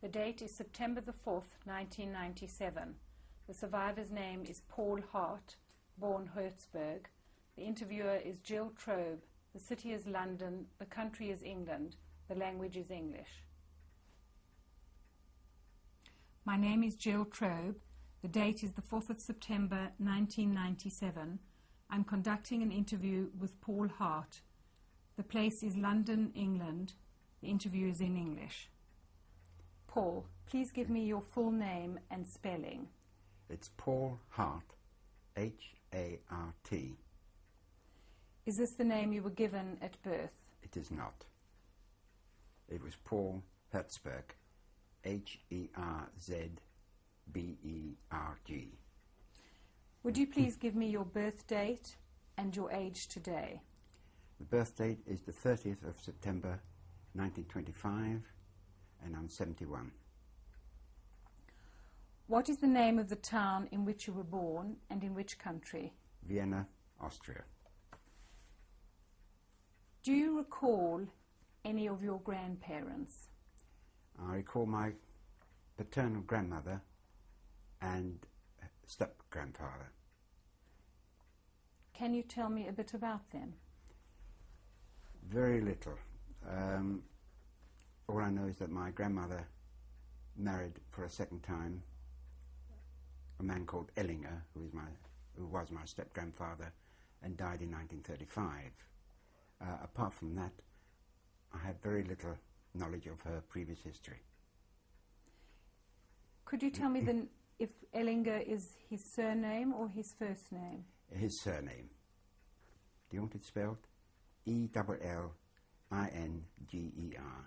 The date is September the 4th, 1997. The survivor's name is Paul Hart, born Hertzberg. The interviewer is Jill Trobe. The city is London. The country is England. The language is English. My name is Jill Trobe. The date is the 4th of September, 1997. I'm conducting an interview with Paul Hart. The place is London, England. The interview is in English. Paul, please give me your full name and spelling. It's Paul Hart, H-A-R-T. Is this the name you were given at birth? It is not. It was Paul Hertzberg, H-E-R-Z-B-E-R-G. Would you please give me your birth date and your age today? The birth date is the 30th of September 1925, and I'm 71. What is the name of the town in which you were born and in which country? Vienna, Austria. Do you recall any of your grandparents? I recall my paternal grandmother and step-grandfather. Can you tell me a bit about them? Very little. All I know is that my grandmother married for a second time a man called Ellinger, who was my step-grandfather, and died in 1935. Apart from that, I have very little knowledge of her previous history. Could you tell me then if Ellinger is his surname or his first name? His surname. Do you want it spelled? E-L-L-I-N-G-E-R.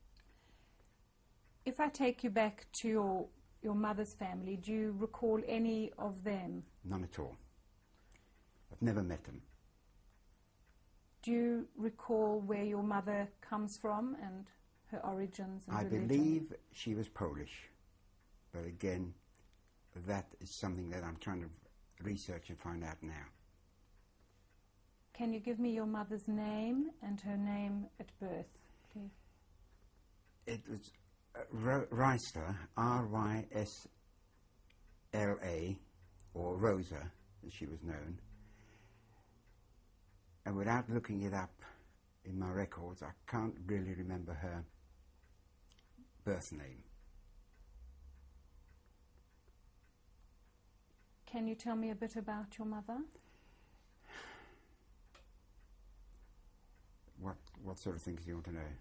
If I take you back to your mother's family, do you recall any of them? None at all. I've never met them. Do you recall where your mother comes from and her origins and religion? I believe she was Polish, but again, that is something that I'm trying to research and find out now. Can you give me your mother's name and her name at birth, please? It was Reisler, R-Y-S-L-A, or Rosa, as she was known. And without looking it up in my records, I can't really remember her birth name. Can you tell me a bit about your mother? What sort of things do you want to know?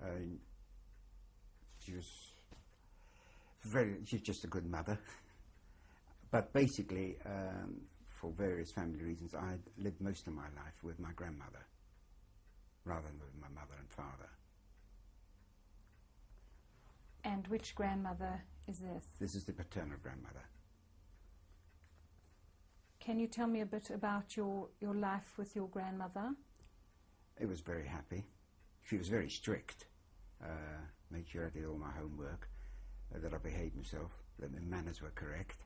She's just a good mother. But basically, for various family reasons, I lived most of my life with my grandmother, rather than with my mother and father. And which grandmother is this? This is the paternal grandmother. Can you tell me a bit about your life with your grandmother? It was very happy. She was very strict. Made sure I did all my homework, that I behaved myself, that my manners were correct.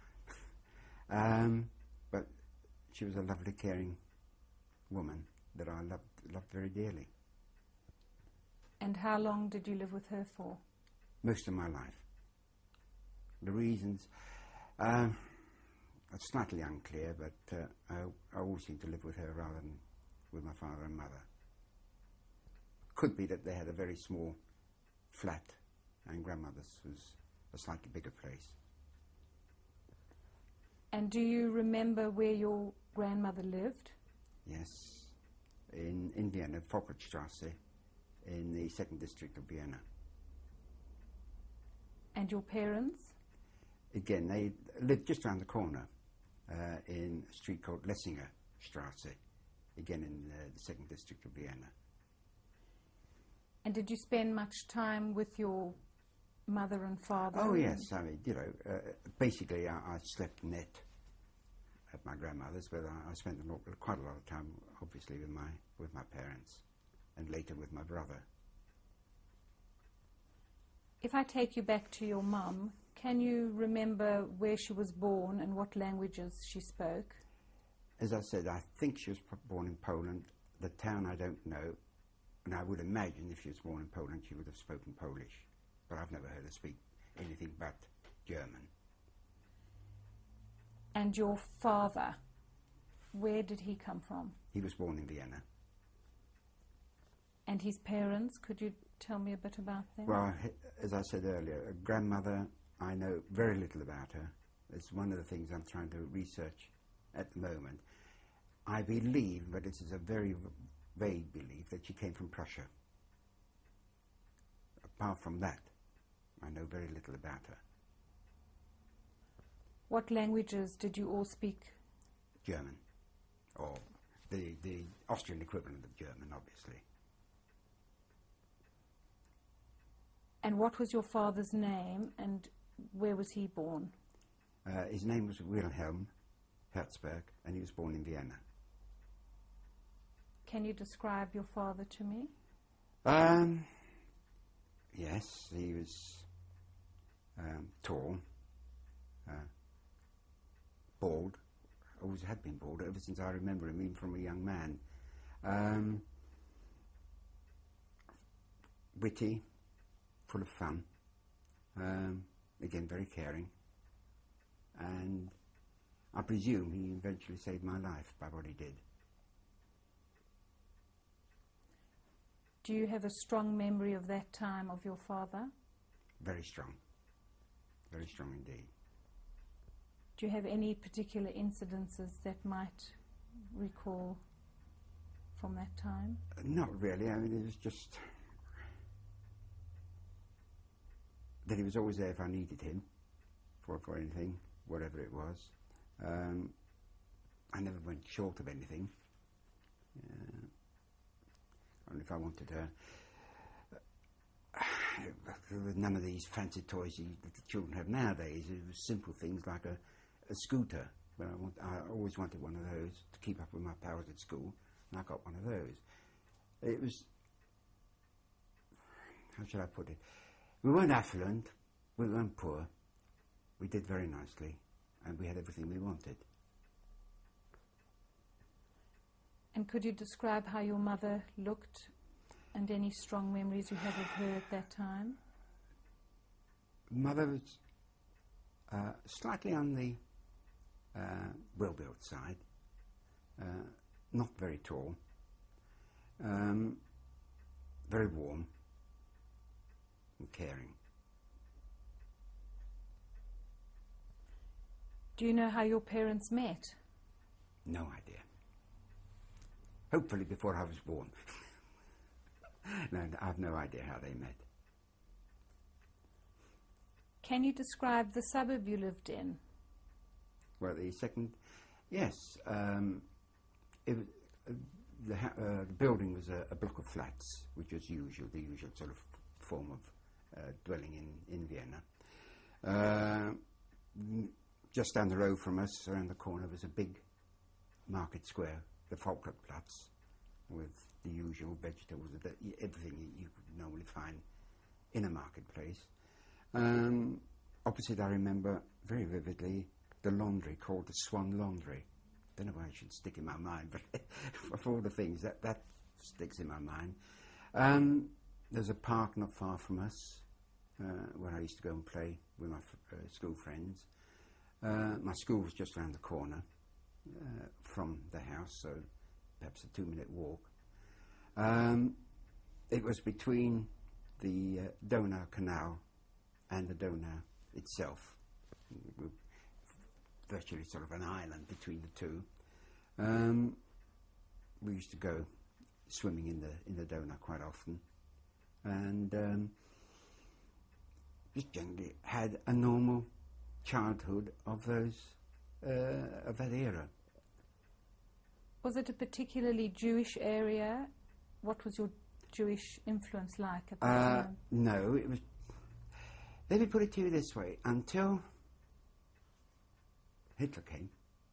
But she was a lovely, caring woman that I loved very dearly. And how long did you live with her for? Most of my life. The reasons are slightly unclear, but I always seemed to live with her rather than with my father and mother. Could be that they had a very small flat and grandmother's was a slightly bigger place. And do you remember where your grandmother lived? Yes, in Vienna, Fockertstrasse, in the 2nd district of Vienna. And your parents? Again, they lived just around the corner in a street called Lessinger Strasse, again in the 2nd district of Vienna. And did you spend much time with your mother and father? Oh yes, I mean, basically I slept net at my grandmother's, but I spent quite a lot of time, obviously, with my parents, and later with my brother. If I take you back to your mum, can you remember where she was born and what languages she spoke? As I said, I think she was born in Poland. The town I don't know, and I would imagine if she was born in Poland she would have spoken Polish. but I've never heard her speak anything but German. And your father, where did he come from? He was born in Vienna. And his parents, could you tell me a bit about them? Well, as I said earlier, a grandmother, I know very little about her. It's one of the things I'm trying to research at the moment. I believe, but this is a very vague belief, that she came from Prussia. Apart from that, I know very little about her. What languages did you all speak? German, or the Austrian equivalent of German, obviously. And what was your father's name, and where was he born? His name was Wilhelm Herzberg, and he was born in Vienna. Can you describe your father to me? Yes, he was tall, bald. Always had been bald ever since I remember him, even from a young man. Witty, full of fun, again very caring, and I presume he eventually saved my life by what he did. Do you have a strong memory of that time of your father? Very strong indeed. Do you have any particular incidences that might recall from that time? Not really. I mean, it was just that he was always there if I needed him for anything, whatever it was. I never went short of anything. Only if I wanted to. There was none of these fancy toys that the children have nowadays. It was simple things like a scooter. But I always wanted one of those to keep up with my powers at school, and I got one of those. It was, how should I put it? We weren't affluent, we weren't poor. We did very nicely, and we had everything we wanted. And could you describe how your mother looked and any strong memories you have of her at that time? Mother was slightly on the well-built side, not very tall, very warm and caring. Do you know how your parents met? No idea. Hopefully before I was born. No, I have no idea how they met. Can you describe the suburb you lived in? Well, the second, yes. The building was a block of flats, which was the usual sort of form of dwelling in Vienna. Just down the road from us, around the corner, was a big market square, the Volkerplatz, with the usual vegetables, everything you could normally find in a marketplace. Opposite, I remember very vividly, the laundry called the Swan Laundry. Don't know why I should stick in my mind, but of all the things, that sticks in my mind. There's a park not far from us where I used to go and play with my school friends. My school was just around the corner from the house, so perhaps a 2-minute walk. It was between the Donau Canal and the Donau itself. Virtually sort of an island between the two. We used to go swimming in the Donau quite often, and just generally had a normal childhood of that era. Was it a particularly Jewish area? What was your Jewish influence like at that time? No, it was. Let me put it to you this way: until Hitler came,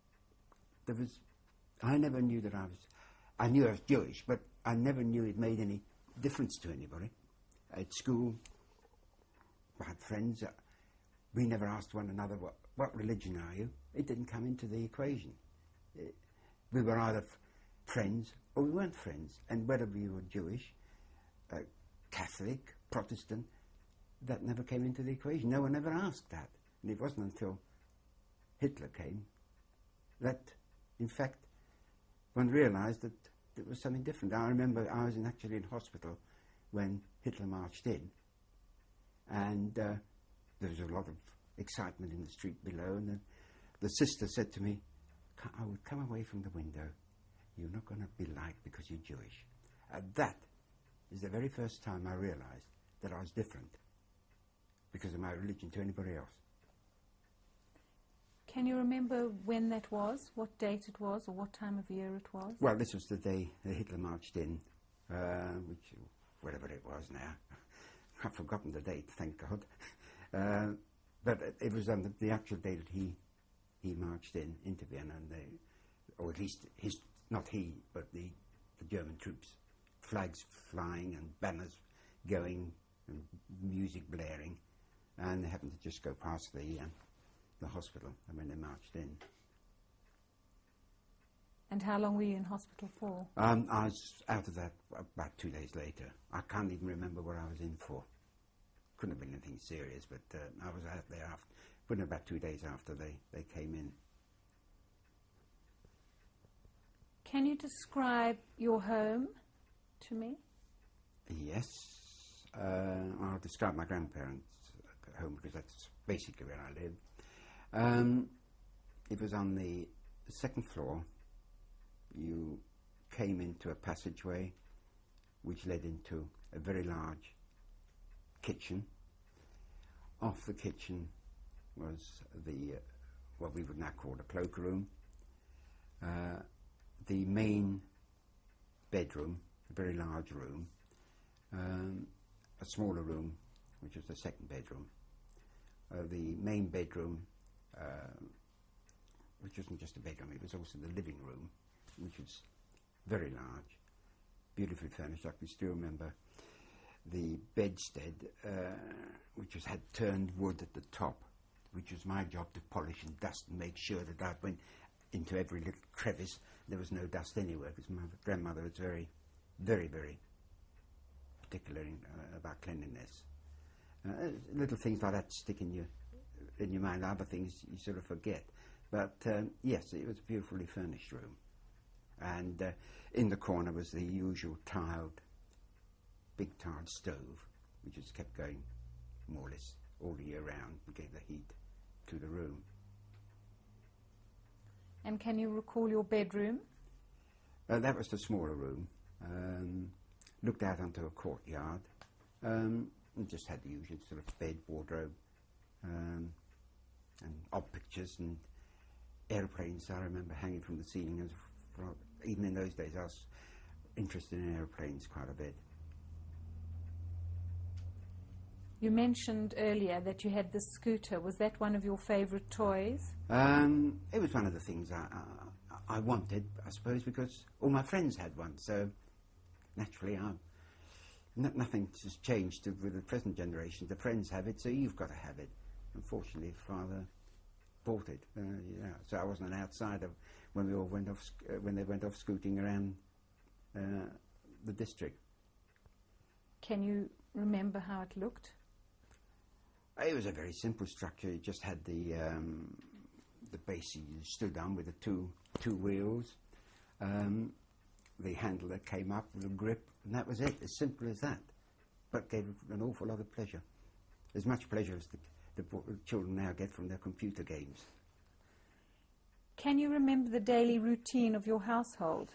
I never knew that I knew I was Jewish, but I never knew it made any difference to anybody. At school, I had friends. We never asked one another, what religion are you? It didn't come into the equation. We were either friends or we weren't friends. And whether we were Jewish, Catholic, Protestant, that never came into the equation. No one ever asked that. And it wasn't until Hitler came that, in fact, one realized that there was something different. I remember I was actually in hospital when Hitler marched in, and there was a lot of excitement in the street below, and then the sister said to me, I would come away from the window, you're not going to be liked because you're Jewish. That is the very first time I realized that I was different because of my religion to anybody else. Can you remember when that was, what date it was, or what time of year it was? Well, this was the day that Hitler marched in, which, whatever it was now. I've forgotten the date, thank God. But it was on the actual day that he marched into Vienna, and or at least not he, but the German troops, flags flying and banners going and music blaring, and they happened to just go past the hospital, and when they marched in. And how long were you in hospital for? I was out of that about 2 days later. I can't even remember what I was in for. Couldn't have been anything serious, but I was out there about 2 days after they came in. Can you describe your home to me? Yes. I'll describe my grandparents' home because that's basically where I lived. It was on the second floor. You came into a passageway which led into a very large kitchen. Off the kitchen was what we would now call the cloakroom. The main bedroom, a very large room, a smaller room, which was the second bedroom. The main bedroom, which wasn't just a bedroom, it was also the living room, which was very large, beautifully furnished. I can still remember the bedstead, which had turned wood at the top, which was my job to polish and dust and make sure that I went into every little crevice. There was no dust anywhere, because my grandmother was very, very, very particular about cleanliness. Little things like that stick in your mind. Other things you sort of forget. But yes, it was a beautifully furnished room. And in the corner was the usual big tiled stove, which just kept going more or less all the year round and gave the heat to the room. And can you recall your bedroom? That was the smaller room. Looked out onto a courtyard. And just had the usual sort of bed, wardrobe, and odd pictures and aeroplanes. I remember hanging from the ceiling. Even in those days, I was interested in aeroplanes quite a bit. You mentioned earlier that you had the scooter. Was that one of your favourite toys? It was one of the things I wanted, I suppose, because all my friends had one. So naturally, nothing has changed with the present generation. The friends have it, so you've got to have it. Unfortunately, Father bought it. So I wasn't an outsider when we all went off. When they went off scooting around the district. Can you remember how it looked? It was a very simple structure. It just had the base you stood on with the two wheels, the handle that came up with a grip, and that was it. As simple as that, but gave an awful lot of pleasure. As much pleasure as the children now get from their computer games. Can you remember the daily routine of your household?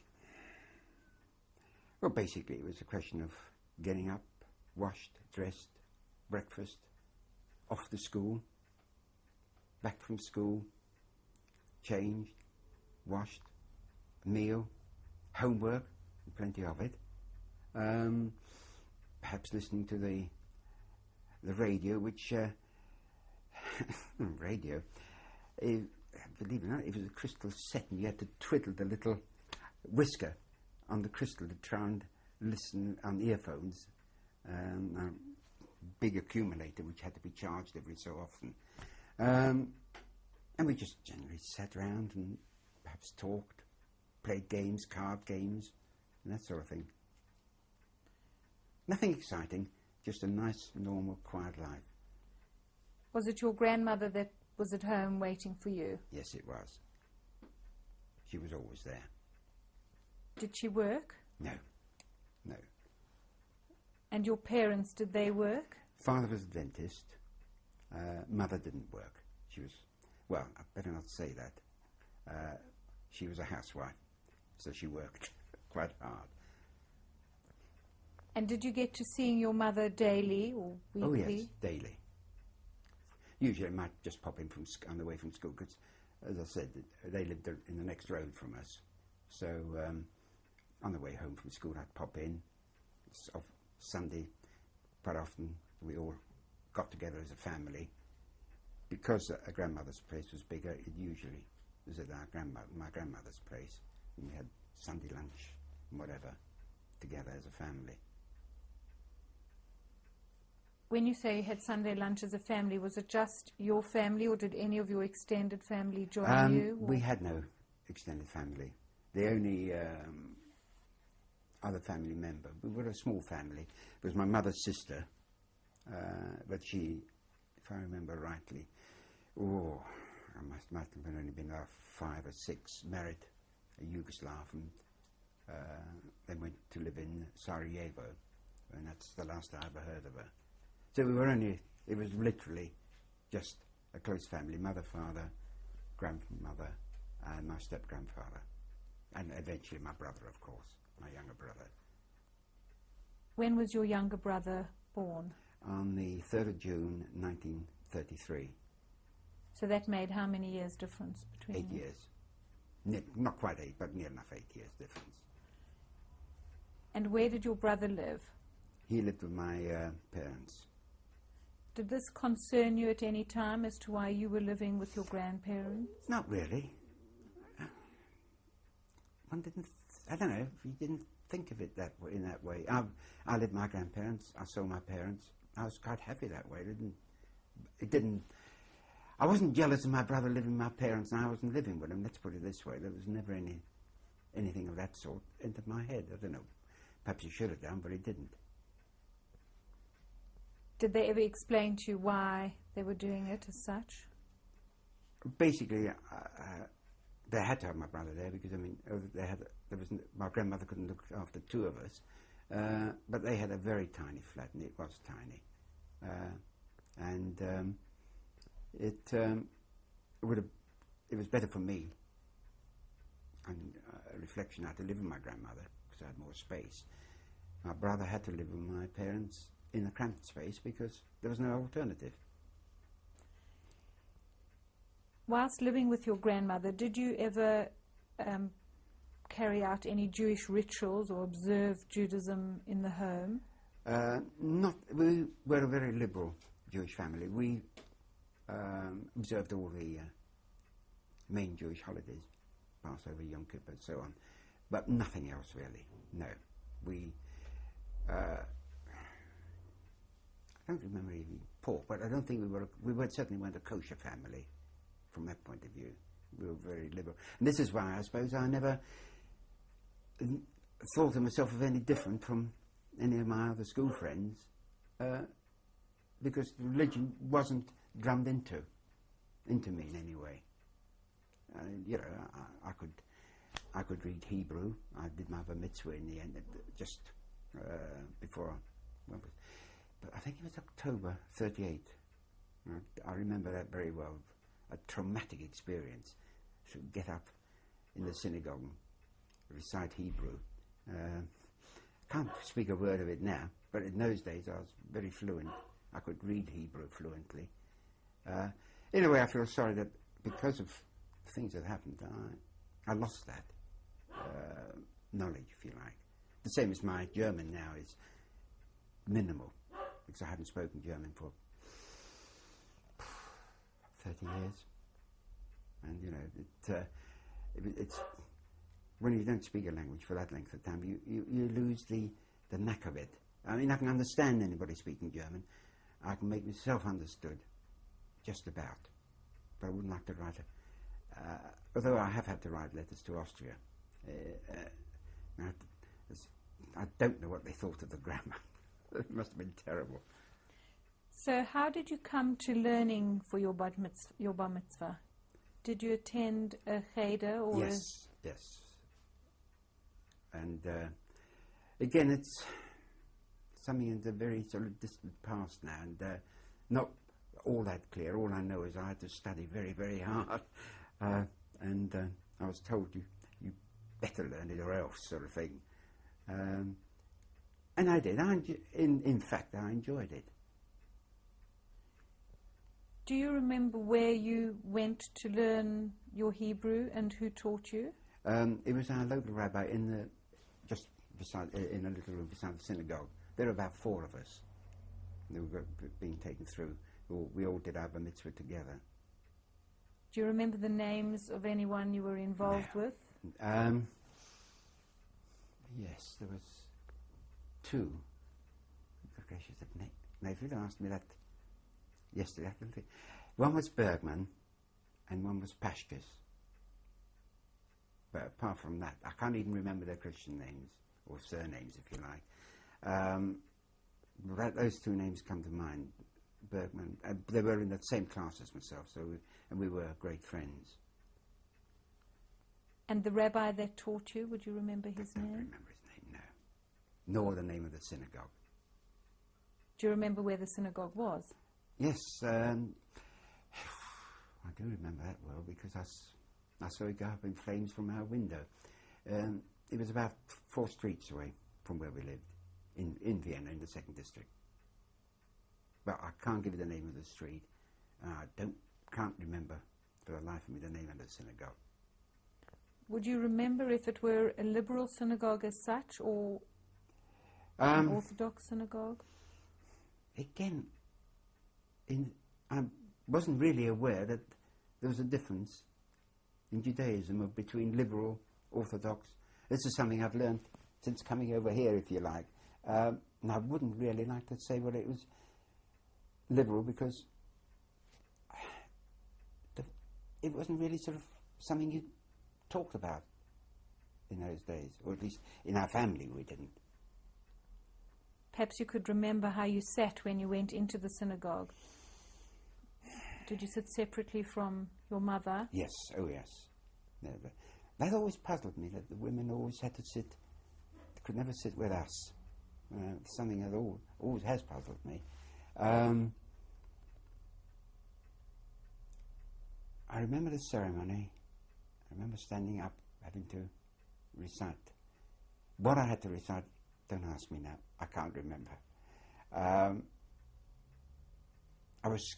Well, basically, it was a question of getting up, washed, dressed, breakfast, off to school, back from school, changed, washed, meal, homework, plenty of it. Perhaps listening to the radio, which radio. Believe it or not, it was a crystal set, and you had to twiddle the little whisker on the crystal to try and listen on earphones. A big accumulator which had to be charged every so often. And we just generally sat around and perhaps talked, played games, card games, and that sort of thing. Nothing exciting, just a nice, normal, quiet life. Was it your grandmother that was at home waiting for you? Yes, it was. She was always there. Did she work? No, no. And your parents, did they work? Father was a dentist. Mother didn't work. She was, well, I better not say that. She was a housewife, so she worked quite hard. And did you get to seeing your mother daily or weekly? Oh, yes, daily. Usually I might just pop in on the way from school, because, as I said, they lived in the next road from us. So on the way home from school, I'd pop in. Sunday, quite often, we all got together as a family. Because a grandmother's place was bigger, it usually was at my grandmother's place. And we had Sunday lunch and whatever together as a family. When you say you had Sunday lunch as a family, was it just your family, or did any of your extended family join you? We had no extended family. The only other family member, we were a small family, was my mother's sister, but she, if I remember rightly, I must have only been about 5 or 6, married a Yugoslav, and then went to live in Sarajevo, and that's the last I ever heard of her. So we were only, it was literally just a close family, mother, father, grandmother, and my step-grandfather, and eventually my brother, of course, my younger brother. When was your younger brother born? On the 3rd of June, 1933. So that made how many years difference between 8 years. Not quite 8, but near enough 8 years difference. And where did your brother live? He lived with my parents. Did this concern you at any time as to why you were living with your grandparents? Not really. One didn't, I don't know, we didn't think of it that way, in that way. I lived with my grandparents, I saw my parents. I was quite happy that way. I wasn't jealous of my brother living with my parents and I wasn't living with him, let's put it this way. There was never anything of that sort entered my head. I don't know, perhaps he should have done, but he didn't. Did they ever explain to you why they were doing it as such? Basically, they had to have my brother there because, I mean, my grandmother couldn't look after 2 of us, but they had a very tiny flat, and it was tiny, it was better for me. And a reflection, I had to live with my grandmother because I had more space. My brother had to live with my parents in a cramped space because there was no alternative. Whilst living with your grandmother, did you ever carry out any Jewish rituals or observe Judaism in the home? We were a very liberal Jewish family. We observed all the main Jewish holidays, Passover, Yom Kippur, and so on, but nothing else really. No, I don't remember eating pork, but I don't think certainly weren't a kosher family from that point of view. We were very liberal. And this is why I suppose I never thought of myself as any different from any of my other school friends, because religion wasn't drummed into me in any way. You know, I could read Hebrew. I did my bar mitzvah in the end, just before. But I think it was October 38. I remember that very well. A traumatic experience. To get up in the synagogue and recite Hebrew. Can't speak a word of it now, but in those days I was very fluent. I could read Hebrew fluently. In a way, I feel sorry that because of things that happened, I lost that knowledge, if you like. The same as my German now is minimal, because I haven't spoken German for 30 years. And, you know, it's when you don't speak a language for that length of time, you lose the knack of it. I mean, I can understand anybody speaking German. I can make myself understood, just about. But I wouldn't like to write although I have had to write letters to Austria. I don't know what they thought of the grammar. It must have been terrible. So how did you come to learning for your bar mitzvah? Did you attend a cheder or Yes. And again, it's something in the very sort of distant past now, and not all that clear. All I know is I had to study very, very hard, and I was told you better learn it or else, sort of thing. And I did. In fact, I enjoyed it. Do you remember where you went to learn your Hebrew and who taught you? It was our local rabbi just beside, in a little room beside the synagogue. There were about 4 of us who were being taken through. We all did our bar mitzvah together. Do you remember the names of anyone you were involved with? Yes, there was 2. Good gracious, Nathan asked me that yesterday. I can think. One was Bergman and one was Pashkas. But apart from that, I can't even remember their Christian names, or surnames if you like. Those 2 names come to mind. Bergman, they were in the same class as myself, and we were great friends. And the rabbi that taught you, would you remember his name? I don't remember his name, no. Nor the name of the synagogue. Do you remember where the synagogue was? Yes, I do remember that well, because I saw it go up in flames from our window. It was about 4 streets away from where we lived, in Vienna, in the 2nd district. But I can't give you the name of the street. I can't remember for the life of me the name of the synagogue. Would you remember if it were a liberal synagogue as such, or an Orthodox synagogue? Again, I wasn't really aware that there was a difference in Judaism between liberal, Orthodox. This is something I've learned since coming over here, if you like. And I wouldn't really like to say whether it was liberal, because it wasn't really sort of something you talked about in those days, or at least in our family we didn't. Perhaps you could remember how you sat when you went into the synagogue. Did you sit separately from your mother? Yes, oh yes. That always puzzled me, that the women always had to sit, they could never sit with us. Something that always has puzzled me. I remember the ceremony. I remember standing up, having to recite. What I had to recite, don't ask me now. I can't remember. I was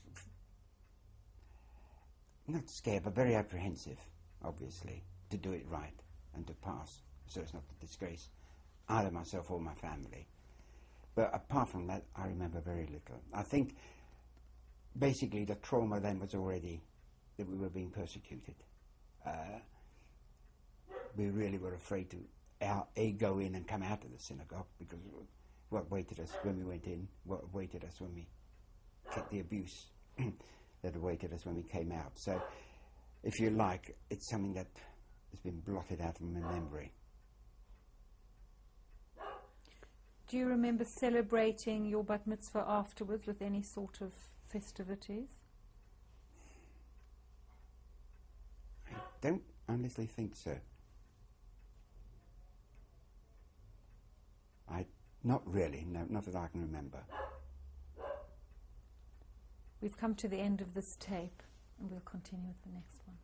not scared, but very apprehensive, obviously, to do it right and to pass, so as not to disgrace either myself or my family. But apart from that, I remember very little. I think basically the trauma then was already that we were being persecuted. We really were afraid to go in and come out of the synagogue, because what awaited us when we went in, what awaited us when we took the abuse that awaited us when we came out. So, if you like, it's something that has been blotted out of my memory. Do you remember celebrating your bat mitzvah afterwards with any sort of festivities? I don't honestly think so. Not really, no, not that I can remember. We've come to the end of this tape, and we'll continue with the next one.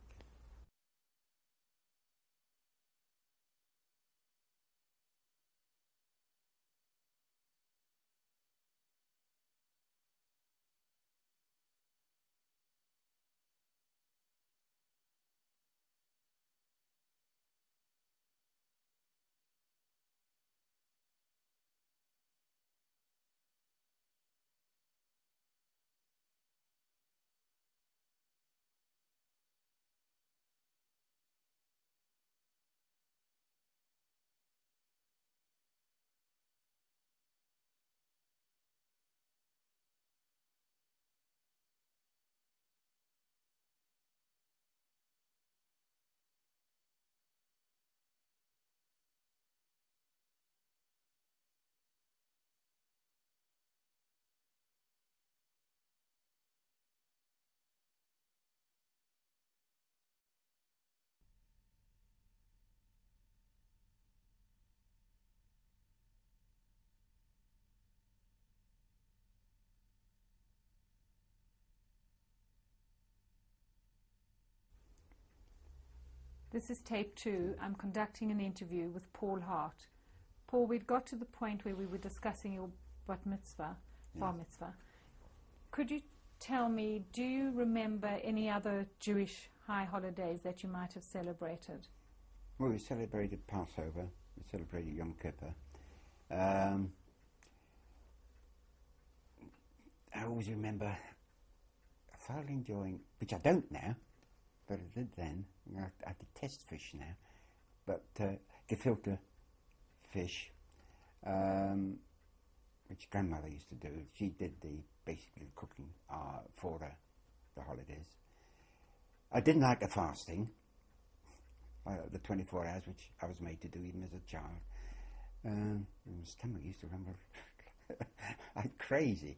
This is tape 2. I'm conducting an interview with Paul Hart. Paul, we'd got to the point where we were discussing your bar mitzvah. Could you tell me, do you remember any other Jewish high holidays that you might have celebrated? Well, we celebrated Passover, we celebrated Yom Kippur. I always remember thoroughly enjoying, which I don't now, but I did then. I detest fish now, but gefilte fish, which grandmother used to do. She did basically the cooking for the holidays. I didn't like the fasting, the 24 hours, which I was made to do even as a child. My stomach used to rumble like crazy.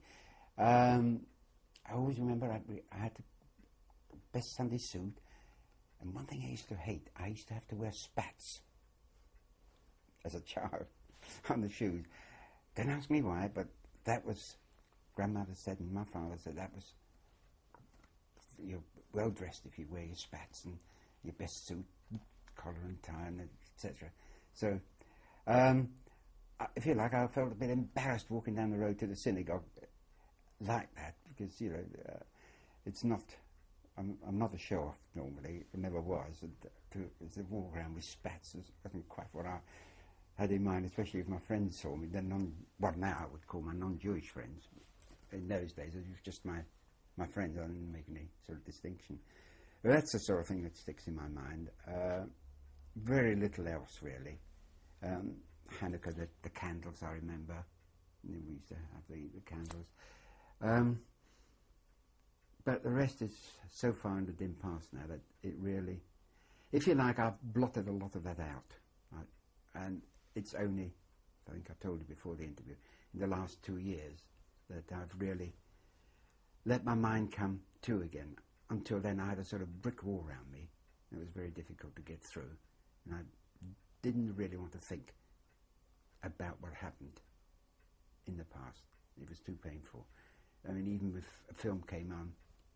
I always remember I had the best Sunday suit, and one thing I used to hate, I used to have to wear spats as a child on the shoes. Don't ask me why, but that was, grandmother said and my father said, that was, you're well dressed if you wear your spats and your best suit, collar and tie, and etc. So, if you like, I felt a bit embarrassed walking down the road to the synagogue like that, because, you know, it's not, I'm not a show-off normally, it never was, and to walk around with spats wasn't quite what I had in mind, especially if my friends saw me. Well, now I would call my non-Jewish friends. In those days, it was just my friends. I didn't make any sort of distinction. But that's the sort of thing that sticks in my mind. Very little else, really. Hanukkah, the candles, I remember. We used to have the candles. But the rest is so far in the dim past now that it really, if you like, I've blotted a lot of that out. Right? And it's only, I think I told you before the interview, in the last 2 years that I've really let my mind come to again. Until then I had a sort of brick wall around me. It was very difficult to get through. And I didn't really want to think about what happened in the past. It was too painful. I mean, even if a film came on,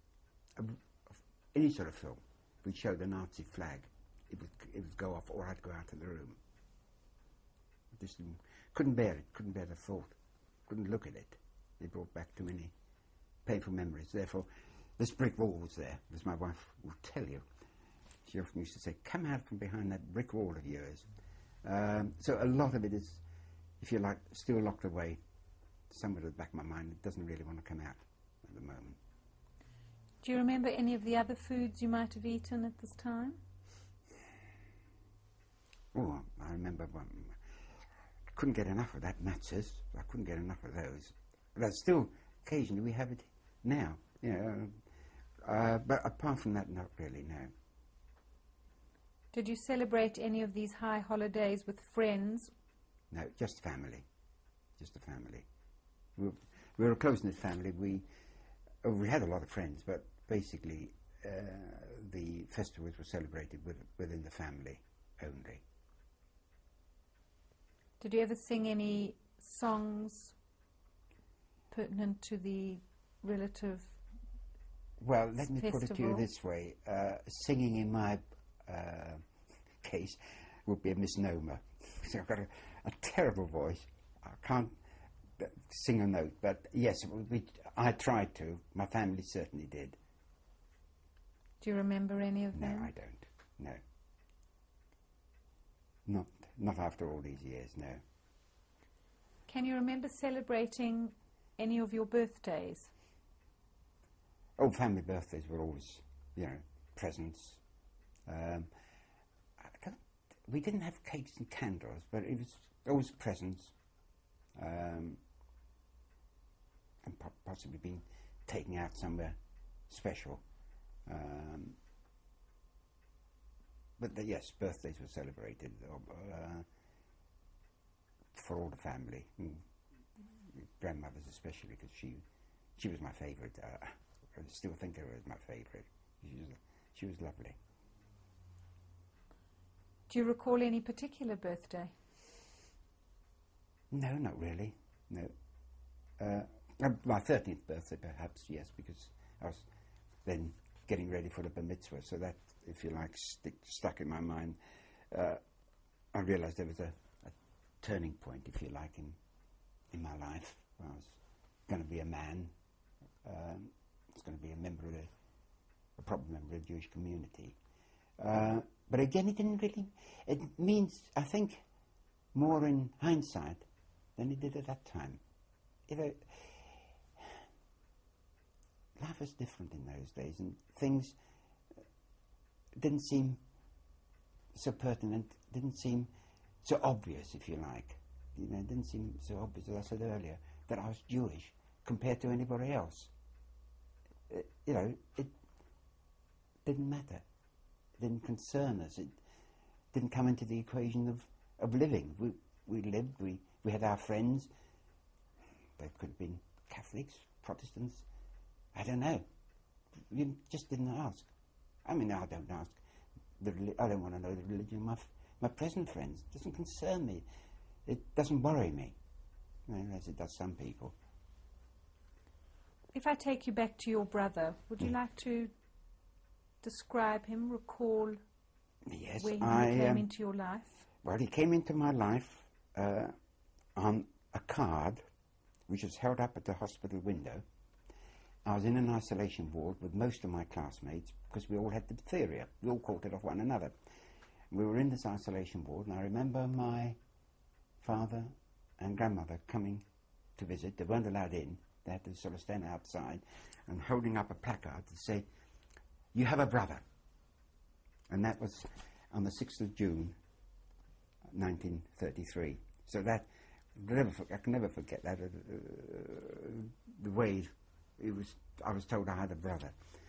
any sort of film, we'd show the Nazi flag, it would go off, or I'd go out of the room. Just couldn't bear it, couldn't bear the thought, couldn't look at it. It brought back too many painful memories. Therefore, this brick wall was there, as my wife will tell you. She often used to say, come out from behind that brick wall of yours. So a lot of it is, if you like, still locked away somewhere at the back of my mind. It doesn't really want to come out at the moment. Do you remember any of the other foods you might have eaten at this time? Oh, I remember one. I couldn't get enough of that matzahs. I couldn't get enough of those. But still, occasionally we have it now. You know, but apart from that, not really, no. Did you celebrate any of these high holidays with friends? No, just family. Just a family. We were a close-knit family. We had a lot of friends, but basically the festivals were celebrated within the family only. Did you ever sing any songs pertinent to the relative Well, let me festival? put it to you this way. Singing in my case would be a misnomer. So I've got a terrible voice. I can't sing a note, but yes, I tried to. My family certainly did. Do you remember any of them? No, I don't. No. Not after all these years, no. Can you remember celebrating any of your birthdays? Oh, family birthdays were always, you know, presents. We didn't have cakes and candles, but it was always presents. And possibly being taken out somewhere special. But yes, birthdays were celebrated for all the family, and grandmothers especially, because she was my favourite. I still think of her as my favourite. She was lovely. Do you recall any particular birthday? No, not really. No. My 13th birthday, perhaps, yes, because I was then getting ready for the bar mitzvah. So that, if you like, stuck in my mind. I realised there was a turning point, if you like, in my life. I was going to be a man. I was going to be a proper member of the Jewish community. But again, it didn't really... It means, I think, more in hindsight than it did at that time. You know, life was different in those days, and things didn't seem so pertinent, didn't seem so obvious, if you like. You know, it didn't seem so obvious, as I said earlier, that I was Jewish compared to anybody else. You know, it didn't matter. It didn't concern us. It didn't come into the equation of living. We lived, we had our friends. They could have been Catholics, Protestants, I don't know. You just didn't ask. I mean, I don't ask. I don't want to know the religion of my present friends. It doesn't concern me. It doesn't worry me, as it does some people. If I take you back to your brother, would you like to describe him, recall yes, when he came into your life? Well, he came into my life on a card which was held up at the hospital window. I was in an isolation ward with most of my classmates because we all had diphtheria. We all caught it off one another. We were in this isolation ward, and I remember my father and grandmother coming to visit. They weren't allowed in. They had to sort of stand outside and holding up a placard to say, "You have a brother." And that was on the 6th of June, 1933. So that, I can never forget that, the way I was told I had a brother.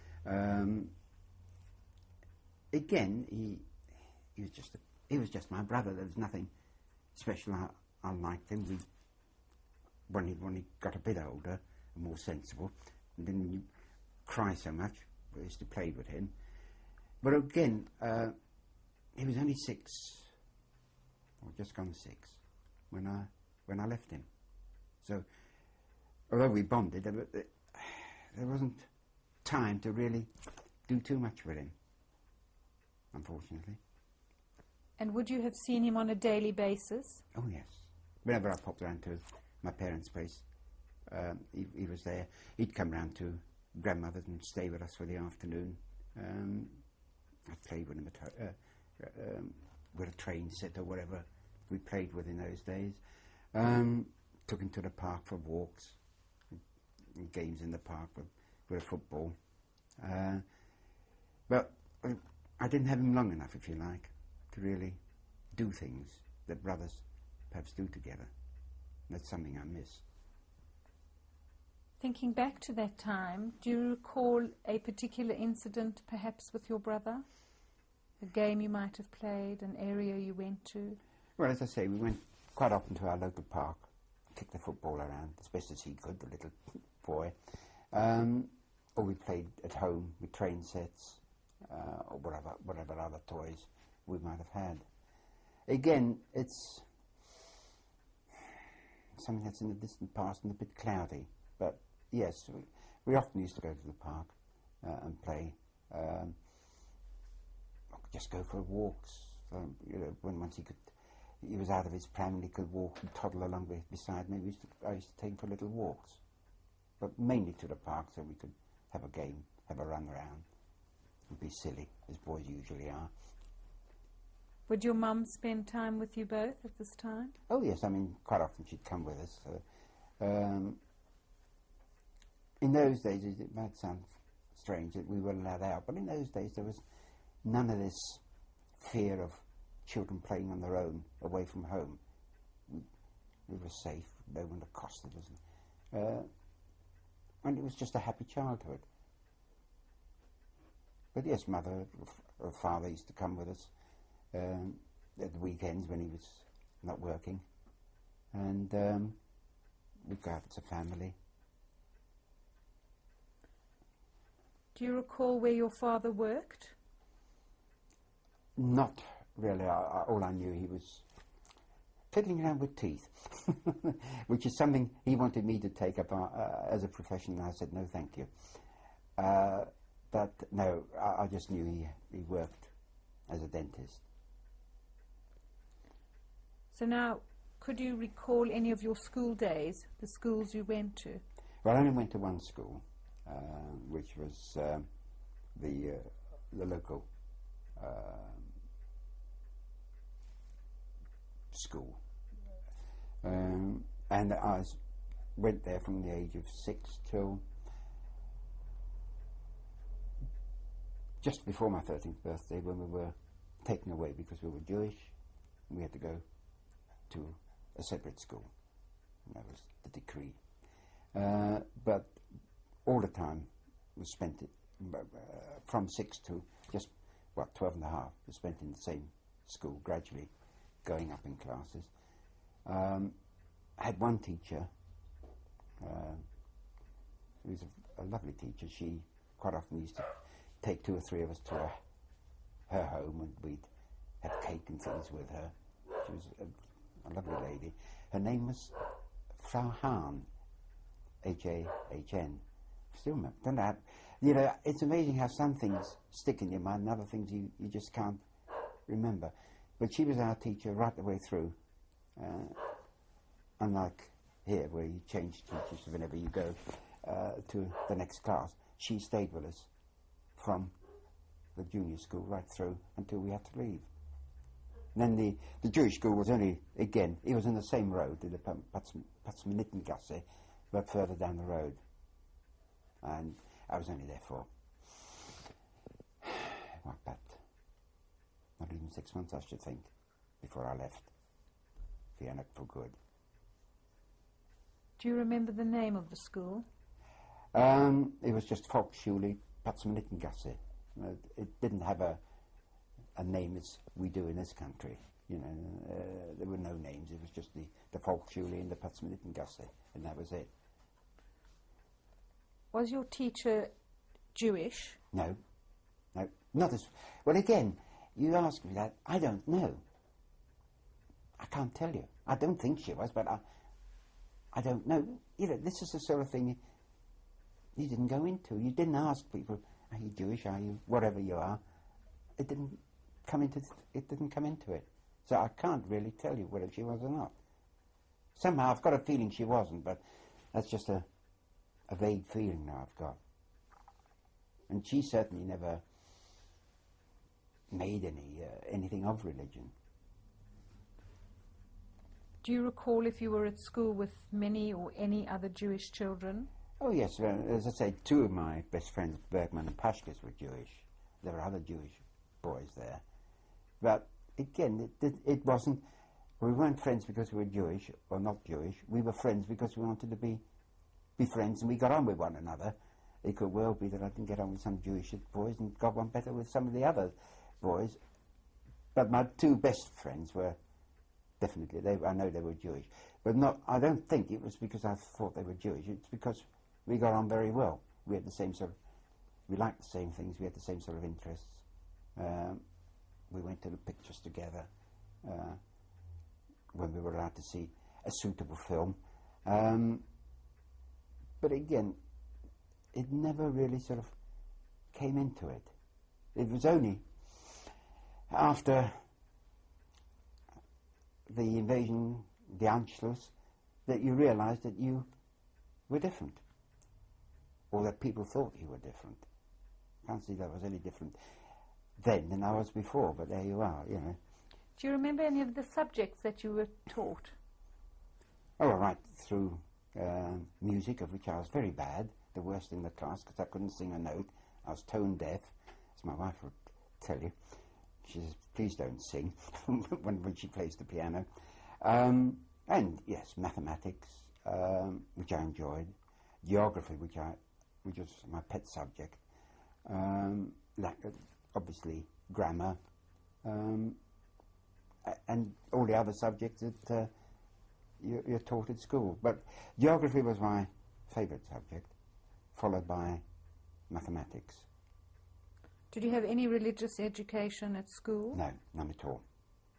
Again, he was just my brother. There was nothing special. I liked him. When he got a bit older and more sensible, and didn't cry so much, I used to play with him. But again, he was only 6, or just gone 6, when I left him. So, although we bonded, there wasn't time to really do too much with him, unfortunately. And would you have seen him on a daily basis? Oh, yes. Whenever I popped round to my parents' place, he was there. He'd come round to grandmother's and stay with us for the afternoon. I'd play with him with a train set or whatever we played with in those days. Took him to the park for walks, games in the park with a football. But I didn't have him long enough, if you like, to really do things that brothers perhaps do together. That's something I miss. Thinking back to that time, do you recall a particular incident perhaps with your brother? A game you might have played, an area you went to? Well, as I say, we went quite often to our local park, kicked the football around as best as he could, the little boy. Or we played at home with train sets, or whatever other toys we might have had. Again, it's something that's in the distant past and a bit cloudy. But yes, we often used to go to the park and play. Just go for walks. When once he was out of his pram and he could walk and toddle along beside me. I used to take him for little walks, but mainly to the park so we could have a game, have a run around, and be silly, as boys usually are. Would your mum spend time with you both at this time? Oh yes, I mean, quite often she'd come with us. In those days, it might sound strange that we weren't allowed out, but in those days there was none of this fear of children playing on their own, away from home. We were safe, no one accosted us. And it was just a happy childhood. But yes, mother or father used to come with us at the weekends when he was not working. And we'd go out as a family. Do you recall where your father worked? Not really. All I knew, he was fiddling around with teeth, which is something he wanted me to take up as a profession, and I said, no, thank you. But no, I just knew he worked as a dentist. So now, could you recall any of your school days, the schools you went to? Well, I only went to one school, which was the local school. And I went there from the age of 6 till just before my 13th birthday, when we were taken away because we were Jewish. We had to go to a separate school. And that was the decree. But all the time was spent from 6 to just, 12 and a half was spent in the same school, gradually going up in classes. I had one teacher, who was a lovely teacher. She quite often used to take 2 or 3 of us to her home, and we'd have cake and things with her. She was a lovely lady. Her name was Frau Hahn, H-A-H-N. Still remember. Don't know. You know, it's amazing how some things stick in your mind and other things you just can't remember. But she was our teacher right the way through. Unlike here, where you change teachers whenever you go to the next class, she stayed with us from the junior school right through until we had to leave. And then the Jewish school was only, again, it was in the same road, the Patzmanittengasse, but further down the road. And I was only there for, about not even 6 months, I should think, before I left Vienna for good. Do you remember the name of the school? It was just Volksschule Patzmanittengasse. It didn't have a name as we do in this country. You know, there were no names. It was just the Volksschule and the Patzmanittengasse, and that was it. Was your teacher Jewish? No, not as well. Again, you ask me that. I don't know. I can't tell you. I don't think she was, but I don't know. You know, this is the sort of thing you didn't go into. You didn't ask people, "Are you Jewish? Are you whatever you are?" It didn't come into it. So I can't really tell you whether she was or not. Somehow I've got a feeling she wasn't, but that's just a vague feeling now I've got. And she certainly never made anything of religion. Do you recall if you were at school with many or any other Jewish children? Oh yes, as I say, 2 of my best friends, Bergman and Pashkas, were Jewish. There were other Jewish boys there. But again, it wasn't, we weren't friends because we were Jewish or not Jewish. We were friends because we wanted to be friends, and we got on with one another. It could well be that I didn't get on with some Jewish boys and got on better with some of the other boys. But my 2 best friends were definitely, I know they were Jewish. But I don't think it was because I thought they were Jewish. It's because we got on very well. We had the same we liked the same things, we had the same sort of interests. We went to the pictures together when we were allowed to see a suitable film. But again, it never really sort of came into it. It was only after the invasion, the Anschluss, that you realized that you were different, or that people thought you were different. I can't see that was any different then than I was before, but there you are, you know. Do you remember any of the subjects that you were taught? Oh, right through music, of which I was very bad, the worst in the class, because I couldn't sing a note. I was tone deaf, as my wife would tell you. She says, "Please don't sing," when she plays the piano. And yes, mathematics, which I enjoyed, geography, which was my pet subject, obviously grammar, and all the other subjects that you're taught at school. But geography was my favourite subject, followed by mathematics. Did you have any religious education at school? No, none at all.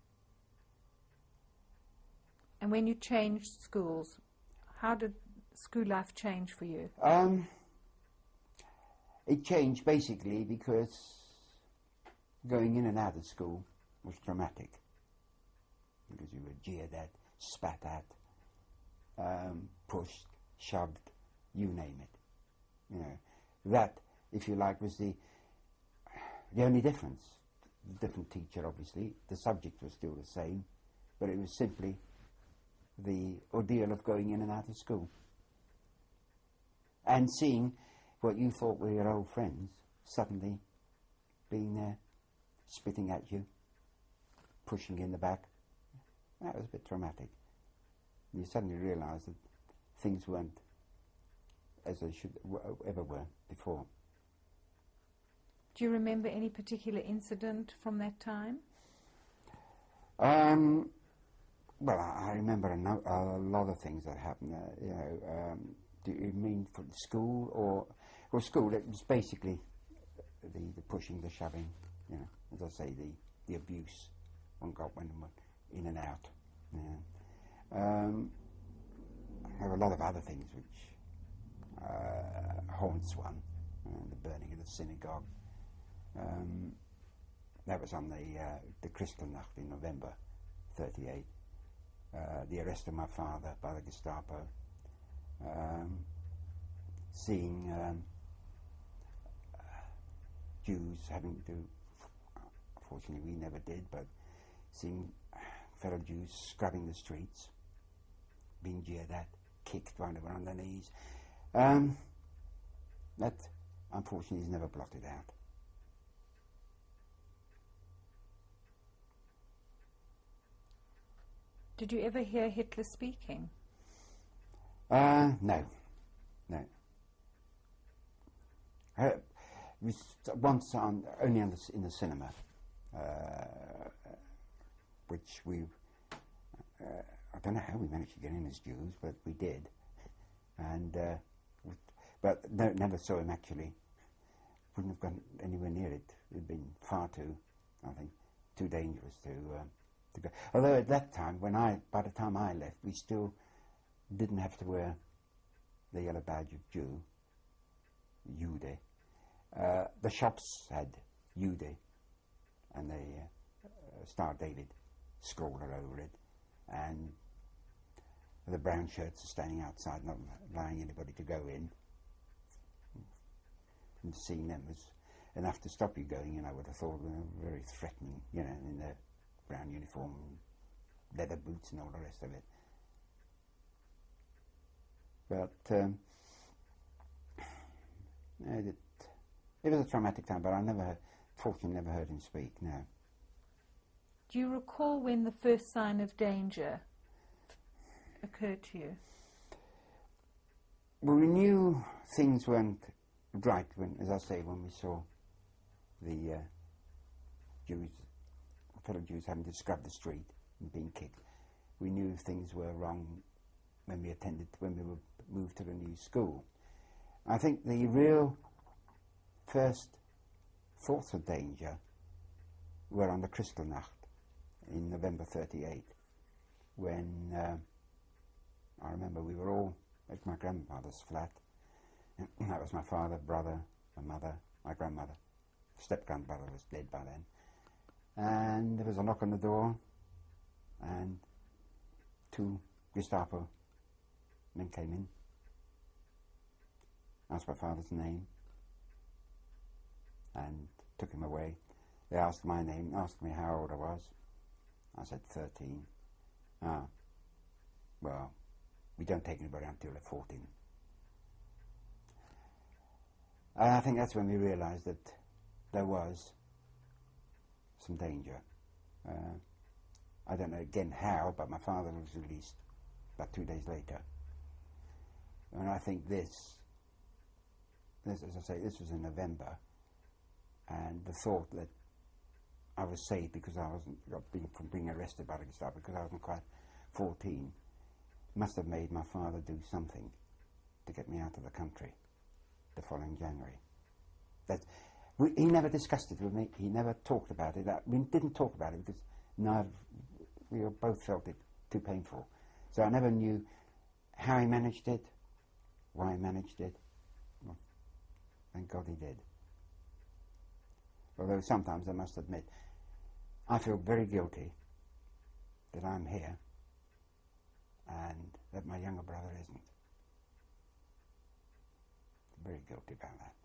And when you changed schools, how did school life change for you? It changed basically because going in and out of school was traumatic. Because you were jeered at, spat at, pushed, shoved, you name it. You know, that, if you like, was the only difference. Different teacher, obviously. The subject was still the same, but it was simply the ordeal of going in and out of school. And seeing what you thought were your old friends suddenly being there, spitting at you, pushing you in the back. That was a bit traumatic. You suddenly realised that things weren't as they should ever were before. Do you remember any particular incident from that time? Well, I remember a lot of things that happened. Do you mean for school or school? It was basically the pushing, the shoving. You know, as I say, the abuse. One got one in and out. Yeah. There were a lot of other things which haunts one. The burning of the synagogue. That was on the Kristallnacht in November '38. The arrest of my father by the Gestapo. Seeing Jews having to, unfortunately we never did, but seeing fellow Jews scrubbing the streets, being jeered at, kicked round around their knees. That, unfortunately, is never blotted out. Did you ever hear Hitler speaking? No. It was once only in the cinema, which we, I don't know how we managed to get in as Jews, but we did. And, but no, never saw him actually. Wouldn't have gone anywhere near it. It would have been far too, I think, too dangerous to go. Although at that time, by the time I left, we still didn't have to wear the yellow badge of Jew, Jude. The shops had Jude, and the Star David scroller over it, and the brown shirts are standing outside, not allowing anybody to go in. And seeing them was enough to stop you going in, I would have thought. Very threatening, you know, in their brown uniform, leather boots and all the rest of it. But it was a traumatic time, but fortunately never heard him speak, no. Do you recall when the first sign of danger occurred to you? Well, we knew things weren't right as I say, when we saw the fellow Jews having to scrub the street and being kicked. We knew things were wrong when we were moved to the new school. I think the real first thoughts of danger were on the Kristallnacht in November '38, when I remember we were all at my grandmother's flat. That was my father, brother, my mother, my grandmother. Step-grandmother was dead by then. And there was a knock on the door, and 2 Gestapo men came in, asked my father's name, and took him away. They asked my name, asked me how old I was. I said 13. Well, we don't take anybody until they're 14. And I think that's when we realised that there was some danger. I don't know again how, but my father was released about 2 days later. And I think this, as I say, this was in November, and the thought that I was saved because I wasn't from being arrested by the Gestapo because I wasn't quite 14 must have made my father do something to get me out of the country the following January. He never discussed it with me. He never talked about it. We didn't talk about it because we both felt it too painful. So I never knew how he managed it, why he managed it. Well, Thank God he did. Although sometimes I must admit, I feel very guilty that I'm here and that my younger brother isn't. Very guilty about that.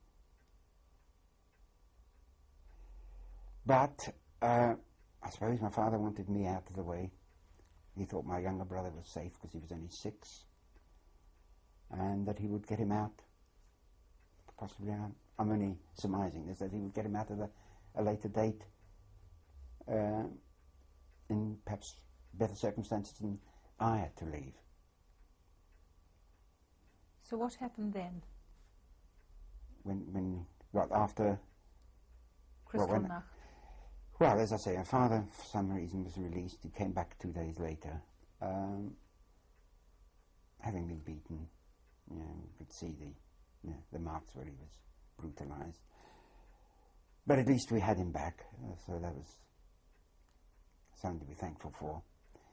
But I suppose my father wanted me out of the way. He thought my younger brother was safe because he was only 6, and that he would get him out. Possibly, I'm only surmising this, that he would get him out at a later date in perhaps better circumstances than I had to leave. So what happened then? After Kristallnacht. Well, as I say, my father, for some reason, was released. He came back 2 days later, having been beaten. You could see the marks where he was brutalized. But at least we had him back, so that was something to be thankful for.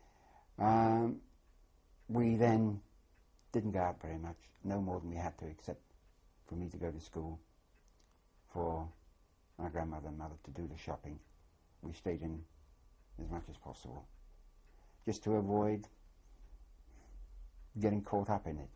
We then didn't go out very much, no more than we had to, except for me to go to school, for my grandmother and mother to do the shopping. We stayed in as much as possible, just to avoid getting caught up in it.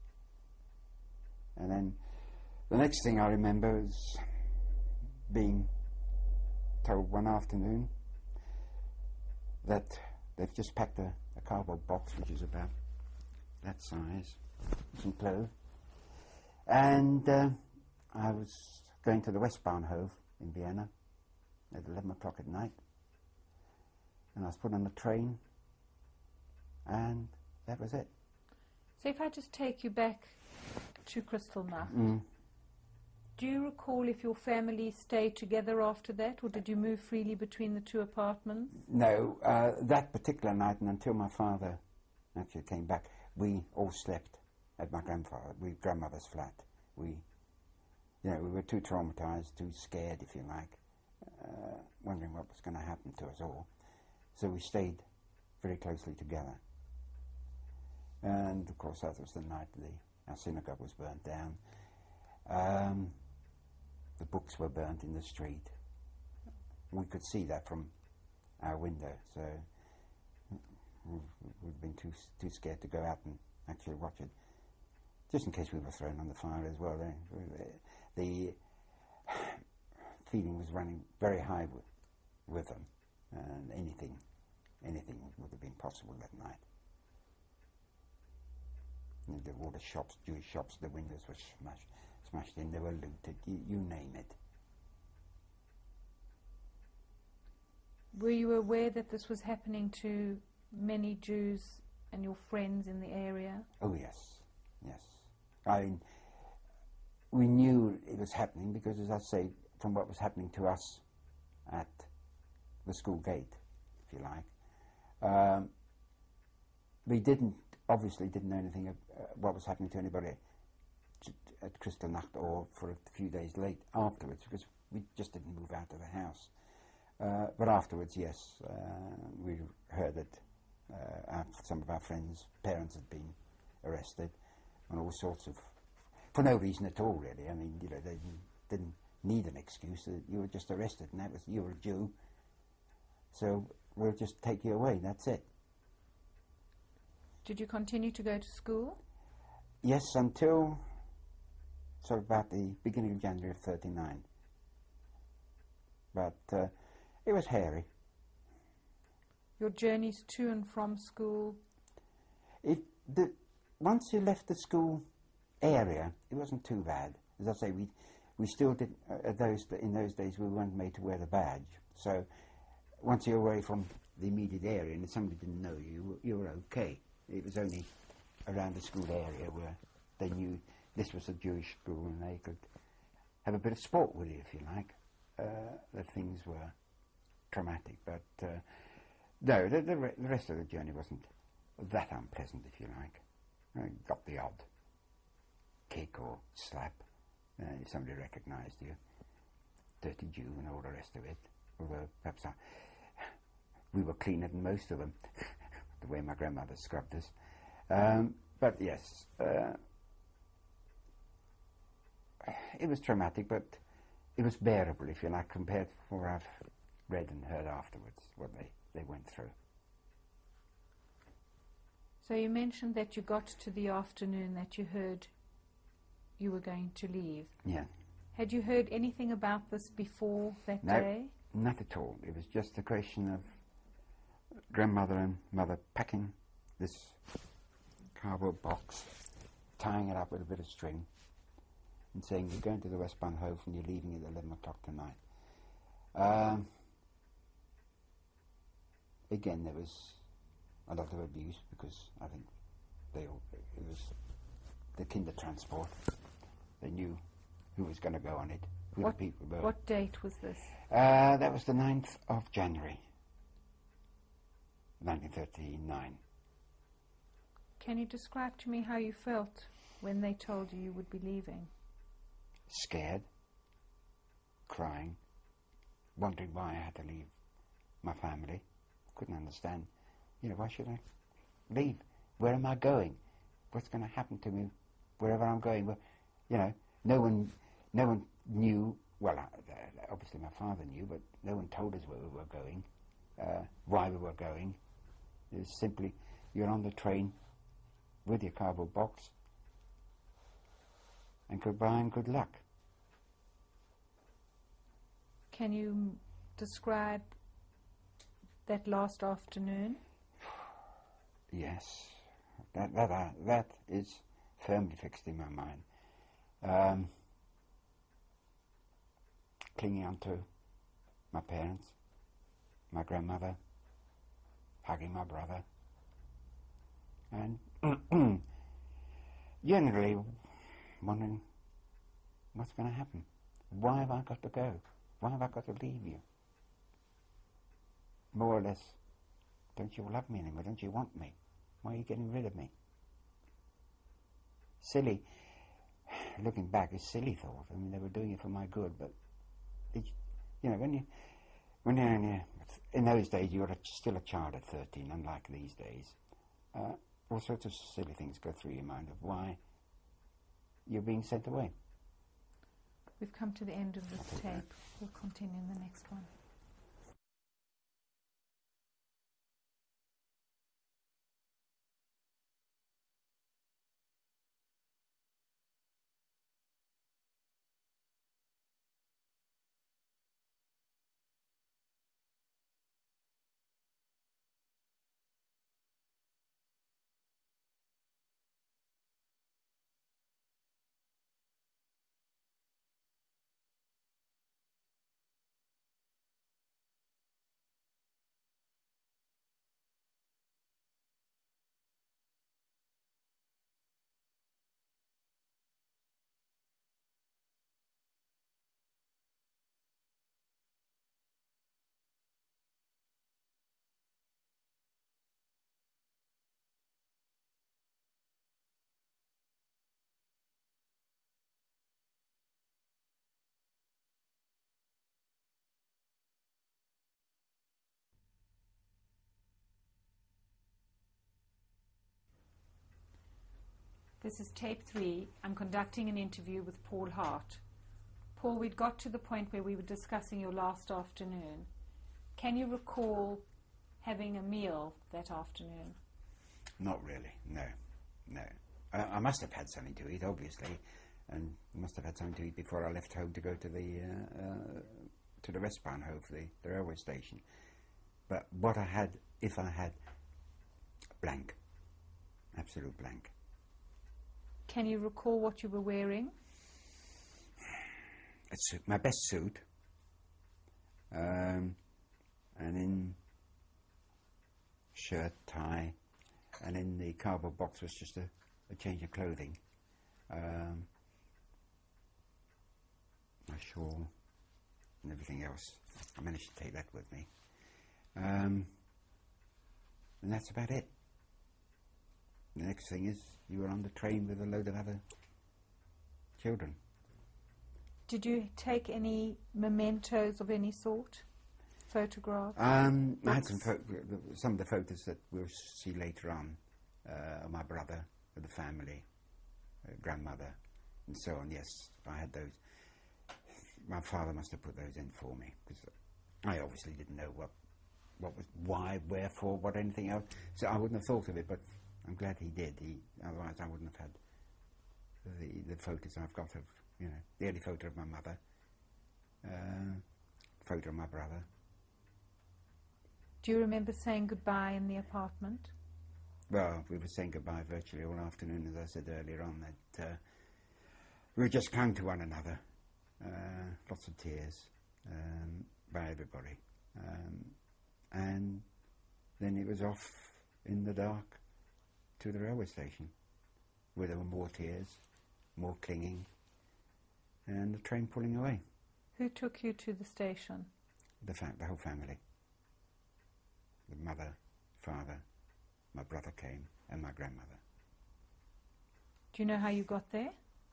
And then the next thing I remember is being told one afternoon that they've just packed a cardboard box, which is about that size, some clothes. And I was going to the Westbahnhof in Vienna at 11 o'clock at night. And I was put on a train, and that was it. So if I just take you back to Kristallnacht, do you recall if your family stayed together after that, or did you move freely between the 2 apartments? No, that particular night, and until my father actually came back, we all slept at my grandmother's flat. We were too traumatized, too scared, if you like, wondering what was going to happen to us all. So we stayed very closely together. And of course that was the night our synagogue was burnt down. The books were burnt in the street. We could see that from our window, so we'd been too scared to go out and actually watch it, just in case we were thrown on the fire as well. The feeling was running very high with them, and anything would have been possible that night. All the shops, Jewish shops, the windows were smashed in, they were looted, you name it. Were you aware that this was happening to many Jews and your friends in the area? Oh yes. I mean, we knew it was happening because, as I say, from what was happening to us at the school gate, if you like, we obviously didn't know anything of what was happening to anybody at Kristallnacht or for a few days late afterwards, because we just didn't move out of the house. But afterwards, yes, we heard that some of our friends' parents had been arrested on all sorts of, for no reason at all, really. I mean, they didn't need an excuse. You were just arrested, and that was, you were a Jew, so we'll just take you away, that's it. Did you continue to go to school? Yes, until sort of about the beginning of January of 39. But it was hairy. Your journeys to and from school? Once you left the school area, it wasn't too bad. As I say, we still did, in those days we weren't made to wear the badge. So once you're away from the immediate area and if somebody didn't know you were okay. It was only around the school area where they knew this was a Jewish school and they could have a bit of sport with you, if you like. That things were traumatic, but no, the rest of the journey wasn't that unpleasant, if you like. I got the odd kick or slap if somebody recognised you, dirty Jew and all the rest of it, although perhaps we were cleaner than most of them. The way my grandmother scrubbed us. But yes, it was traumatic, but it was bearable, if you like, compared to what I've read and heard afterwards, what they went through. So you mentioned that you got to the afternoon that you heard you were going to leave. Yeah. Had you heard anything about this before that day? No, not at all. It was just a question of grandmother and mother packing this cardboard box, tying it up with a bit of string, and saying, you're going to the Westbahnhof and you're leaving at 11 o'clock tonight. Again, there was a lot of abuse, because I think it was the kinder transport. They knew who was going to go on it, who the people were. What date was this? That was the 9th of January, 1939. Can you describe to me how you felt when they told you you would be leaving? Scared, crying, wondering why I had to leave my family. Couldn't understand. Why should I leave? Where am I going? What's going to happen to me wherever I'm going? Well, no one knew. Well, obviously my father knew, but no one told us where we were going, why we were going. It was simply, you're on the train with your cardboard box, and goodbye and good luck. Can you describe that last afternoon? Yes, that is firmly fixed in my mind. Clinging on to my parents, my grandmother, hugging my brother, and generally wondering what's going to happen. Why have I got to go? Why have I got to leave you? More or less, don't you love me anymore? Don't you want me? Why are you getting rid of me? Silly. Looking back, it's silly thought. I mean, they were doing it for my good, but when you're in those days, you were still a child at 13, unlike these days. All sorts of silly things go through your mind of why you're being sent away. We've come to the end of this tape. We'll continue in the next one. This is tape 3. I'm conducting an interview with Paul Hart. Paul, we'd got to the point where we were discussing your last afternoon. Can you recall having a meal that afternoon? Not really, no. I must have had something to eat, obviously, and must have had something to eat before I left home to go to the Westbahnhof, the railway station. But what I had, if I had, blank, absolute blank. Can you recall what you were wearing? It's my best suit, and in shirt, tie, and in the cardboard box was just a change of clothing. My shawl and everything else. I managed to take that with me. And that's about it. The next thing is you were on the train with a load of other children. Did you take any mementos of any sort? Photographs? I had some of the photos that we'll see later on of my brother, with the family, grandmother, and so on. Yes, I had those. My father must have put those in for me, because I obviously didn't know what was, why, wherefore, what, anything else. So I wouldn't have thought of it, but I'm glad he did. Otherwise I wouldn't have had the photos I've got of, you know, the early photo of my mother, photo of my brother. Do you remember saying goodbye in the apartment? Well, we were saying goodbye virtually all afternoon, as I said earlier on, that we were just clung to one another. Lots of tears by everybody. And then it was off in the dark to the railway station, where there were more tears, more clinging, and the train pulling away. Who took you to the station? The whole family. The mother, father, my brother came, and my grandmother. Do you know how you got there?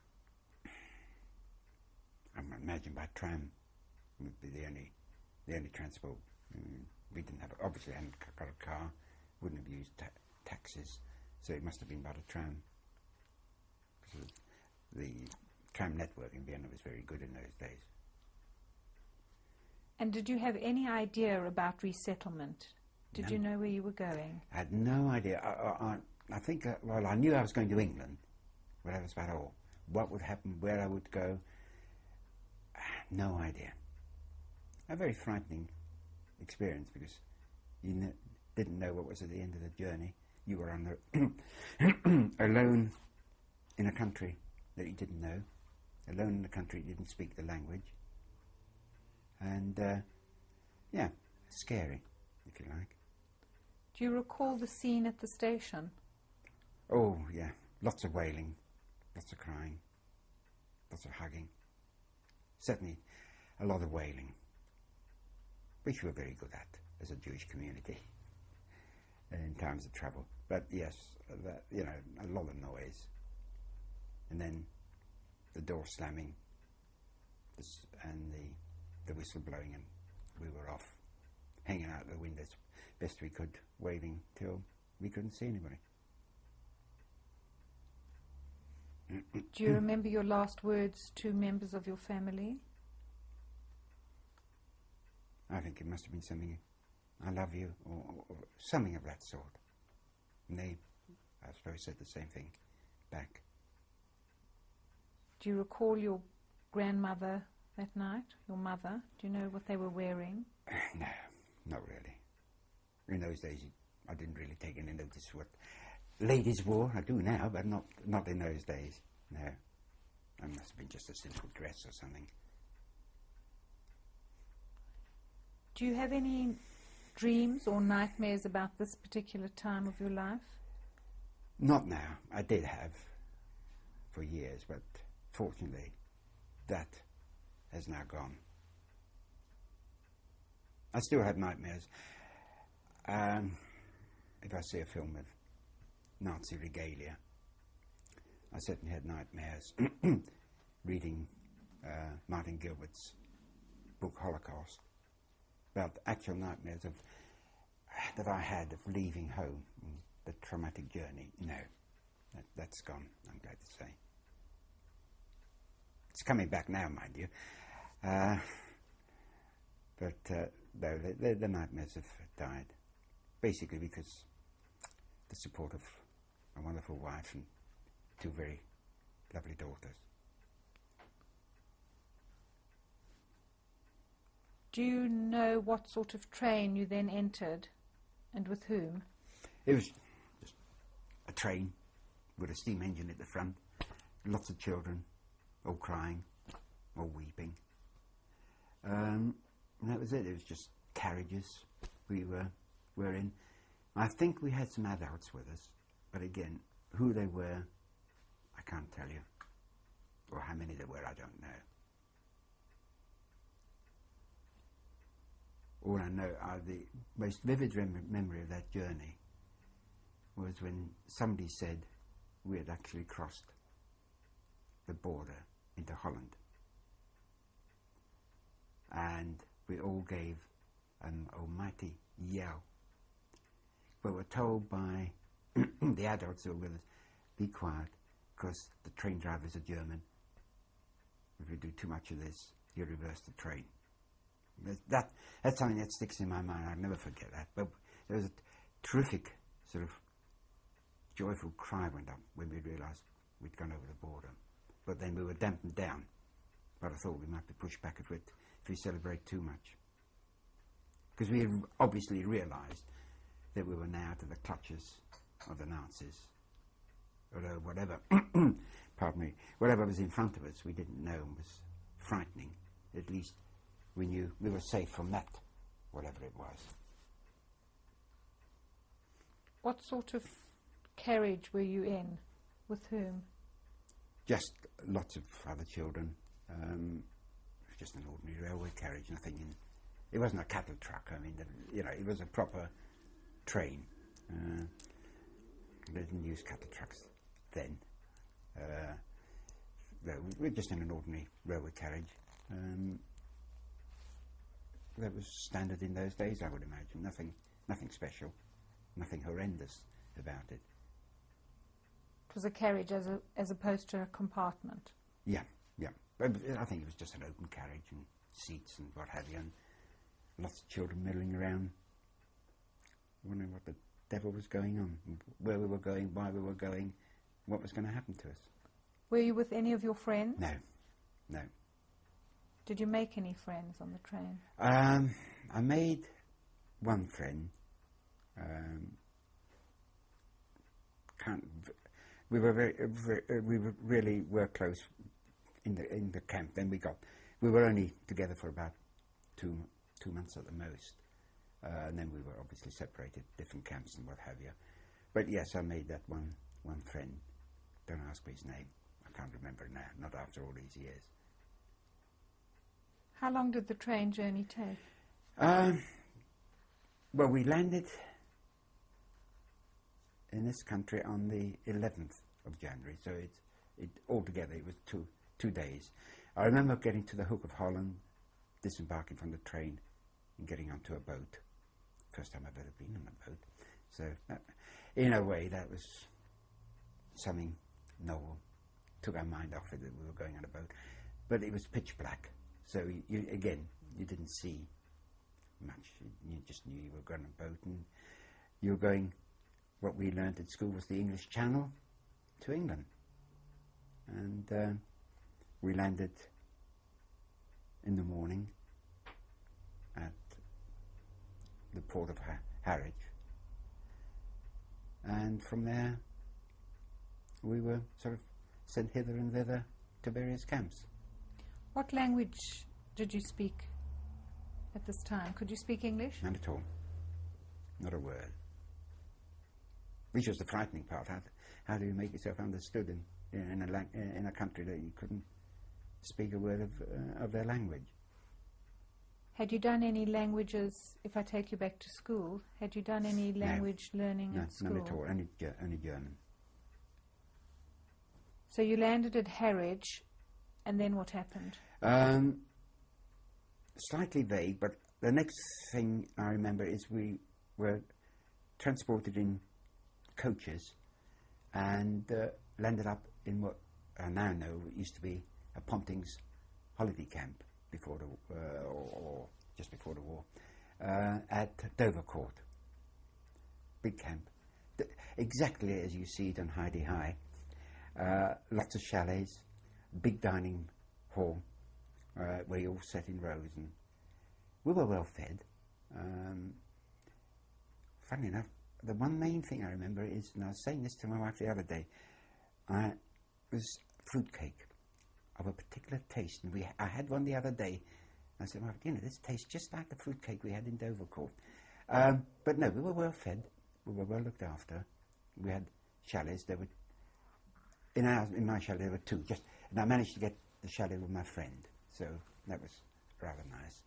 I imagine by tram would be the only transport. We didn't have, obviously I hadn't got a car, wouldn't have used taxis, so it must have been by the tram. Because the tram network in Vienna was very good in those days. And did you have any idea about resettlement? Did you know where you were going? I had no idea. I think, well, I knew I was going to England, but that was about all. What would happen, where I would go, no idea. A very frightening experience, because you didn't know what was at the end of the journey. You were on the alone in a country that you didn't know, alone in a country you didn't speak the language, and yeah, scary, if you like. Do you recall the scene at the station? Oh yeah, lots of wailing, lots of crying, lots of hugging. Certainly a lot of wailing, which we're very good at as a Jewish community in times of trouble. But yes, you know, a lot of noise. And then the door slamming and the whistle blowing, and we were off, hanging out the windows best we could, waving till we couldn't see anybody. Do you remember your last words to members of your family? I think it must have been something, I love you, or something of that sort. And they, I suppose, said the same thing back. Do you recall your grandmother that night, your mother? Do you know what they were wearing? No, not really. In those days, I didn't really take any notice what ladies wore. I do now, but not in those days. No, it must have been just a simple dress or something. Do you have any dreams or nightmares about this particular time of your life? Not now. I did have for years, but fortunately, that has now gone. I still have nightmares. If I see a film of Nazi regalia, I certainly had nightmares reading Martin Gilbert's book Holocaust, about the actual nightmares that I had of leaving home, the traumatic journey. No, that's gone, I'm glad to say. It's coming back now, mind you. But no, the nightmares have died. Basically because the support of a wonderful wife and two very lovely daughters. Do you know what sort of train you then entered, and with whom? It was just a train with a steam engine at the front, lots of children, all crying, all weeping. And that was it. It was just carriages we were in. I think we had some adults with us, but again, who they were, I can't tell you. Or how many there were, I don't know. All I know, the most vivid memory of that journey was when somebody said we had actually crossed the border into Holland. And we all gave an almighty yell. But were told by the adults who were with us, be quiet, because the train drivers are German if you do too much of this, you reverse the train. That's something that sticks in my mind. I'll never forget that. But there was a terrific sort of joyful cry went up when we realised we'd gone over the border. But then we were dampened down. But I thought we might be pushed back if we celebrate too much. Because we obviously realised that we were now to the clutches of the Nazis. Although whatever, pardon me, whatever was in front of us we didn't know was frightening. At least we knew we were safe from that, whatever it was. What sort of carriage were you in? With whom? Just lots of other children. Just an ordinary railway carriage, nothing in... It wasn't a cattle truck, I mean, it was a proper train. They didn't use cattle trucks then. We were just in an ordinary railway carriage. That was standard in those days, I would imagine. Nothing special, nothing horrendous about it. It was a carriage as opposed to a compartment? Yeah. But I think it was just an open carriage and seats and what have you, and lots of children milling around, wondering what the devil was going on, where we were going, why we were going, what was going to happen to us. Were you with any of your friends? No. Did you make any friends on the train? I made one friend. We really were close in the camp. Then we were only together for about two months at the most, and then we were obviously separated, different camps and what have you. But yes, I made that one friend. Don't ask me his name. I can't remember it now. Not after all these years. How long did the train journey take? Well, we landed in this country on the 11th of January, so altogether it was two days. I remember getting to the Hook of Holland, disembarking from the train and getting onto a boat. First time I've ever been on a boat. So in a way that was something novel. Took our mind off it that we were going on a boat. But it was pitch black. So you didn't see much. You just knew you were going on a boat, and you were going, what we learned at school was the English Channel to England. And we landed in the morning at the port of Harwich. And from there we were sort of sent hither and thither to various camps. What language did you speak at this time? Could you speak English? Not at all. Not a word. Which was the frightening part. How do you make yourself understood in a country that you couldn't speak a word of their language? Had you done any languages, if I take you back to school, had you done any language learning at school? None at all. Only German. So you landed at Harwich, and then what happened? Slightly vague, but the next thing I remember is we were transported in coaches and landed up in what I now know used to be a Pontings holiday camp before or just before the war at Dovercourt. Big camp, exactly as you see it on Heidi High. Lots of chalets, big dining hall where you all sat in rows, and we were well fed. Funny enough, the one main thing I remember is, and I was saying this to my wife the other day, was fruitcake of a particular taste, and I had one the other day. I said, well, this tastes just like the fruitcake we had in Dovercourt. But no, we were well fed, we were well looked after. We had chalets. There were in my chalet there were two, and I managed to get the chalet with my friend, so that was rather nice.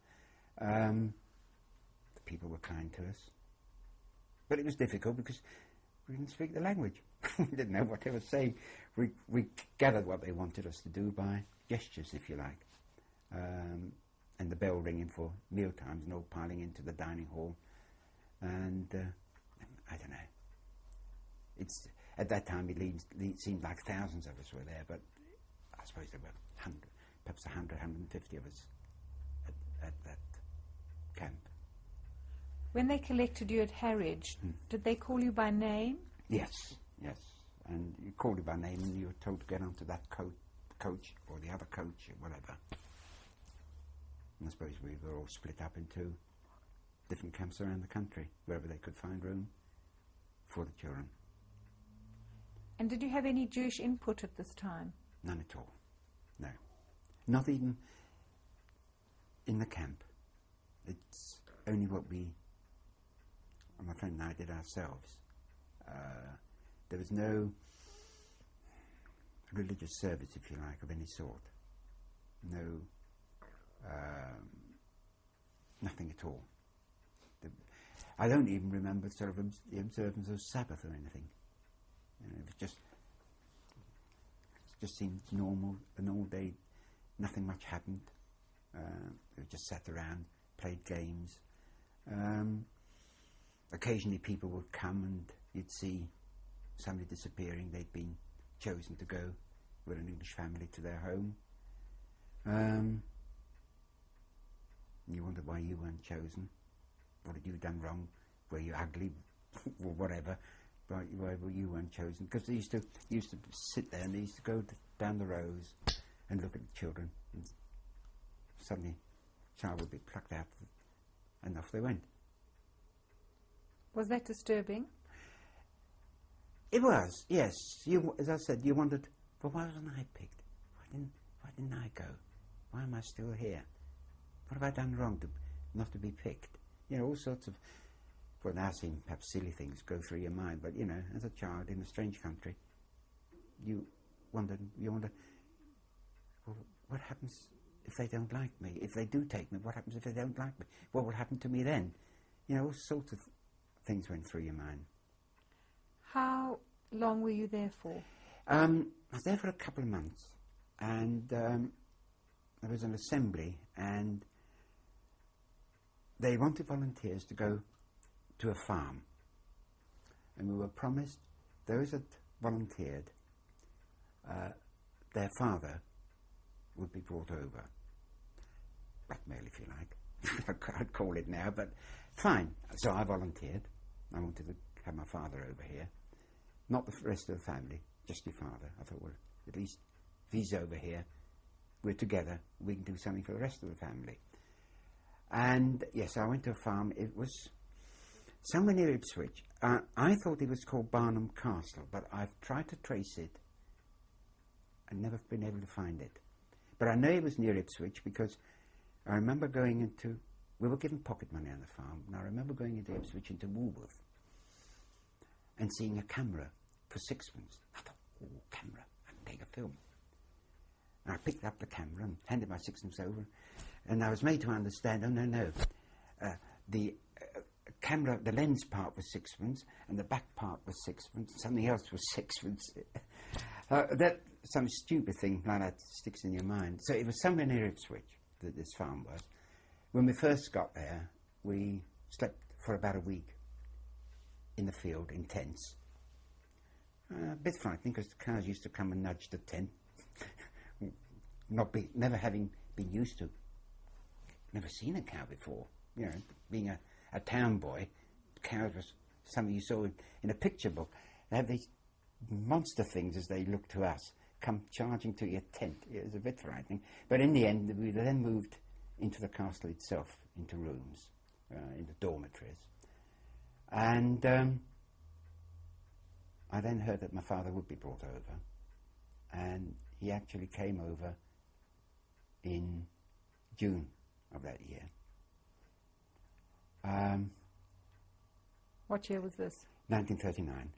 The people were kind to us, but it was difficult because we didn't speak the language. We didn't know what they were saying. We gathered what they wanted us to do by gestures, if you like, and the bell ringing for meal times and all piling into the dining hall, and I don't know. At that time it seemed like thousands of us were there, but I suppose there were perhaps 100, 150 of us at that camp. When they collected you at Harwich, did they call you by name? Yes, yes. And you called you by name and you were told to get onto that coach or the other coach or whatever. And I suppose we were all split up into different camps around the country, wherever they could find room for the children. And did you have any Jewish input at this time? None at all, no. Not even in the camp. It's only what my friend and I did ourselves. There was no religious service, if you like, of any sort. No, nothing at all. I don't even remember sort of the observance of Sabbath or anything. You know, it just seemed normal, an all day, nothing much happened. We just sat around, played games. Occasionally people would come and you'd see somebody disappearing. They'd been chosen to go with an English family to their home. You wondered why you weren't chosen. What had you done wrong? Were you ugly or whatever? Why you weren't chosen? Because they used to sit there and they used to go down the rows and look at the children, and suddenly a child would be plucked out and off they went. Was that disturbing? It was, yes. As I said, you wondered, well, why wasn't I picked? Why didn't I go? Why am I still here? What have I done wrong not to be picked? You know, all sorts of, well, now seem perhaps silly things go through your mind, but, you know, as a child in a strange country, you wonder, well, what happens if they don't like me? If they do take me, what happens if they don't like me? What will happen to me then? You know, all sorts of things went through your mind. How long were you there for? I was there for a couple of months, and there was an assembly, and they wanted volunteers to go to a farm, and we were promised those that volunteered, their father would be brought over. Blackmail, if you like. I'd call it now, but fine. So I volunteered. I wanted to have my father over here. Not the rest of the family, just your father. I thought, well, at least if he's over here, we're together, we can do something for the rest of the family. And yes, I went to a farm. It was somewhere near Ipswich. I thought it was called Barnham Castle, but I've tried to trace it and never been able to find it. But I know it was near Ipswich because I remember going into, we were given pocket money on the farm, and I remember going into Ipswich, into Woolworth, and seeing a camera for £6. I thought, oh, camera, I can take a film. And I picked up the camera and handed my £6 over, and I was made to understand, oh, no, the camera, the lens part was £6, and the back part was £6, something else was £6. That, some stupid thing like that sticks in your mind. So it was somewhere near Ipswich that this farm was. When we first got there, we slept for about a week in the field in tents. A bit frightening because the cows used to come and nudge the tent. Never having been used to, never seen a cow before. You know, being a town boy, cows was something you saw in a picture book. They have these monster things as they look to us, come charging to your tent. It was a bit frightening. But in the end, we then moved into the castle itself, into rooms, into dormitories. And I then heard that my father would be brought over, and he actually came over in June of that year. What year was this? 1939.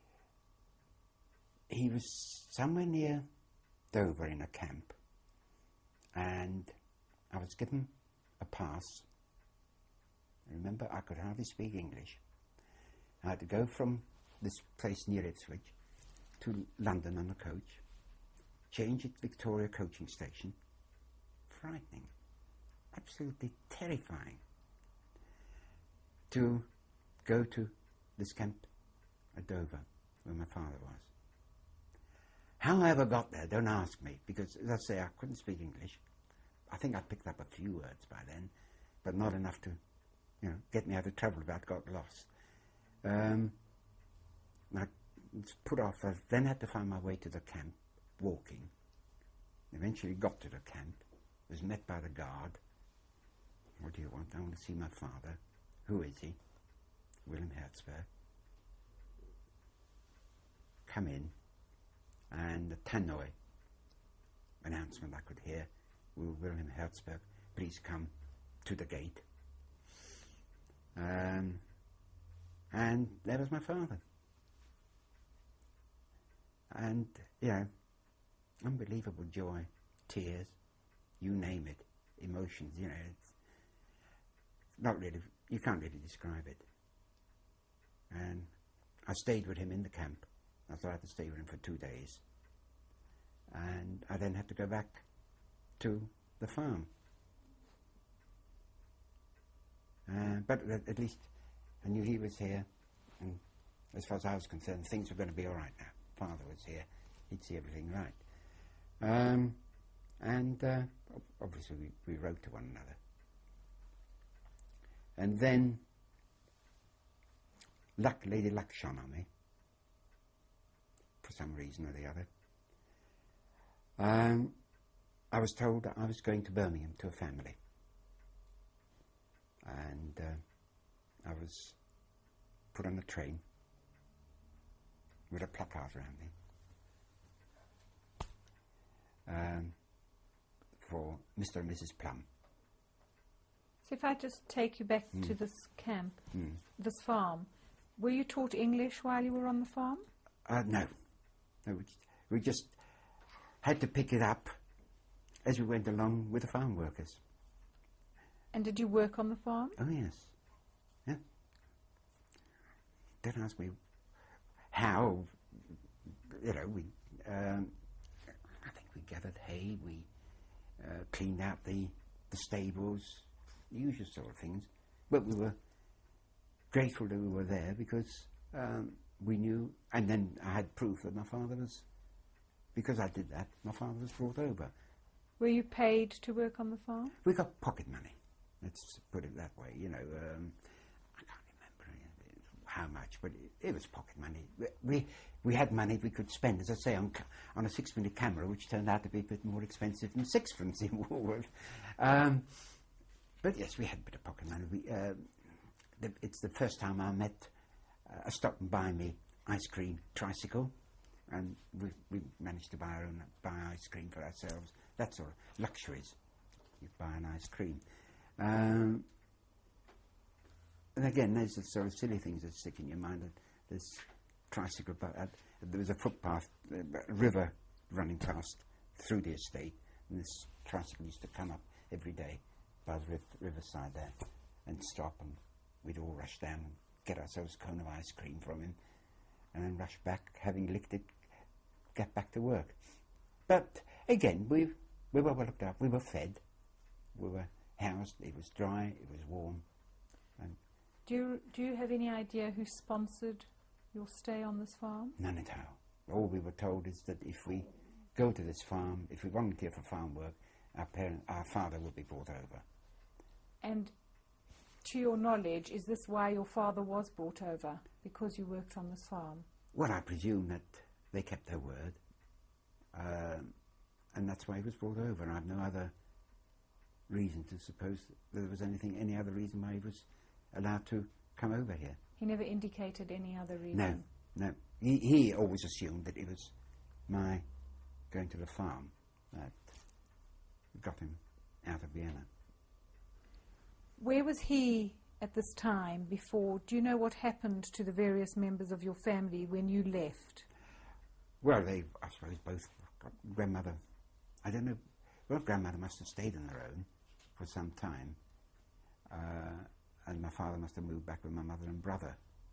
He was somewhere near Dover in a camp, and I was given a pass. Remember, I could hardly speak English. I had to go from this place near Ipswich to London on a coach, change at Victoria coaching station. Frightening, absolutely terrifying, to go to this camp at Dover where my father was. How I ever got there, don't ask me, because, as I say, I couldn't speak English. I think I picked up a few words by then, but not enough to, get me out of trouble if I'd got lost. I put off, I then had to find my way to the camp, walking. Eventually got to the camp, was met by the guard. What do you want? I want to see my father. Who is he? William Hertzberg. Come in, and the tannoy announcement I could hear, William Hertzberg, please come to the gate. And there was my father. And, unbelievable joy, tears, you name it, emotions, it's not really, you can't really describe it. And I stayed with him in the camp. I thought I had to stay with him for 2 days. And I then had to go back to the farm. But at least I knew he was here, and as far as I was concerned, things were going to be all right now. Father was here, he'd see everything right. Obviously we wrote to one another. And then Lady Luck shone on me, for some reason or the other. I was told that I was going to Birmingham to a family. And I was put on a train with a placard around me for Mr. and Mrs. Plum. So if I just take you back to this camp, this farm, were you taught English while you were on the farm? No. We just had to pick it up as we went along with the farm workers. And did you work on the farm? Oh, yes. Yeah. Don't ask me how, I think we gathered hay, we cleaned out the stables, the usual sort of things. But we were grateful that we were there because we knew, and then I had proof that my father was, because I did that, my father was brought over. Were you paid to work on the farm? We got pocket money, let's put it that way, I can't remember how much, but it was pocket money. We had money we could spend, as I say, on a 6-minute camera, which turned out to be a bit more expensive than sixpence in Woolworth. But yes, we had a bit of pocket money. It's the first time I met a stop and buy me ice cream tricycle, and we managed to buy ice cream for ourselves. That sort of luxuries. You buy an ice cream. And again, there's the sort of silly things that stick in your mind. There's tricycle, there was a footpath, a river running past through the estate, and this tricycle used to come up every day by the riverside there and stop, and we'd all rush down and get ourselves a cone of ice cream from him, and then rush back, having licked it, get back to work. But again, we were well looked after, we were fed, we were housed, it was dry, it was warm. And do you have any idea who sponsored your stay on this farm? None at all. All we were told is that if we go to this farm, if we volunteer for farm work, our father will be brought over. And to your knowledge, is this why your father was brought over? Because you worked on this farm? Well, I presume that they kept their word. And that's why he was brought over. And I have no other reason to suppose that there was any other reason why he was allowed to come over here. He never indicated any other reason? No. He always assumed that it was my going to the farm that got him out of Vienna. Where was he at this time before? Do you know what happened to the various members of your family when you left? Well, I suppose both grandmother, I don't know, well, grandmother must have stayed on her own for some time, and my father must have moved back with my mother and brother.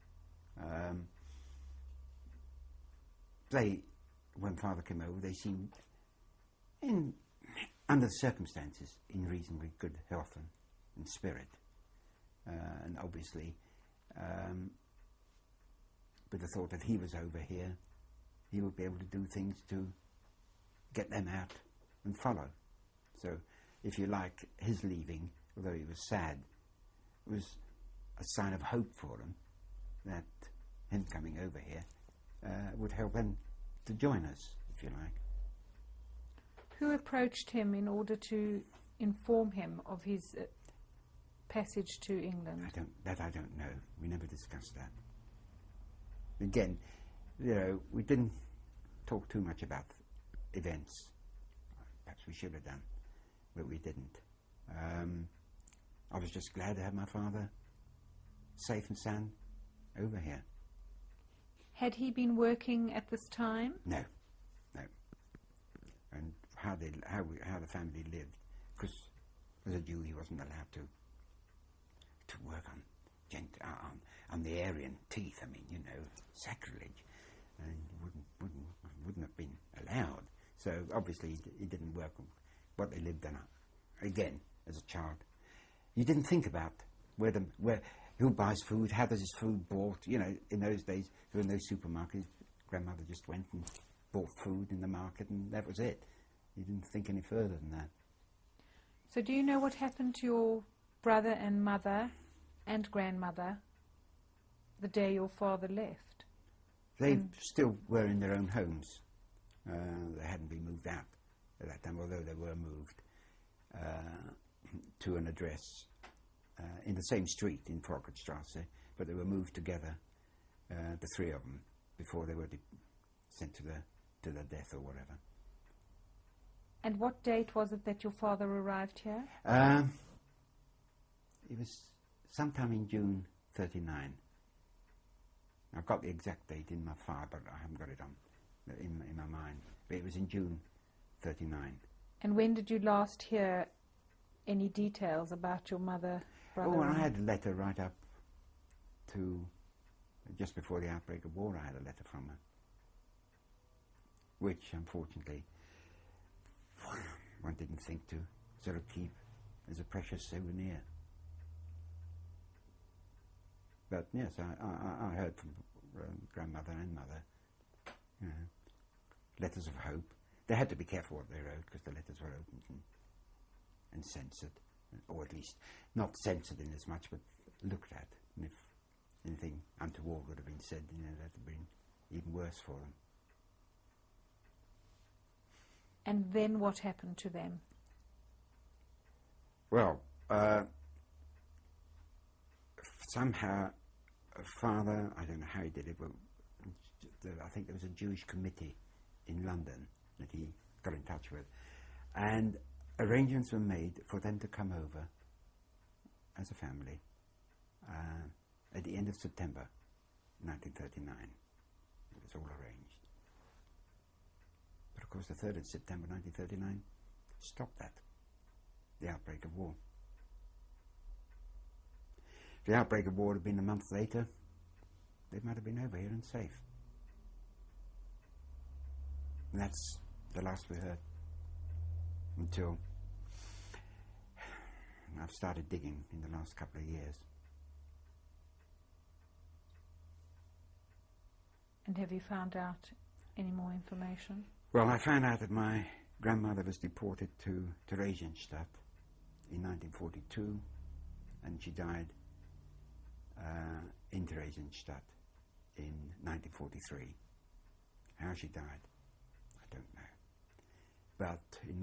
When father came over, they seemed, under the circumstances, in reasonably good health and spirit, and obviously with the thought that he was over here, he would be able to do things to get them out and follow. So, if you like, his leaving, although he was sad, was a sign of hope for them, that him coming over here would help them to join us, if you like. Who approached him in order to inform him of his passage to England? I don't know. We never discussed that. Again, we didn't talk too much about events. Perhaps we should have done, but we didn't. I was just glad to have my father safe and sound over here. Had he been working at this time? No. And how the family lived, because as a Jew he wasn't allowed to work on the Aryan teeth. I mean, sacrilege, and wouldn't have been allowed. So obviously he didn't work on what they lived on. Again, as a child, you didn't think about who buys food, how does his food bought. In those days, there were no supermarkets. Grandmother just went and bought food in the market, and that was it. You didn't think any further than that. So do you know what happened to your brother and mother and grandmother the day your father left? They still were in their own homes. They hadn't been moved out at that time, although they were moved to an address in the same street in Froggerstrasse, but they were moved together, the three of them, before they were sent to their death or whatever. And what date was it that your father arrived here? It was sometime in June 39. I've got the exact date in my file, but I haven't got it in my mind. But it was in June 39. And when did you last hear any details about your mother, brother? Oh, I had a letter right up to just before the outbreak of war. I had a letter from her, which unfortunately one didn't think to sort of keep as a precious souvenir. But yes, I heard from grandmother and mother, letters of hope. They had to be careful what they wrote, because the letters were opened and censored, or at least not censored in as much, but looked at. And if anything untoward would have been said, that would have been even worse for them. And then what happened to them? Well, somehow, father, I don't know how he did it, but I think there was a Jewish committee in London that he got in touch with, and arrangements were made for them to come over as a family at the end of September 1939. It was all arranged. But of course the 3rd of September 1939 stopped that, the outbreak of war. If the outbreak of war had been a month later, they might have been over here and safe. And that's the last we heard, until I've started digging in the last couple of years. And have you found out any more information? Well, I found out that my grandmother was deported to Theresienstadt in 1942, and she died in Theresienstadt in 1943. How she died, I don't know. But in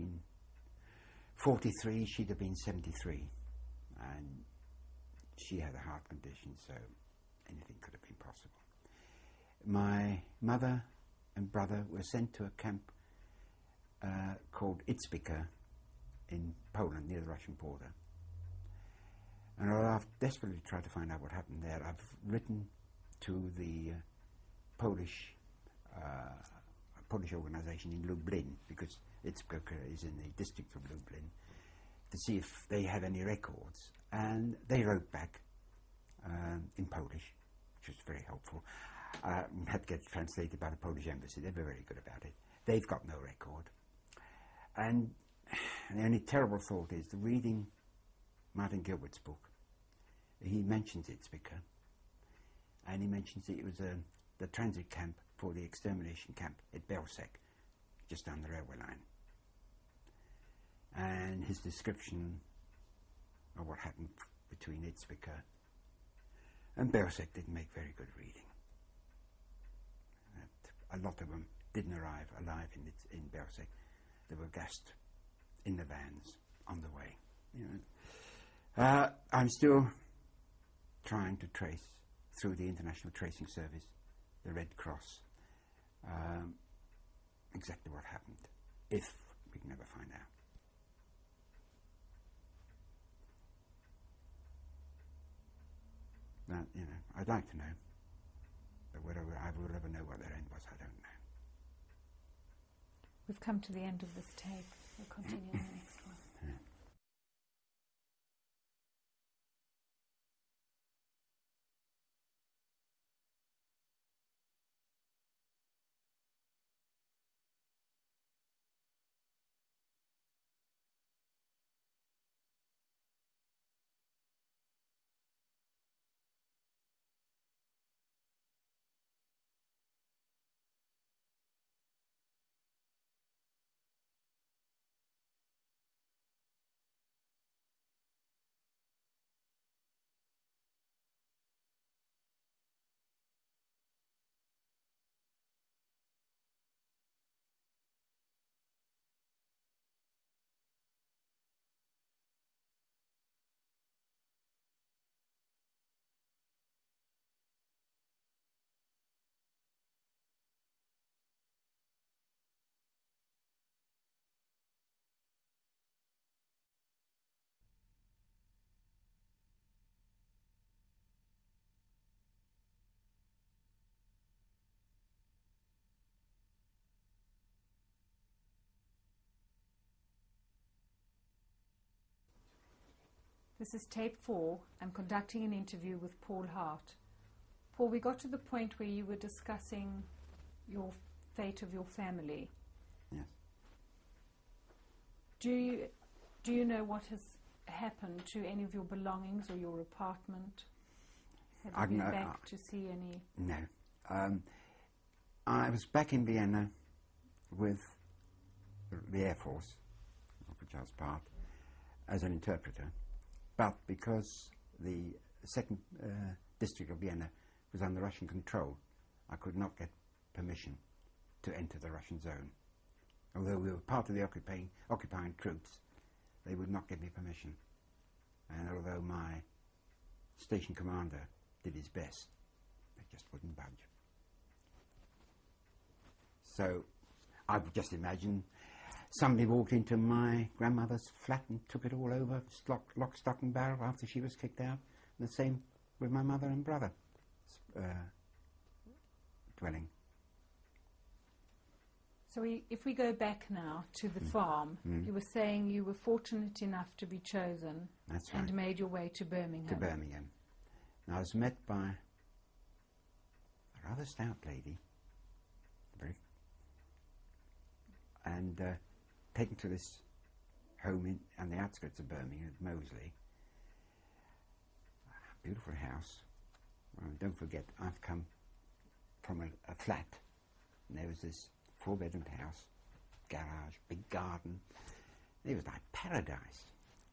1943, she'd have been 73, and she had a heart condition, so anything could have been possible. My mother and brother were sent to a camp called Itzbika in Poland, near the Russian border. And although I've desperately tried to find out what happened there, I've written to the Polish organization in Lublin, because Itzbika is in the district of Lublin, to see if they have any records. And they wrote back in Polish, which was very helpful. Had to get translated by the Polish embassy. They were very good about it. They've got no record. And the only terrible thought is, reading Martin Gilbert's book, he mentions Itzbika, and he mentions that it was the transit camp for the extermination camp at Belzec, just down the railway line. And his description of what happened between Itzviker and Belzec didn't make very good reading. A lot of them didn't arrive alive in Belzec. They were gassed in the vans on the way. You know. I'm still trying to trace through the International Tracing Service, the Red Cross, exactly what happened, if we can ever find out. That, you know, I'd like to know, but whether I will ever know what their end was, I don't know. We've come to the end of this tape. We'll continue on the next one. Yeah. This is tape 4. I'm conducting an interview with Paul Hart. Paul, we got to the point where you were discussing your fate of your family. Yes. Do you know what has happened to any of your belongings or your apartment? Have you been back to see any? No. I was back in Vienna with the Air Force, of which I was part, as an interpreter. But because the 2nd District of Vienna was under Russian control, I could not get permission to enter the Russian zone. Although we were part of the occupying troops, they would not give me permission. And although my station commander did his best, they just wouldn't budge. So I would just imagine somebody walked into my grandmother's flat and took it all over, lock, stock and barrel, after she was kicked out. And the same with my mother and brother dwelling. So if we go back now to the farm, you were saying you were fortunate enough to be chosen. That's right. And made your way to Birmingham. To Birmingham. And I was met by a rather stout lady, and taken to this home on the outskirts of Birmingham, at Moseley. Beautiful house. Well, don't forget, I've come from a flat, and there was this 4-bedroom house, garage, big garden. It was like paradise.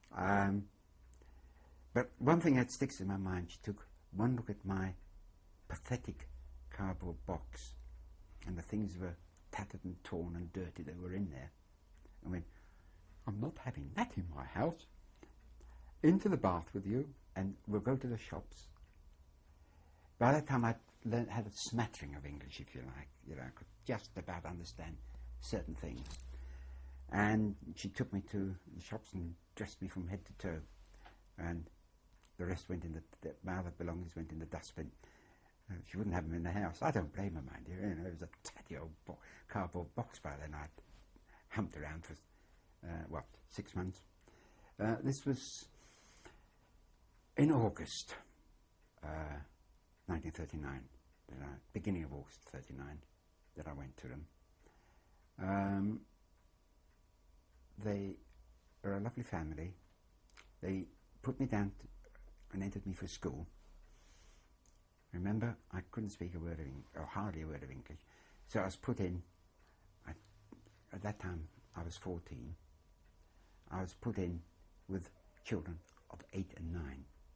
But one thing that sticks in my mind, she took one look at my pathetic cardboard box, and the things were tattered and torn and dirty that were in there, and went, "I'm not having that in my house. Into the bath with you, and we'll go to the shops." By that time, I had a smattering of English, if you like. You know, I could just about understand certain things. And she took me to the shops and dressed me from head to toe. And the rest went in my other belongings went in the dustbin. She wouldn't have them in the house. I don't blame her, mind you. You know, it was a tatty old cardboard box by then. I'd humped around for, 6 months. This was in August 1939, beginning of August 39, that I went to them. They were a lovely family. They put me down and entered me for school. Remember, I couldn't speak a word of English, or hardly a word of English. So I was put in, at that time I was 14, I was put in with children of 8 and 9.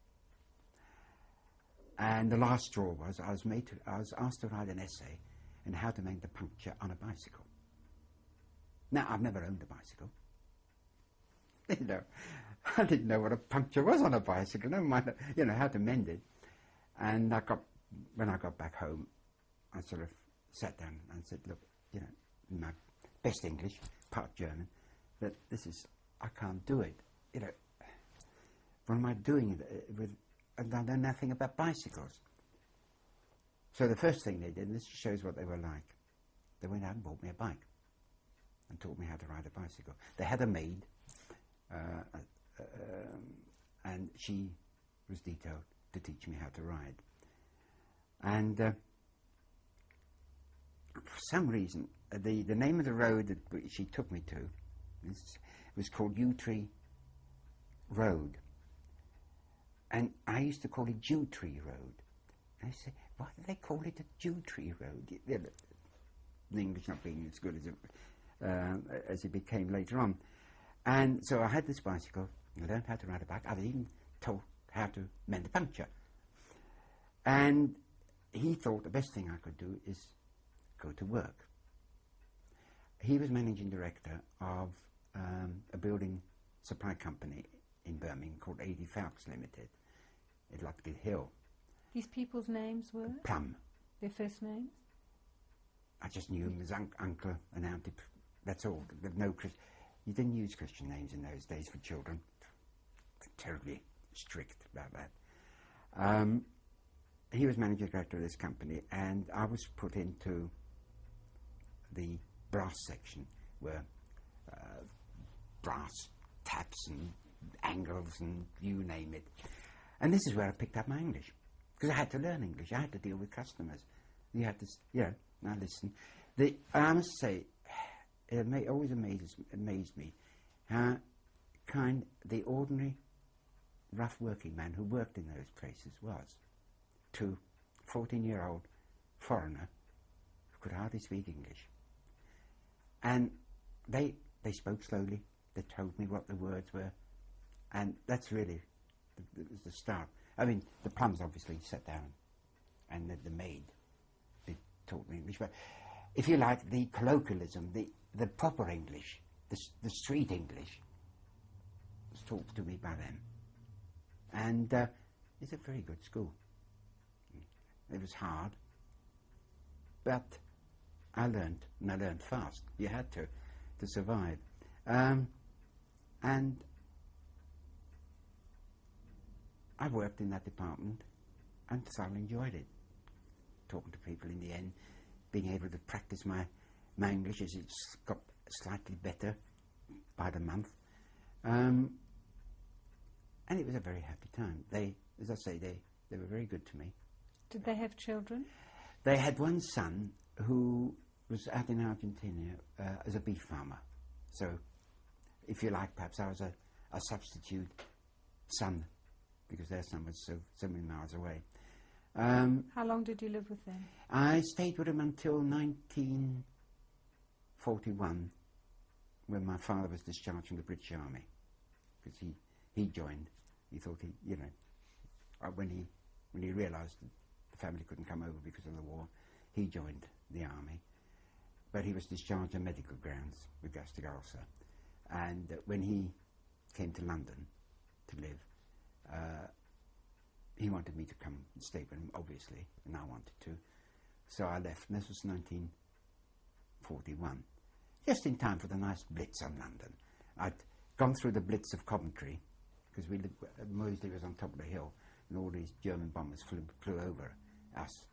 And the last straw was I was asked to write an essay on how to make the puncture on a bicycle. Now, I've never owned a bicycle. You know, I didn't know what a puncture was on a bicycle, never mind, you know, how to mend it. And when I got back home, I sort of sat down and said, look, you know, in my best English, part German, that I can't do it. You know, what am I doing with, and I know nothing about bicycles. So the first thing they did, and this shows what they were like, they went out and bought me a bike and taught me how to ride a bicycle. They had a maid, and she was detailed to teach me how to ride. And for some reason, the name of the road that she took me to was called Yew Tree Road. And I used to call it Jew Tree Road. And I said, why do they call it a Jew Tree Road? The English not being as good as it became later on. And so I had this bicycle, I learned how to ride a bike, I was even taught how to mend a puncture. And he thought the best thing I could do is go to work. He was managing director of a building supply company in Birmingham called A.D. Fowkes Limited at Lutgate Hill. These people's names were? Plum. Their first names? I just knew him as uncle and auntie. That's all. No you didn't use Christian names in those days for children. Terribly strict about that. He was managing director of this company, and I was put into the brass section, where brass taps and angles and you name it. And this is where I picked up my English, because I had to learn English. I had to deal with customers. You had to, now listen. I must say, it always amazed me how kind the ordinary rough working man who worked in those places was to a 14-year-old foreigner who could hardly speak English. And they spoke slowly. They told me what the words were. And that's really the start. I mean, the Plums obviously sat down, and the maid taught me English. But if you like, the colloquialism, the proper English, the street English, was taught to me by them. And it's a very good school. It was hard, but I learned, and I learned fast. You had to survive. And I worked in that department and thoroughly enjoyed it. Talking to people in the end, being able to practice my English as it's got slightly better by the month. And it was a very happy time. As I say, they were very good to me. Did they have children? They had one son who was out in Argentina as a beef farmer. So, if you like, perhaps I was a substitute son, because their son was so many miles away. How long did you live with them? I stayed with him until 1941, when my father was discharged from the British Army, because he joined. He thought when he realised that the family couldn't come over because of the war, he joined the army. But he was discharged on medical grounds with gastric ulcer. And when he came to London to live, he wanted me to come and stay with him, obviously, and I wanted to. So I left, and this was 1941, just in time for the nice blitz on London. I'd gone through the blitz of Coventry, because Moseley was on top of the hill, and all these German bombers flew over us.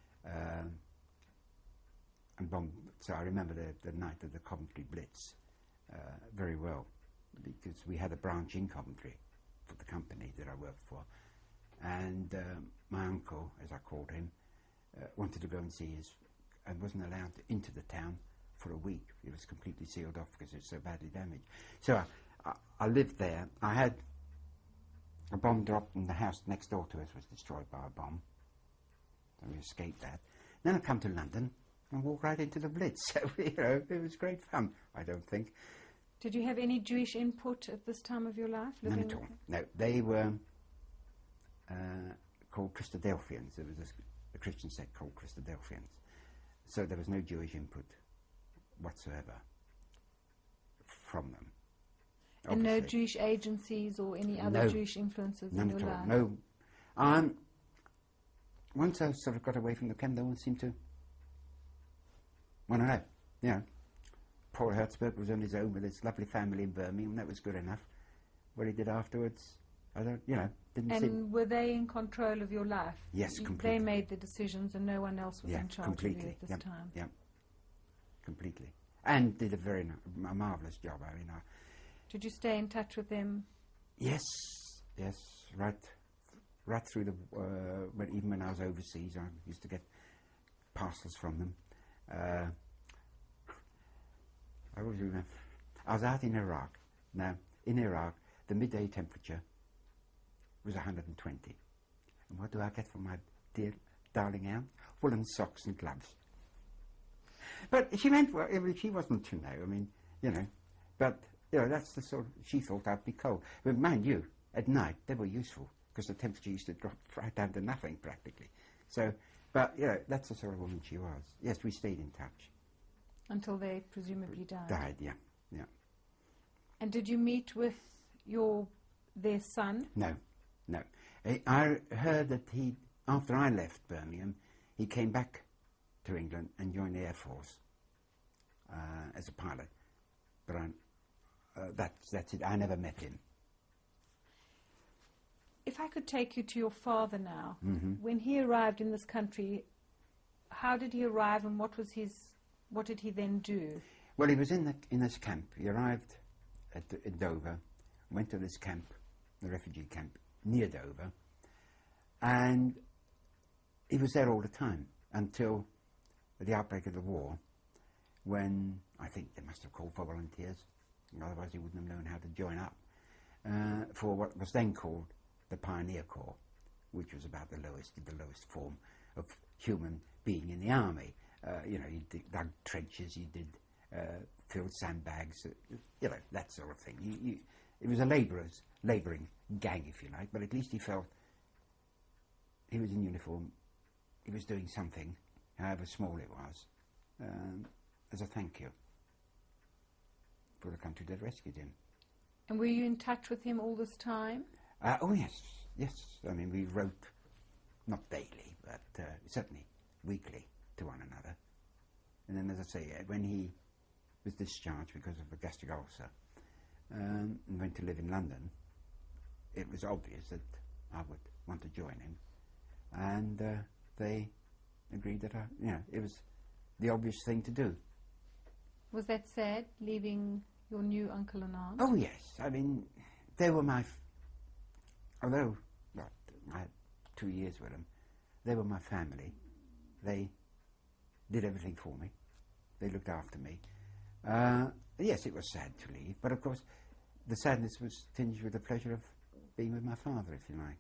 So I remember the night of the Coventry Blitz very well, because we had a branch in Coventry for the company that I worked for, and my uncle, as I called him, wanted to go and see us, and wasn't allowed into the town for a week. It was completely sealed off because it was so badly damaged. So I lived there. I had a bomb dropped, and the house next door to us was destroyed by a bomb, so we escaped that. Then I come to London, and walk right into the Blitz. So, you know, it was great fun, I don't think. Did you have any Jewish input at this time of your life? None at all. No, they were called Christadelphians. There was a Christian sect called Christadelphians. So there was no Jewish input whatsoever from them. And no Jewish agencies or any other Jewish influences in your life? None at all, no. Once I sort of got away from the camp, they all seemed to want to know. You know, Paul Hertzberg was on his own with his lovely family in Birmingham. That was good enough. What he did afterwards, I don't, you know, didn't seem... And were they in control of your life? Yes, completely. They made the decisions and no one else was in charge of you at this time? Yeah, completely. And did a marvellous job. I mean, did you stay in touch with them? Yes, right through the... even when I was overseas, I used to get parcels from them. I always remember, I was out in Iraq. Now, in Iraq, the midday temperature was 120. And what do I get from my dear darling aunt? Woolen socks and gloves. But she meant well. I mean, she wasn't to know. I mean, you know, but you know, that's the sort of, she thought I'd be cold. But mind you, at night they were useful because the temperature used to drop right down to nothing practically. So, but you know, that's the sort of woman she was. Yes, we stayed in touch. Until they presumably died. Died, yeah. And did you meet with their son? No. I heard that after I left Birmingham, he came back to England and joined the Air Force as a pilot. But that's it. I never met him. If I could take you to your father now, when he arrived in this country, how did he arrive and what did he then do? Well, he was in this camp. He arrived at Dover, went to this camp, the refugee camp near Dover, and he was there all the time until the outbreak of the war, when I think they must have called for volunteers, otherwise he wouldn't have known how to join up, for what was then called the Pioneer Corps, which was about the lowest form of human being in the army. You know, you dug trenches, you did filled sandbags, you know, that sort of thing. It was a labouring gang, if you like, but at least he felt he was in uniform, he was doing something, however small it was, as a thank you for the country that rescued him. And were you in touch with him all this time? Oh, yes. I mean, we wrote, not daily, but certainly weekly to one another. And then, as I say, when he was discharged because of a gastric ulcer and went to live in London, it was obvious that I would want to join him. And they agreed that, it was the obvious thing to do. Was that sad, leaving your new uncle and aunt? Oh, yes. I mean, they were although I had 2 years with them, they were my family. They did everything for me. They looked after me. Yes, it was sad to leave, but of course the sadness was tinged with the pleasure of being with my father, if you like.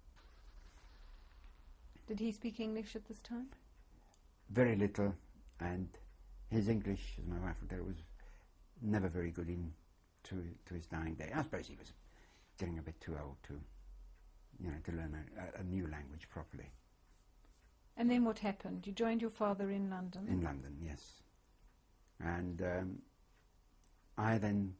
Did he speak English at this time? Very little, and his English, as my wife would tell, was never very good to his dying day. I suppose he was getting a bit too old to learn a new language properly. And then what happened? You joined your father in London? In London, yes. And I then,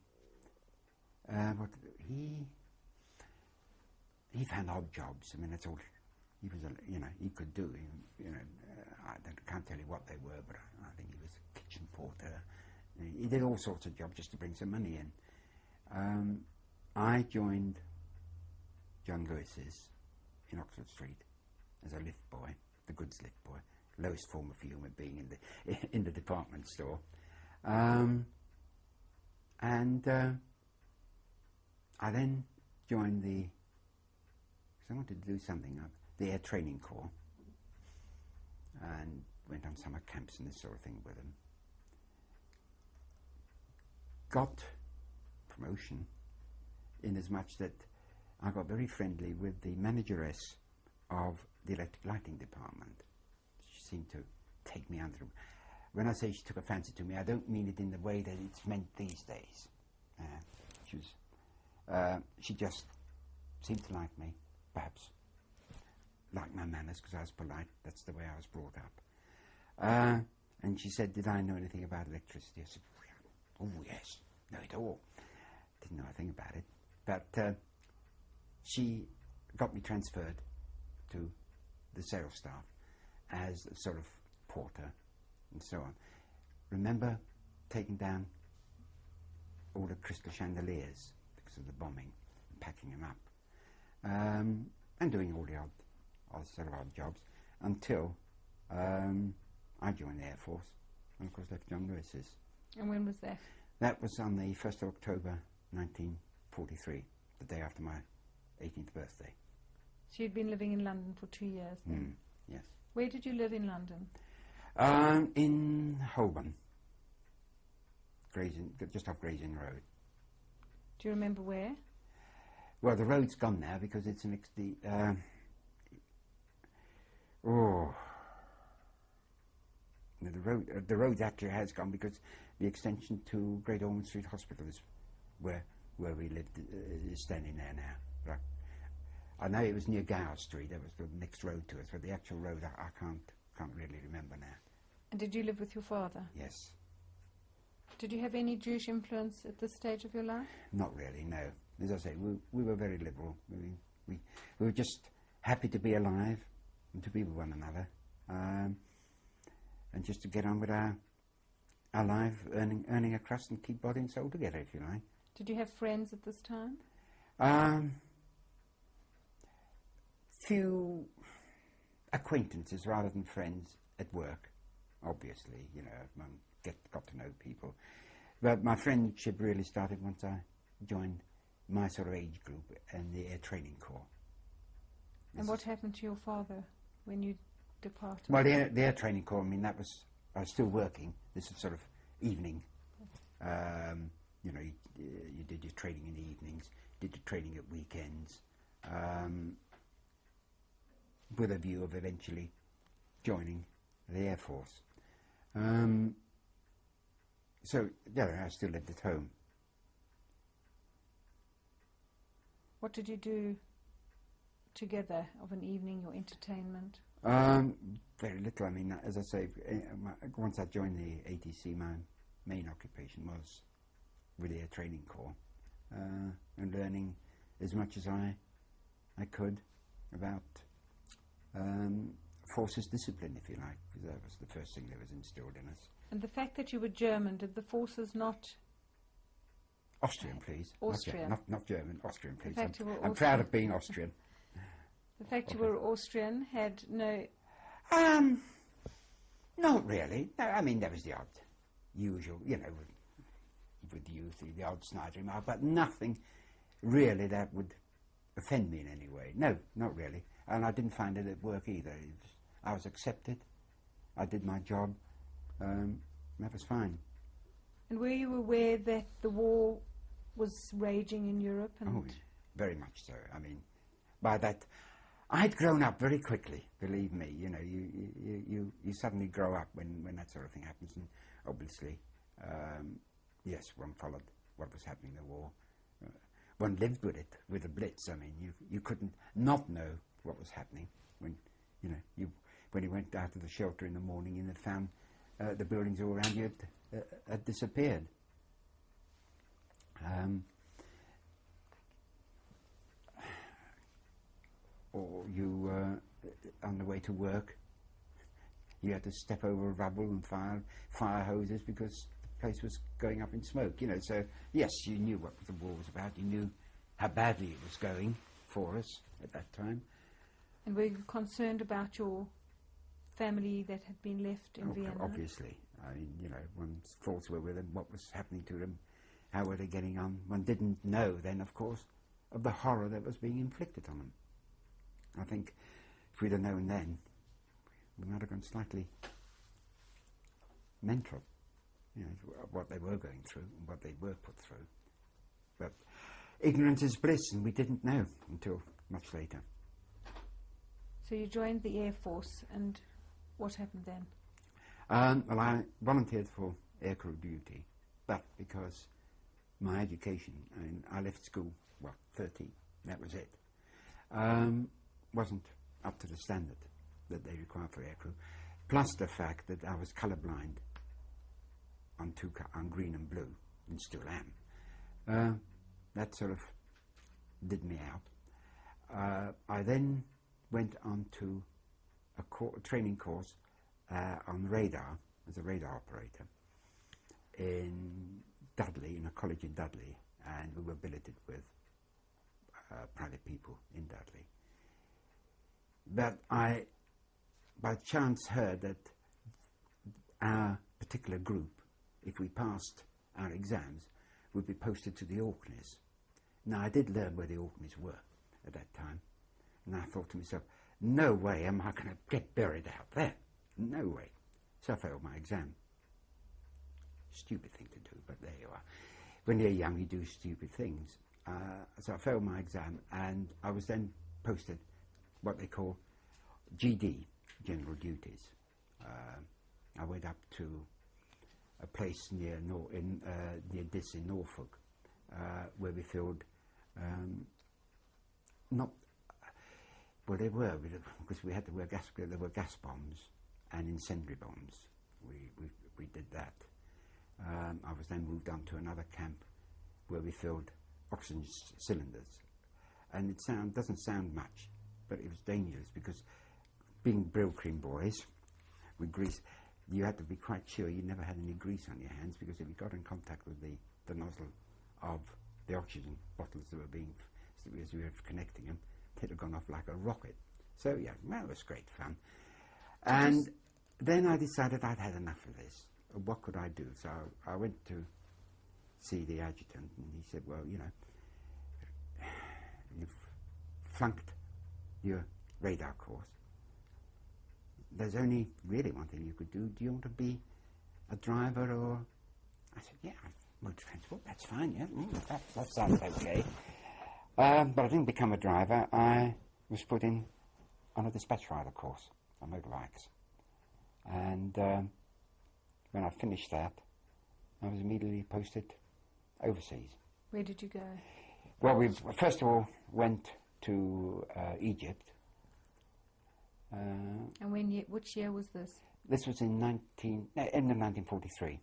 he found odd jobs. I mean, that's all he was, he could do. I can't tell you what they were, but I think he was a kitchen porter. He did all sorts of jobs just to bring some money in. I joined John Lewis's in Oxford Street as a lift boy, the goods lift boy, lowest form of humour being in the department store. I then joined because I wanted to do something, the Air Training Corps, and went on summer camps and this sort of thing with them. Got promotion in as much that I got very friendly with the manageress of the electric lighting department. She seemed to take me under. when I say she took a fancy to me, I don't mean it in the way that it's meant these days. She just seemed to like me, perhaps. Like my manners, because I was polite. That's the way I was brought up. And she said, did I know anything about electricity? I said, oh yes, know it all. Didn't know a thing about it. But she got me transferred to the sales staff as a sort of porter and so on. Remember taking down all the crystal chandeliers because of the bombing, and packing them up, and doing all the odd jobs until I joined the Air Force and of course left John Lewis's. And when was that? That was on the 1st of October 1943, the day after my 18th birthday. So you'd been living in London for 2 years then? Yes. Where did you live in London? In Holborn, just off Gray's Inn Road. Do you remember where? Well, the road's gone now because it's the road actually has gone because the extension to Great Ormond Street Hospital is where we lived, is standing there now. Right. I know it was near Gower Street. That was the next road to us, but the actual road I can't really remember now. And did you live with your father? Yes. Did you have any Jewish influence at this stage of your life? Not really, no. As I say, we were very liberal. We were just happy to be alive and to be with one another, and just to get on with our life, earning a crust and keep body and soul together, if you like. Did you have friends at this time? Few acquaintances rather than friends at work, obviously, you know, got to know people. But my friendship really started once I joined my sort of age group and the Air Training Corps. And what happened to your father when you departed? Well, the Air Training Corps, I mean, I was still working. This is sort of evening. You know, you did your training in the evenings, did your training at weekends, with a view of eventually joining the Air Force. So, yeah, I still lived at home. What did you do together of an evening or entertainment? Very little. I mean, as I say, once I joined the ATC, my main occupation was with the Air Training Corps, and learning as much as I could about forces discipline, if you like, because that was the first thing that was instilled in us. And the fact that you were German, did the forces not... Austrian, please. Austrian. Not German, Austrian, please. I'm proud of being Austrian. The fact you were Austrian had no... Not really. No, I mean, there was the odd usual, you know, with youth, the odd snide remark, but nothing really that would offend me in any way. No, not really. And I didn't find it at work either. I was accepted. I did my job. That was fine. And were you aware that the war was raging in Europe? Oh, very much so. I mean, by that, I'd grown up very quickly, believe me. You know, you suddenly grow up when that sort of thing happens. And obviously, yes, one followed what was happening in the war. One lived with it, with the Blitz. I mean, you couldn't not know what was happening when, you know, when you went out of the shelter in the morning and had found the buildings all around you had disappeared. Or you, on the way to work, you had to step over rubble and fire hoses because the place was going up in smoke. You know, so yes, you knew what the war was about. You knew how badly it was going for us at that time. And were you concerned about your family that had been left in Vienna? Obviously. I mean, you know, one's thoughts were with them, what was happening to them, how were they getting on. One didn't know then, of course, of the horror that was being inflicted on them. I think if we'd have known then, we might have gone slightly mental, you know, what they were going through and what they were put through. But ignorance is bliss, and we didn't know until much later. So you joined the Air Force, and what happened then? Well, I volunteered for aircrew duty, but because my education, I left school, 13, that was it, wasn't up to the standard that they require for aircrew, plus the fact that I was colourblind on green and blue, and still am. That sort of did me out. I then went on to a training course on radar, as a radar operator, in Dudley, in a college in Dudley, and we were billeted with private people in Dudley. But I, by chance, heard that our particular group, if we passed our exams, would be posted to the Orkneys. Now, I did learn where the Orkneys were at that time, and I thought to myself, no way am I going to get buried out there. No way. So I failed my exam. Stupid thing to do, but there you are. When you're young, you do stupid things. So I failed my exam, and I was then posted what they call GD, General Duties. I went up to a place near Diss in Norfolk, where we filled well, they were, because we had to wear gas. There were gas bombs and incendiary bombs. We did that. I was then moved on to another camp where we filled oxygen cylinders, and it doesn't sound much, but it was dangerous because, being Brill Cream boys with grease, you had to be quite sure you never had any grease on your hands, because if you got in contact with the nozzle of the oxygen bottles that were as we were connecting them, they'd have gone off like a rocket. So yeah, that was great fun. And then I decided I'd had enough of this. What could I do? So I went to see the adjutant, and he said, well, you know, you've flunked your radar course. There's only really one thing you could do. Do you want to be a driver, or? I said, yeah, motor transport, that's fine, yeah, that sounds okay. But I didn't become a driver. I was put in on a dispatch rider course on motorbikes. And when I finished that, I was immediately posted overseas. Where did you go? Well, we first of all went to Egypt. And which year was this? This was in end of 1943.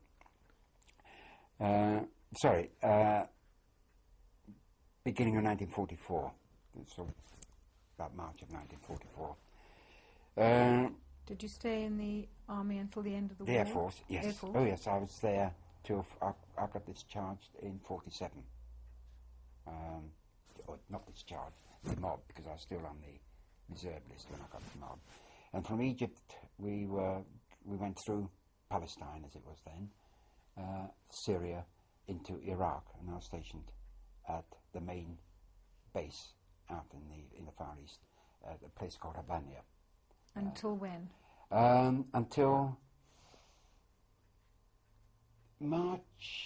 Beginning of 1944. So about March of 1944. Did you stay in the army until the end of the war? The Air Force, yes. Air Force? Oh yes, I was there till I got discharged in 47. Or not discharged, demobbed, because I was still on the reserve list when I got demobbed. And from Egypt, we went through Palestine, as it was then, Syria, into Iraq, and I was stationed at the main base out in the Far East, at a place called Habania. Until when? Until March,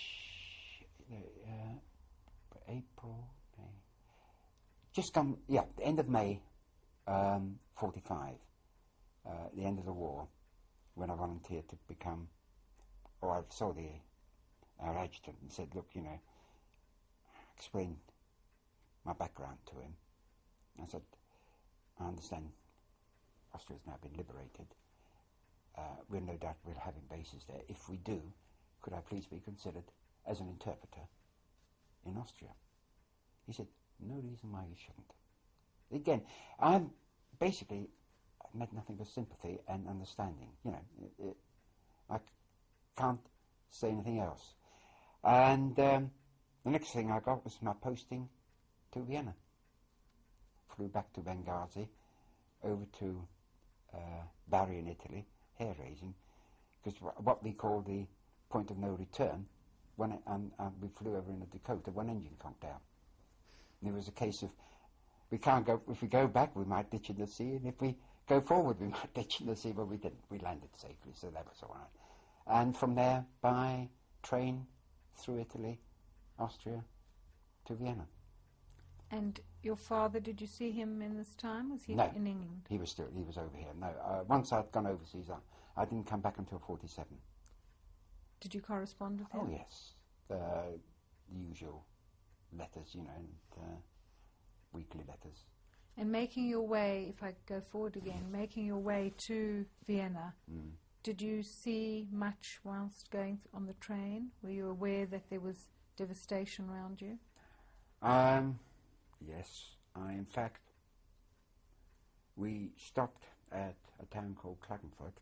April, May. Just come, yeah, the end of May, 45, the end of the war, when I volunteered to become, or I saw our adjutant and said, look, you know, explained my background to him. I said, I understand Austria's now been liberated. We'll no doubt we'll have bases there. If we do, could I please be considered as an interpreter in Austria? He said, no reason why you shouldn't. Again, I'm basically met nothing but sympathy and understanding. You know, I can't say anything else. And the next thing I got was my posting to Vienna. Flew back to Benghazi, over to Bari in Italy, hair-raising, because what we call the point of no return, we flew over in a Dakota, one engine conked out. And it was a case of, we can't go, if we go back we might ditch in the sea, and if we go forward we might ditch in the sea, but we didn't. We landed safely, so that was all right. And from there, by train, through Italy, Austria, to Vienna. And your father, did you see him in this time? Was he No. in England? He was over here. No, once I'd gone overseas, I didn't come back until 47. Did you correspond with him? Oh yes, the usual letters, you know, and weekly letters. And making your way, if I go forward again, making your way to Vienna, did you see much whilst going on the train? Were you aware that there was devastation around you? Yes. In fact, we stopped at a town called Klagenfurt,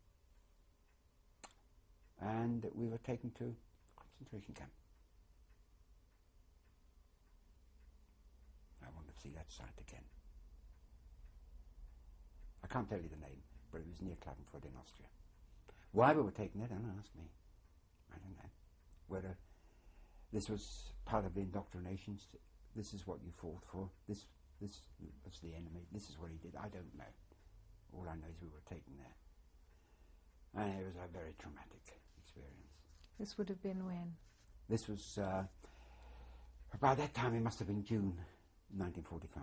and we were taken to a concentration camp. I want to see that site again. I can't tell you the name, but it was near Klagenfurt in Austria. Why we were taken there, don't ask me. I don't know. Whether this was part of the indoctrinations, this is what you fought for, this was the enemy, this is what he did, I don't know. All I know is we were taken there. And it was a very traumatic experience. This would have been when? This was, by that time it must have been June 1945.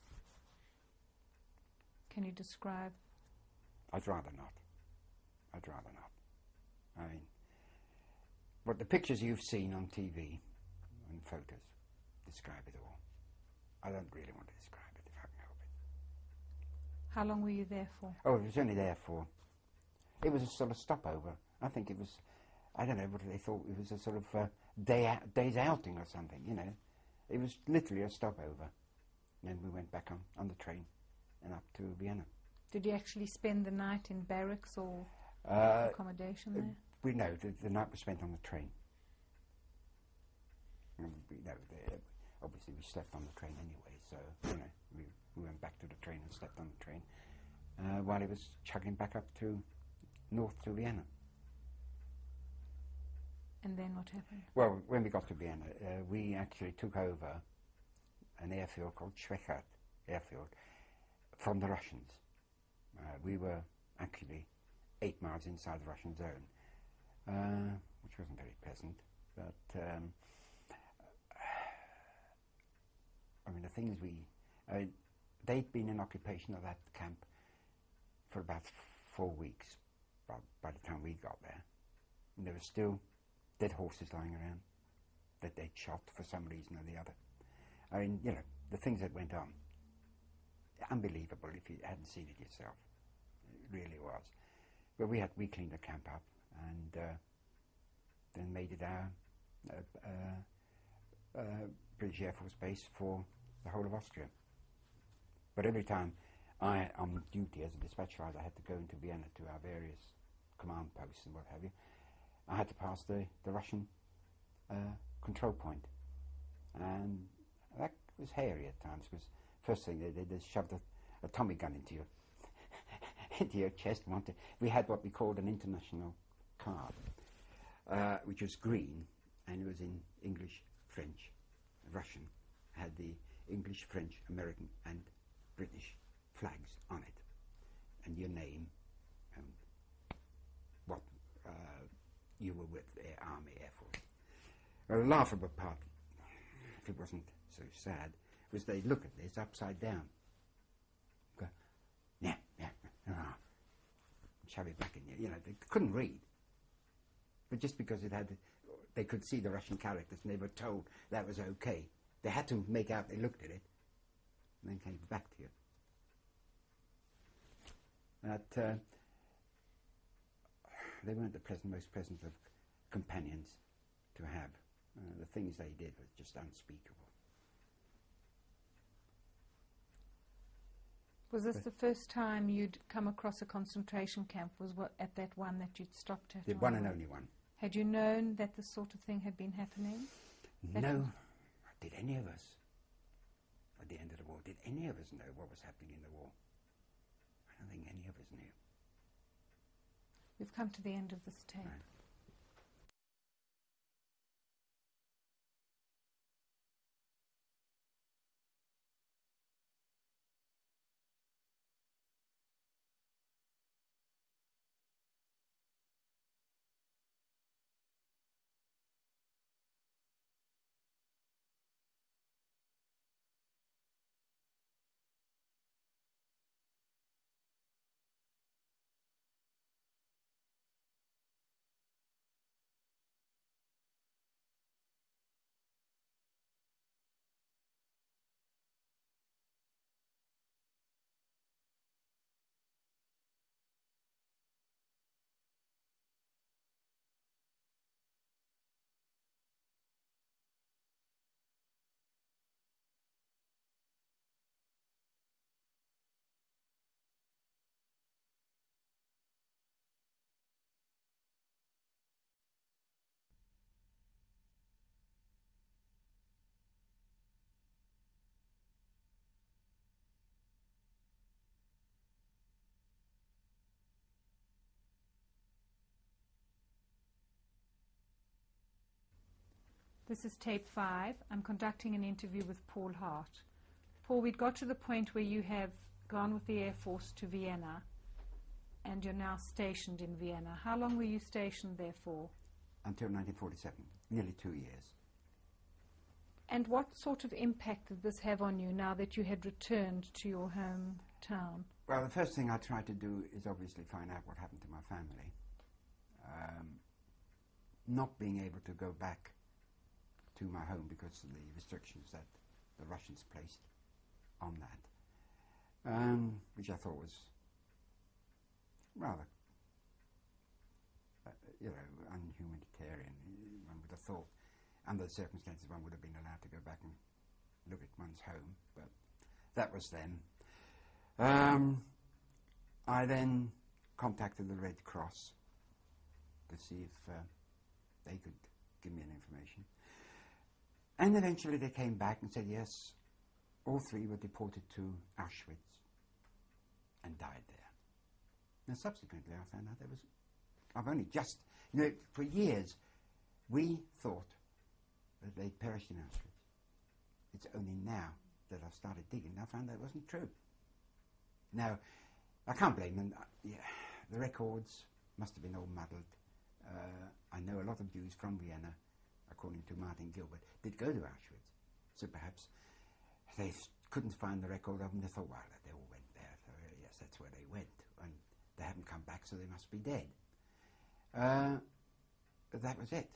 Can you describe? I'd rather not. I'd rather not. I mean, but the pictures you've seen on TV and photos describe it all. I don't really want to describe it if I can help it. How long were you there for? Oh, it was only there for... It was a sort of stopover. I think it was... I don't know what they thought. It was a sort of day's outing or something, you know. It was literally a stopover. And then we went back on the train and up to Vienna. Did you actually spend the night in barracks or accommodation there? We know the night was spent on the train. And obviously we slept on the train anyway, so you know we went back to the train and slept on the train while it was chugging back up to north to Vienna. And then what happened? Well, when we got to Vienna, we actually took over an airfield called Schwechat airfield from the Russians. We were actually 8 miles inside the Russian zone, which wasn't very pleasant, but I mean, the thing is they'd been in occupation of that camp for about 4 weeks by the time we got there. And there were still dead horses lying around that they'd shot for some reason or the other. I mean, you know, the things that went on, unbelievable if you hadn't seen it yourself. It really was. But we cleaned the camp up and then made it our British Air Force base for the whole of Austria. But every time on duty as a dispatch rider, I had to go into Vienna to our various command posts and what have you. I had to pass the Russian control point, and that was hairy at times, because first thing they did is shoved a Tommy gun into your into your chest. We had what we called an international card, which was green, and it was in English, French, Russian. It had the English, French, American, and British flags on it, and your name and what you were with, Army, Air Force. Well, the laughable part, if it wasn't so sad, was they look at this upside down. Go, yeah, shove it back in there. You know, they couldn't read. But just because they could see the Russian characters and they were told that was okay, they had to make out they looked at it and then came back to you. But they weren't the most pleasant of companions to have. The things they did was just unspeakable. Was this the first time you'd come across a concentration camp? Was at that one that you'd stopped at? The one and only one. Had you known that this sort of thing had been happening? No. Did any of us, at the end of the war, did any of us know what was happening in the war? I don't think any of us knew. We've come to the end of this tape. Right. This is tape 5. I'm conducting an interview with Paul Hart. Paul, we'd got to the point where you have gone with the Air Force to Vienna, and you're now stationed in Vienna. How long were you stationed there for? Until 1947, nearly 2 years. And what sort of impact did this have on you now that you had returned to your hometown? Well, the first thing I tried to do is obviously find out what happened to my family. Not being able to go back to my home because of the restrictions that the Russians placed on that, which I thought was rather, unhumanitarian. One would have thought, under the circumstances, one would have been allowed to go back and look at one's home, but that was then. I then contacted the Red Cross to see if they could give me any information. And eventually they came back and said, yes, all 3 were deported to Auschwitz and died there. And subsequently I found out I've only just, for years we thought that they'd perished in Auschwitz. It's only now that I've started digging I found that wasn't true. Now, I can't blame them. The records must have been all muddled. I know a lot of Jews from Vienna, according to Martin Gilbert, did go to Auschwitz. So perhaps they couldn't find the record of them. They thought, well, they all went there. So yes, that's where they went. And they haven't come back, so they must be dead. That was it.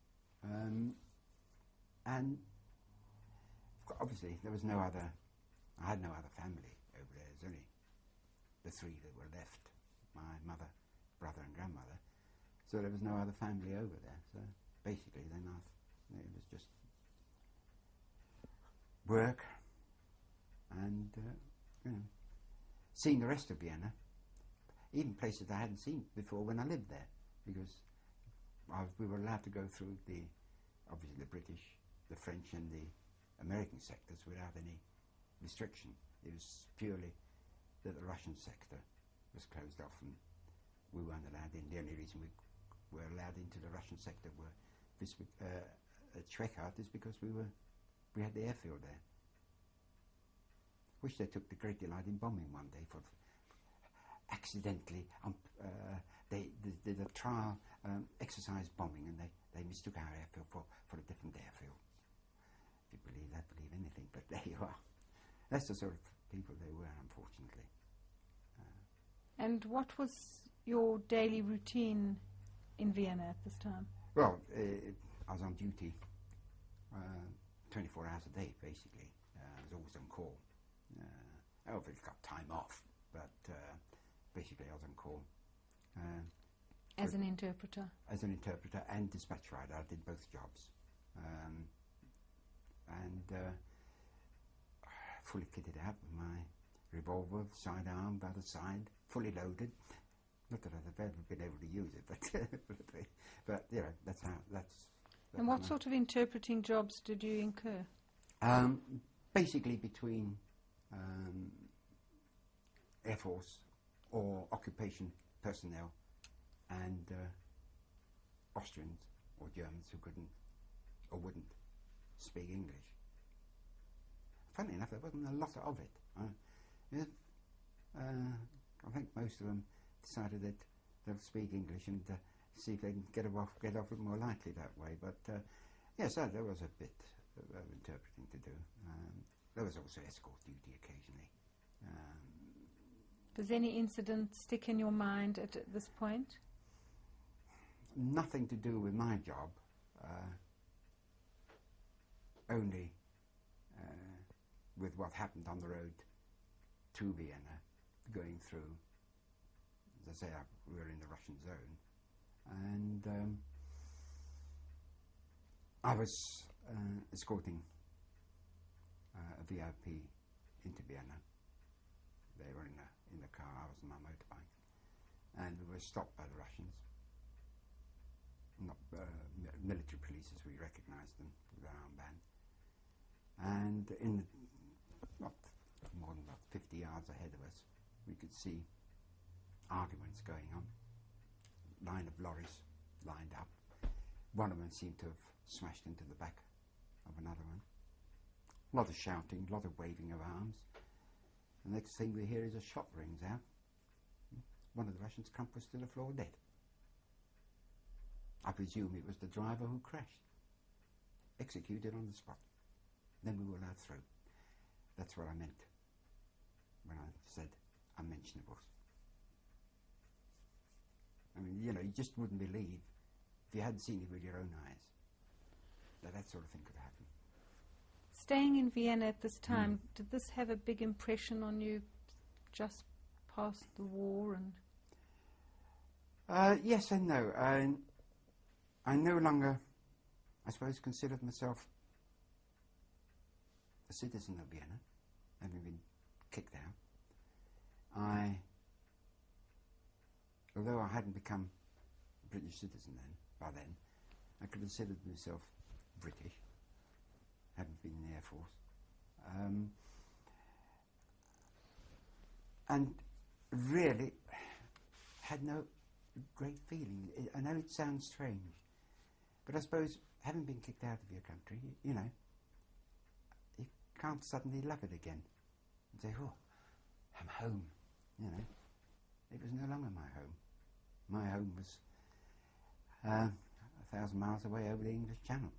And obviously there was no other, I had no other family over there. There's only the 3 that were left, my mother, brother and grandmother. So there was no other family over there. So basically then it was just work and seeing the rest of Vienna, even places I hadn't seen before when I lived there, because we were allowed to go through obviously the British, the French and the American sectors without any restriction. It was purely that the Russian sector was closed off and we weren't allowed in. The only reason we were allowed into the Russian sector at Schweikart is because we had the airfield there, which they took the great delight in bombing one day for accidentally. They did a trial exercise bombing and they mistook our airfield for a different airfield. If you believe that, believe anything, but there you are. That's the sort of people they were, unfortunately. And what was your daily routine in Vienna at this time? Well, I was on duty 24 hours a day, basically. I was always on call. I obviously got time off, but basically I was on call. As an interpreter? As an interpreter and dispatch rider. I did both jobs. Fully kitted out with my revolver, sidearm by the side, fully loaded. Not that I've ever been able to use it, but that's how. And what sort of interpreting jobs did you incur? Basically between Air Force or occupation personnel and Austrians or Germans who couldn't or wouldn't speak English. Funny enough, there wasn't a lot of it. I think most of them decided that they'll speak English and see if they can get off it more lightly that way. But yes, there was a bit of interpreting to do. There was also escort duty occasionally. Does any incident stick in your mind at this point? Nothing to do with my job. Only with what happened on the road to Vienna, going through. As I say, we were in the Russian zone, and I was escorting a VIP into Vienna. They were in the car, I was on my motorbike, and we were stopped by the Russians. Not military police as we recognised them with their armband. And not more than about 50 yards ahead of us, we could see arguments going on. Line of lorries lined up. One of them seemed to have smashed into the back of another one. A lot of shouting, a lot of waving of arms. The next thing we hear is a shot rings out. One of the Russians' crump was to the floor dead. I presume it was the driver who crashed. Executed on the spot. Then we were allowed through. That's what I meant when I said unmentionables. I mean, you know, you just wouldn't believe, if you hadn't seen it with your own eyes, that that sort of thing could happen. Staying in Vienna at this time, did this have a big impression on you just past the war? And yes and no. I no longer, I suppose, considered myself a citizen of Vienna, having been kicked out. Although I hadn't become a British citizen by then, I considered myself British, hadn't been in the Air Force. And really had no great feeling. I know it sounds strange, but I suppose having been kicked out of your country, you know, you can't suddenly love it again and say, oh, I'm home, you know. It was no longer my home. My home was 1,000 miles away over the English Channel.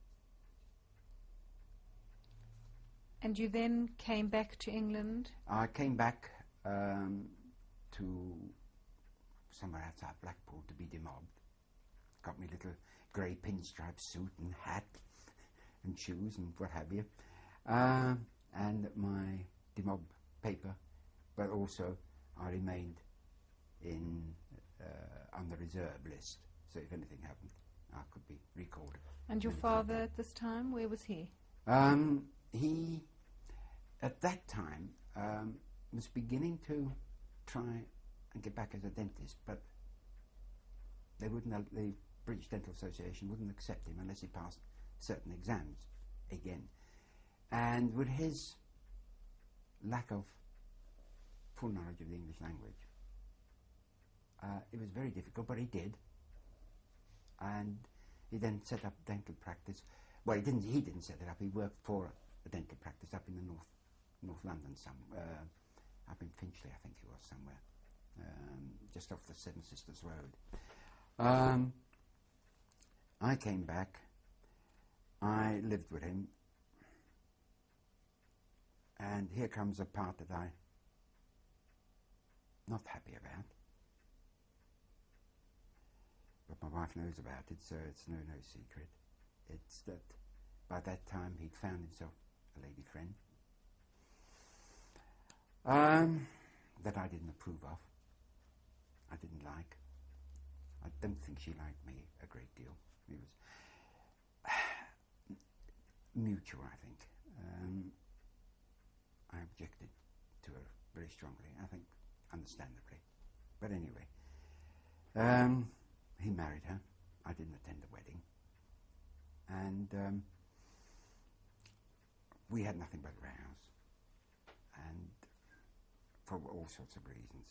And you then came back to England? I came back to somewhere outside Blackpool to be demobbed. Got me little grey pinstripe suit and hat and shoes and what have you. And my demob paper, but also I remained on the reserve list, so if anything happened, I could be recalled. And your father at this time, where was he? He, at that time, was beginning to try and get back as a dentist, but they wouldn't. The British Dental Association wouldn't accept him unless he passed certain exams again. And with his lack of full knowledge of the English language, it was very difficult, but he did. And he then set up dental practice. Well, he didn't set it up. He worked for a dental practice up in the North London, up in Finchley, I think it was, somewhere, just off the Seven Sisters Road. I came back. I lived with him, and here comes a part that I'm not happy about. But my wife knows about it, so it's no secret. It's that by that time he'd found himself a lady friend that I didn't approve of. I didn't like. I don't think she liked me a great deal. It was mutual, I think. I objected to her very strongly, I think understandably. But anyway, he married her. I didn't attend the wedding. And we had nothing but rows, and for all sorts of reasons.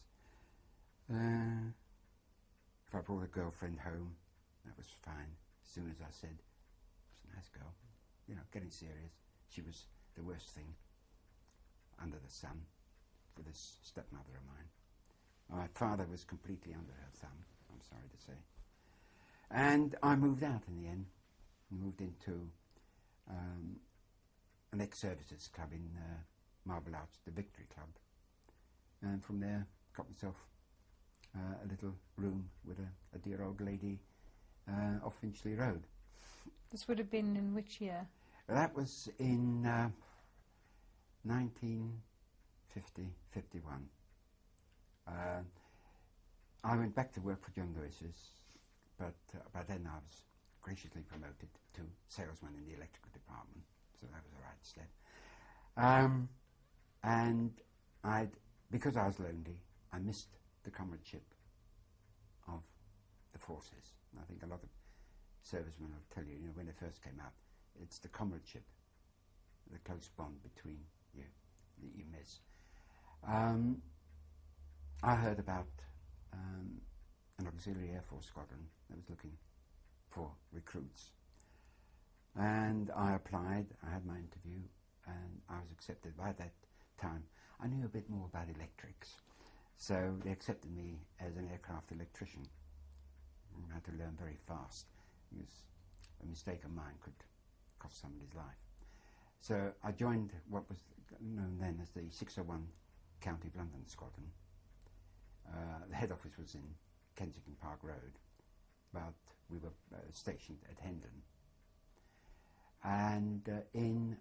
If I brought a girlfriend home, that was fine. As soon as I said, "She's a nice girl," you know, getting serious, she was the worst thing under the sun for this stepmother of mine. My father was completely under her thumb, I'm sorry to say. And I moved out in the end. Moved into an ex-services club in Marble Arch, the Victory Club. And from there, got myself a little room with a dear old lady off Finchley Road. This would have been in which year? That was in 1950, 51. I went back to work for John Lewis's, but by then I was graciously promoted to salesman in the electrical department, so that was a right step. And because I was lonely, I missed the comradeship of the forces. And I think a lot of servicemen will tell you, when they first came out, it's the comradeship, the close bond between you that you miss. I heard about an auxiliary Air Force squadron that was looking for recruits. And I applied, I had my interview, and I was accepted. By that time, I knew a bit more about electrics. So they accepted me as an aircraft electrician. I had to learn very fast, because a mistake of mine could cost somebody's life. So I joined what was known then as the 601 County of London Squadron. The head office was in Kensington Park Road, but we were stationed at Hendon. And in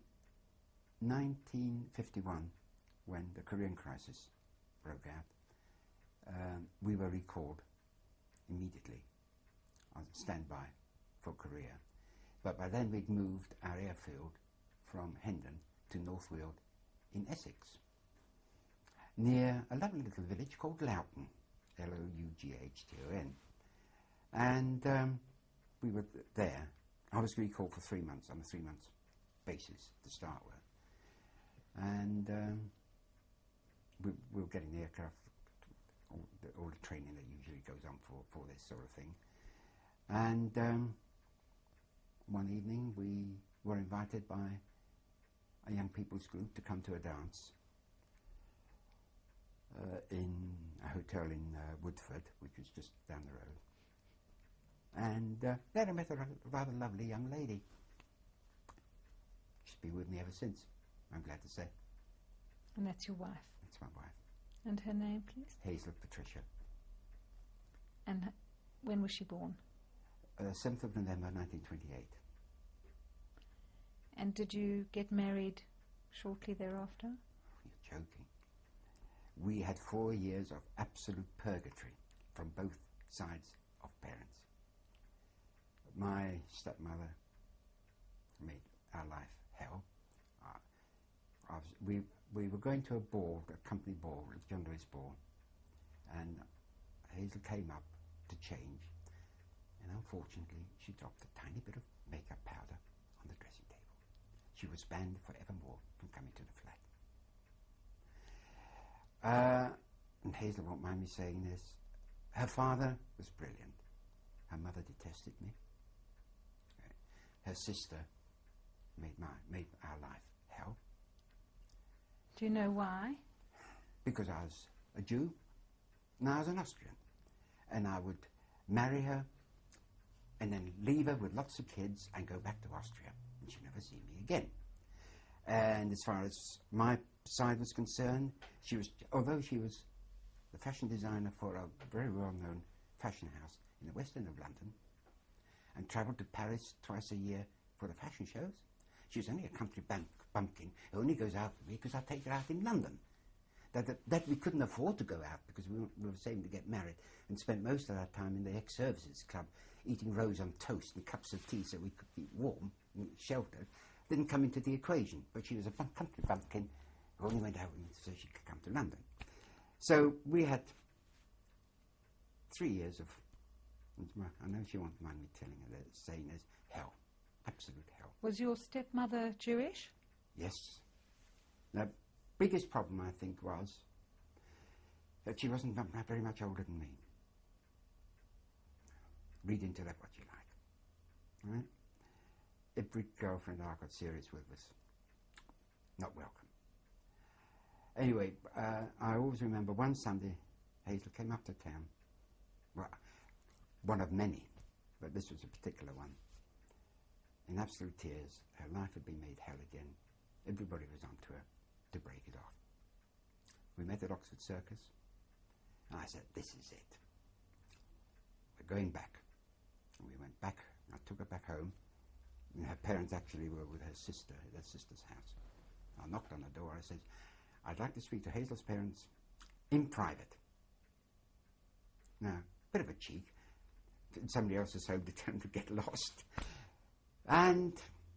1951, when the Korean crisis broke out, we were recalled immediately on standby for Korea. But by then we'd moved our airfield from Hendon to North Weald in Essex, near a lovely little village called Loughton, Loughton. And we were there. I was recalled for 3 months on a 3-month basis to start with. And we were getting the aircraft, all the training that usually goes on for this sort of thing. And one evening we were invited by a young people's group to come to a dance in a hotel in Woodford, which was just down the road. And there I met a rather lovely young lady. She's been with me ever since, I'm glad to say. And that's your wife? That's my wife. And her name, please? Hazel Patricia. And when was she born? 7th of November 1928. And did you get married shortly thereafter? You're joking. We had 4 years of absolute purgatory from both sides of parents. My stepmother made our life hell. We were going to a ball, a company ball, a John Lewis ball, and Hazel came up to change, and unfortunately she dropped a tiny bit of makeup powder on the dressing table. She was banned forevermore from coming to the flat. And Hazel won't mind me saying this. Her father was brilliant. Her mother detested me. Her sister made our life hell. Do you know why? Because I was a Jew and I was an Austrian. And I would marry her and then leave her with lots of kids and go back to Austria. And she'd never see me again. And as far as my side was concerned, although she was the fashion designer for a very well-known fashion house in the West End of London, and travelled to Paris twice a year for the fashion shows, she was only a country bumpkin who only goes out with me because I take her out in London. That we couldn't afford to go out because we were saving to get married, and spent most of our time in the ex-services club eating rolls on toast and cups of tea so we could be warm and sheltered. Didn't come into the equation, but she was a country bumpkin who only went out so she could come to London. So we had 3 years of, I know she won't mind me telling her that, saying as hell, absolute hell. Was your stepmother Jewish? Yes. The biggest problem, I think, was that she wasn't very much older than me. Read into that what you like. Right? Every girlfriend I got serious with was not welcome. Anyway, I always remember one Sunday, Hazel came up to town. Well, one of many, but this was a particular one. In absolute tears, her life had been made hell again. Everybody was onto her to break it off. We met at Oxford Circus, and I said, this is it. We're going back. And we went back, I took her back home, and her parents actually were with her sister at her sister's house. I knocked on the door, I said, I'd like to speak to Hazel's parents in private. Now, bit of a cheek. Somebody else is so determined to get lost. And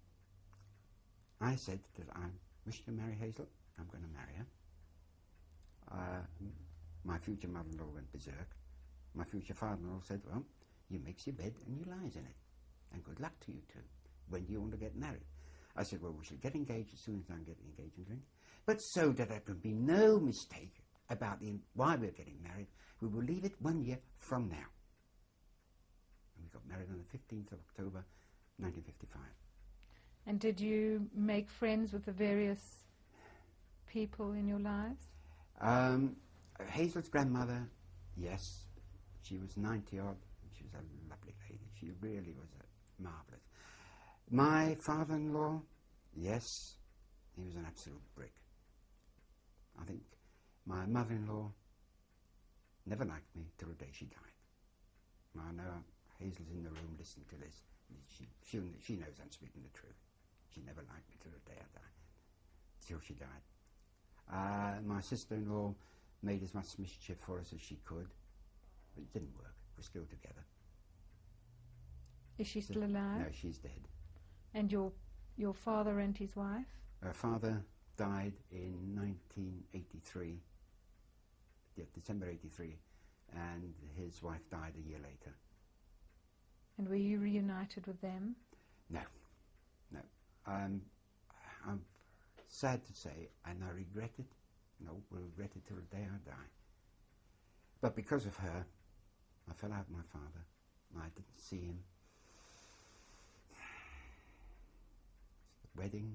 I said that I wish to marry Hazel. I'm going to marry her. My future mother-in-law went berserk. My future father-in-law said, well, you makes your bed and you lies in it. And good luck to you two. When do you want to get married? I said, well, we shall get engaged as soon as I get the engagement ring. But so that there can be no mistake about why we're getting married, we will leave it 1 year from now. And we got married on the 15th of October, 1955. And did you make friends with the various people in your lives? Hazel's grandmother, yes. She was 90-odd. She was a lovely lady. She really was marvellous. My father-in-law, yes, he was an absolute brick. I think my mother-in-law never liked me till the day she died. I know Hazel's in the room listening to this. She knows I'm speaking the truth. She never liked me till the day I died, till she died. My sister-in-law made as much mischief for us as she could, but it didn't work. We're still together. Is she still alive? No, she's dead. And your father and his wife? Her father died in 1983, December 83, and his wife died a year later. And were you reunited with them? No, no. I'm sad to say, and I regret it. No, will regret it till the day I die. But because of her, I fell out with my father. I didn't see him. The wedding.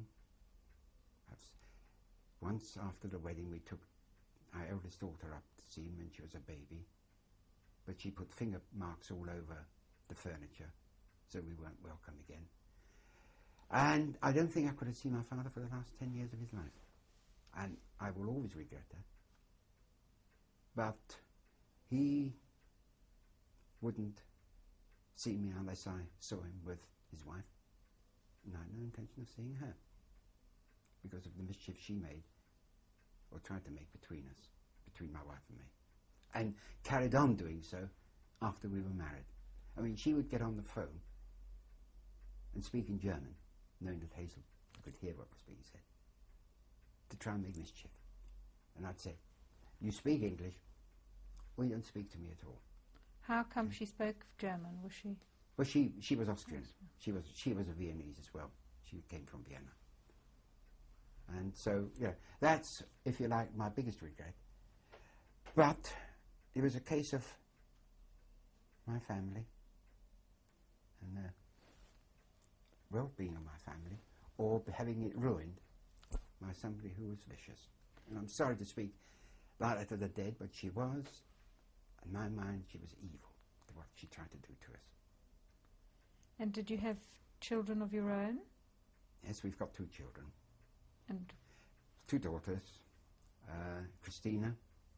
Once after the wedding, we took our eldest daughter up to see him when she was a baby. But she put finger marks all over the furniture, so we weren't welcome again. And I don't think I could have seen my father for the last 10 years of his life. And I will always regret that. But he wouldn't see me unless I saw him with his wife. And I had no intention of seeing her because of the mischief she made or tried to make between us, between my wife and me. And carried on doing so after we were married. I mean, she would get on the phone and speak in German, knowing that Hazel could hear what was being said, to try and make mischief. And I'd say, you speak English, or you don't speak to me at all. How come she spoke German? Was she? Well, she was Austrian. She was a Viennese as well. She came from Vienna. And so, yeah, that's, if you like, my biggest regret. But it was a case of my family and the well-being of my family, or having it ruined by somebody who was vicious. And I'm sorry to speak like that to the dead, but she was, in my mind, she was evil to what she tried to do to us. And did you have children of your own? Yes, we've got 2 children. And 2 daughters, Christina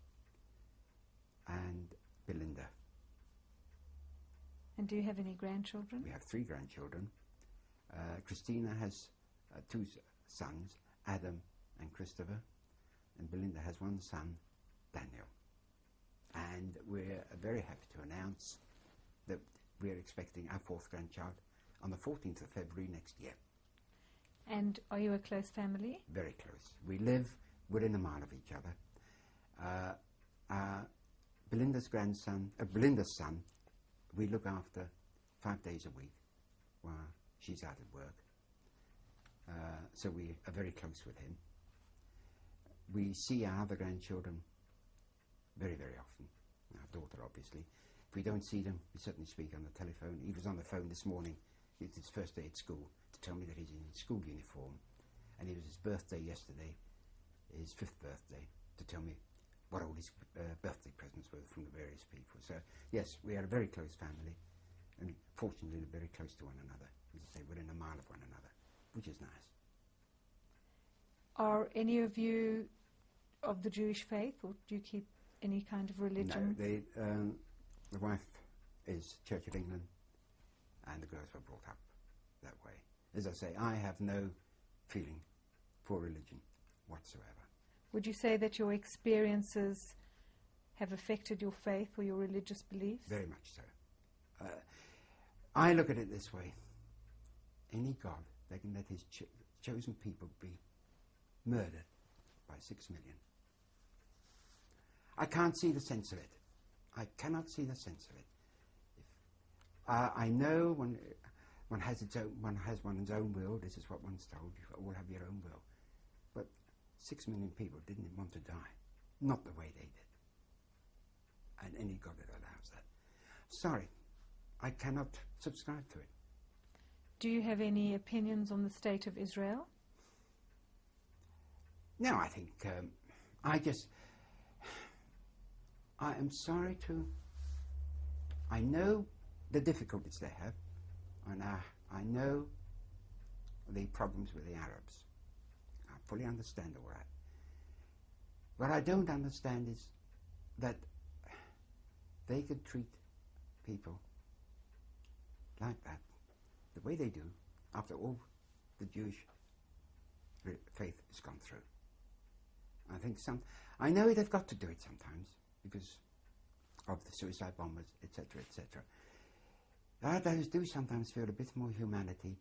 and Belinda. And do you have any grandchildren? We have 3 grandchildren. Christina has 2 sons, Adam and Christopher, and Belinda has 1 son, Daniel. And we're very happy to announce that we're expecting our 4th grandchild on the 14th of February next year. And are you a close family? Very close. We live within a mile of each other. Belinda's son, we look after 5 days a week while she's out at work. So we are very close with him. We see our other grandchildren very, very often. Our daughter, obviously. If we don't see them, we certainly speak on the telephone. He was on the phone this morning. It's his first day at school, to tell me that he's in school uniform. And it was his birthday yesterday, his 5th birthday, to tell me what all his birthday presents were from the various people. So, yes, we are a very close family, and fortunately very close to one another. As I say, within a mile of one another, which is nice. Are any of you of the Jewish faith, or do you keep any kind of religion? No, the wife is Church of England, and the girls were brought up that way. As I say, I have no feeling for religion whatsoever. Would you say that your experiences have affected your faith or your religious beliefs? Very much so. I look at it this way. Any God that can let his chosen people be murdered by 6 million. I can't see the sense of it. I cannot see the sense of it. I know one has one's own will. This is what one's told. You all have your own will. But 6 million people didn't want to die. Not the way they did. And any God that allows that. Sorry, I cannot subscribe to it. Do you have any opinions on the state of Israel? No, I think I am sorry to. I know the difficulties they have, and I know the problems with the Arabs. I fully understand all that. What I don't understand is that they could treat people like that, the way they do, after all the Jewish faith has gone through. I think I know they've got to do it sometimes because of the suicide bombers, etc., etc. I do sometimes feel a bit more humanity,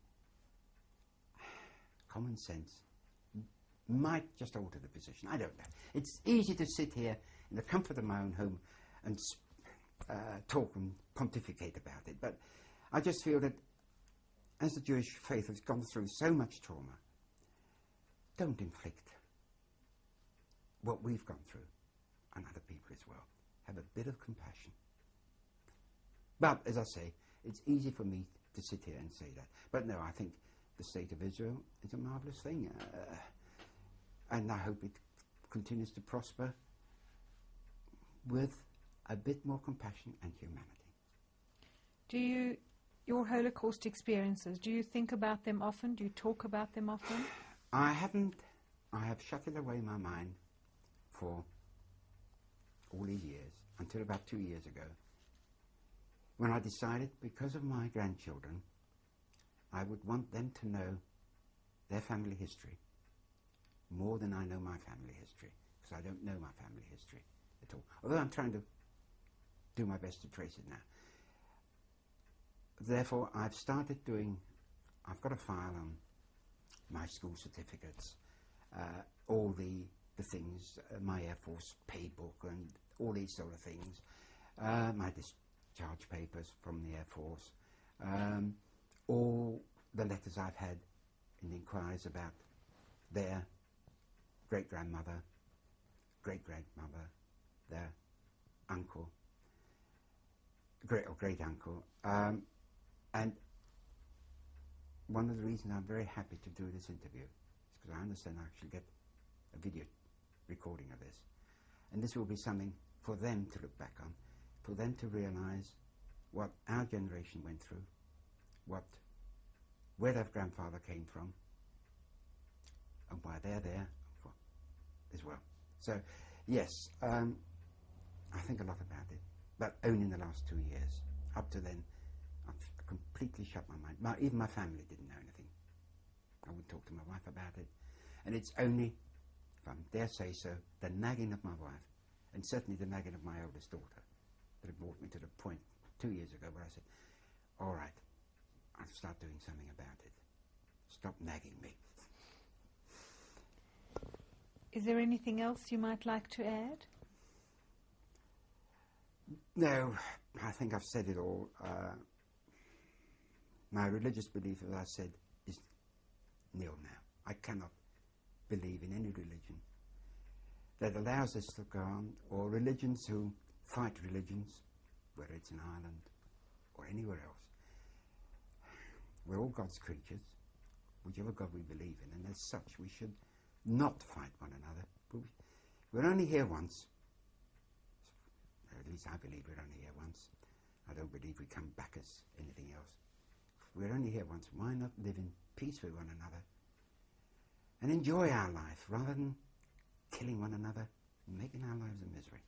common sense, might just alter the position. I don't know. It's easy to sit here in the comfort of my own home and talk and pontificate about it, but I just feel that as the Jewish faith has gone through so much trauma, don't inflict what we've gone through on other people as well. Have a bit of compassion. But, as I say, it's easy for me to sit here and say that. But no, I think the state of Israel is a marvellous thing. And I hope it continues to prosper with a bit more compassion and humanity. Your Holocaust experiences, do you think about them often? Do you talk about them often? I haven't. I have shut it away in my mind for all these years, until about 2 years ago, when I decided, because of my grandchildren, I would want them to know their family history more than I know my family history, because I don't know my family history at all. Although I'm trying to do my best to trace it now. Therefore, I've got a file on my school certificates, all the things, my Air Force pay book and all these sort of things, my discharge papers from the Air Force, all the letters I've had in inquiries about their great-grandmother, great-grandmother, their uncle, great-uncle. And one of the reasons I'm very happy to do this interview is because I understand I actually get a video recording of this. And this will be something for them to look back on, for them to realise what our generation went through, where their grandfather came from, and why they're there as well. So, yes, I think a lot about it, but only in the last 2 years. Up to then, I've completely shut my mind. Even my family didn't know anything. I wouldn't talk to my wife about it. And it's only, if I dare say so, the nagging of my wife, and certainly the nagging of my eldest daughter, that have brought me to the point 2 years ago where I said, all right, I'll start doing something about it. Stop nagging me. Is there anything else you might like to add? No, I think I've said it all. My religious belief, as I said, is nil now. I cannot believe in any religion that allows us to go on, or religions who fight religions, whether it's in Ireland or anywhere else. We're all God's creatures, whichever God we believe in, and as such we should not fight one another. We're only here once. At least I believe we're only here once. I don't believe we come back as anything else. We're only here once. Why not live in peace with one another and enjoy our life rather than killing one another and making our lives a misery?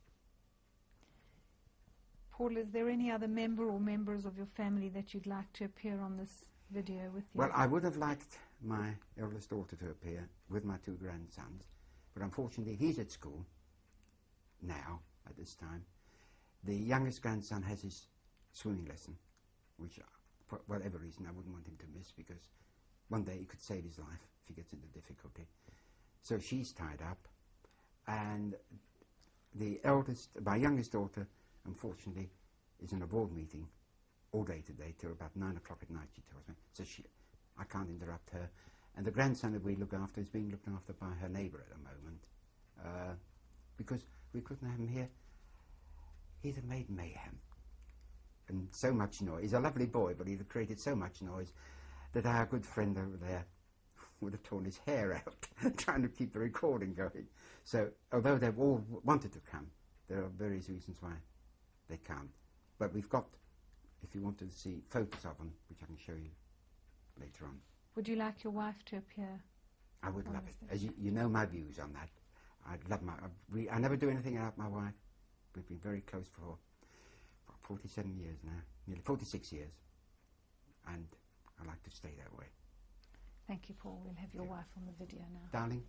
Paul, is there any other member or members of your family that you'd like to appear on this video with you? Well, I would have liked my eldest daughter to appear with my two grandsons, but unfortunately he's at school now at this time. The youngest grandson has his swimming lesson, which for whatever reason I wouldn't want him to miss, because one day he could save his life if he gets into difficulty. So she's tied up, and the eldest, my youngest daughter, unfortunately, is in a board meeting all day today till about 9 o'clock at night, she tells me. So I can't interrupt her. And the grandson that we look after is being looked after by her neighbour at the moment, because we couldn't have him here. He'd have made mayhem and so much noise. He's a lovely boy, but he'd have created so much noise. that our good friend over there would have torn his hair out trying to keep the recording going. So although they've all wanted to come, there are various reasons why they can't. But we've got, if you want to see photos of them, which I can show you later on. Would you like your wife to appear? I would love it. As you know my views on that. I'd love I never do anything without my wife. We've been very close for 47 years now, nearly 46 years. And I like to stay that way. Thank you, Paul. We'll have your wife on the video now. Darling?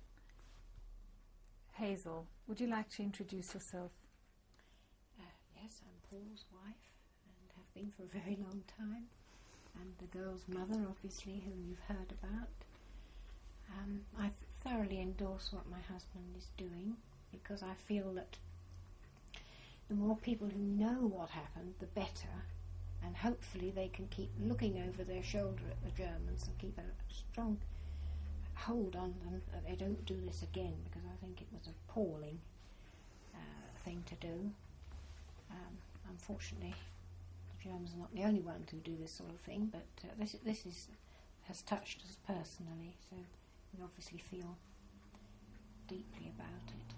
Hazel, would you like to introduce yourself? Yes, I'm Paul's wife and have been for a very long time. And the girl's mother, obviously, whom you've heard about. I thoroughly endorse what my husband is doing, because I feel that the more people who know what happened, the better, and hopefully they can keep looking over their shoulder at the Germans and keep a strong hold on them that they don't do this again, because I think it was an appalling thing to do. Unfortunately, the Germans are not the only ones who do this sort of thing, but this has touched us personally, so we obviously feel deeply about it.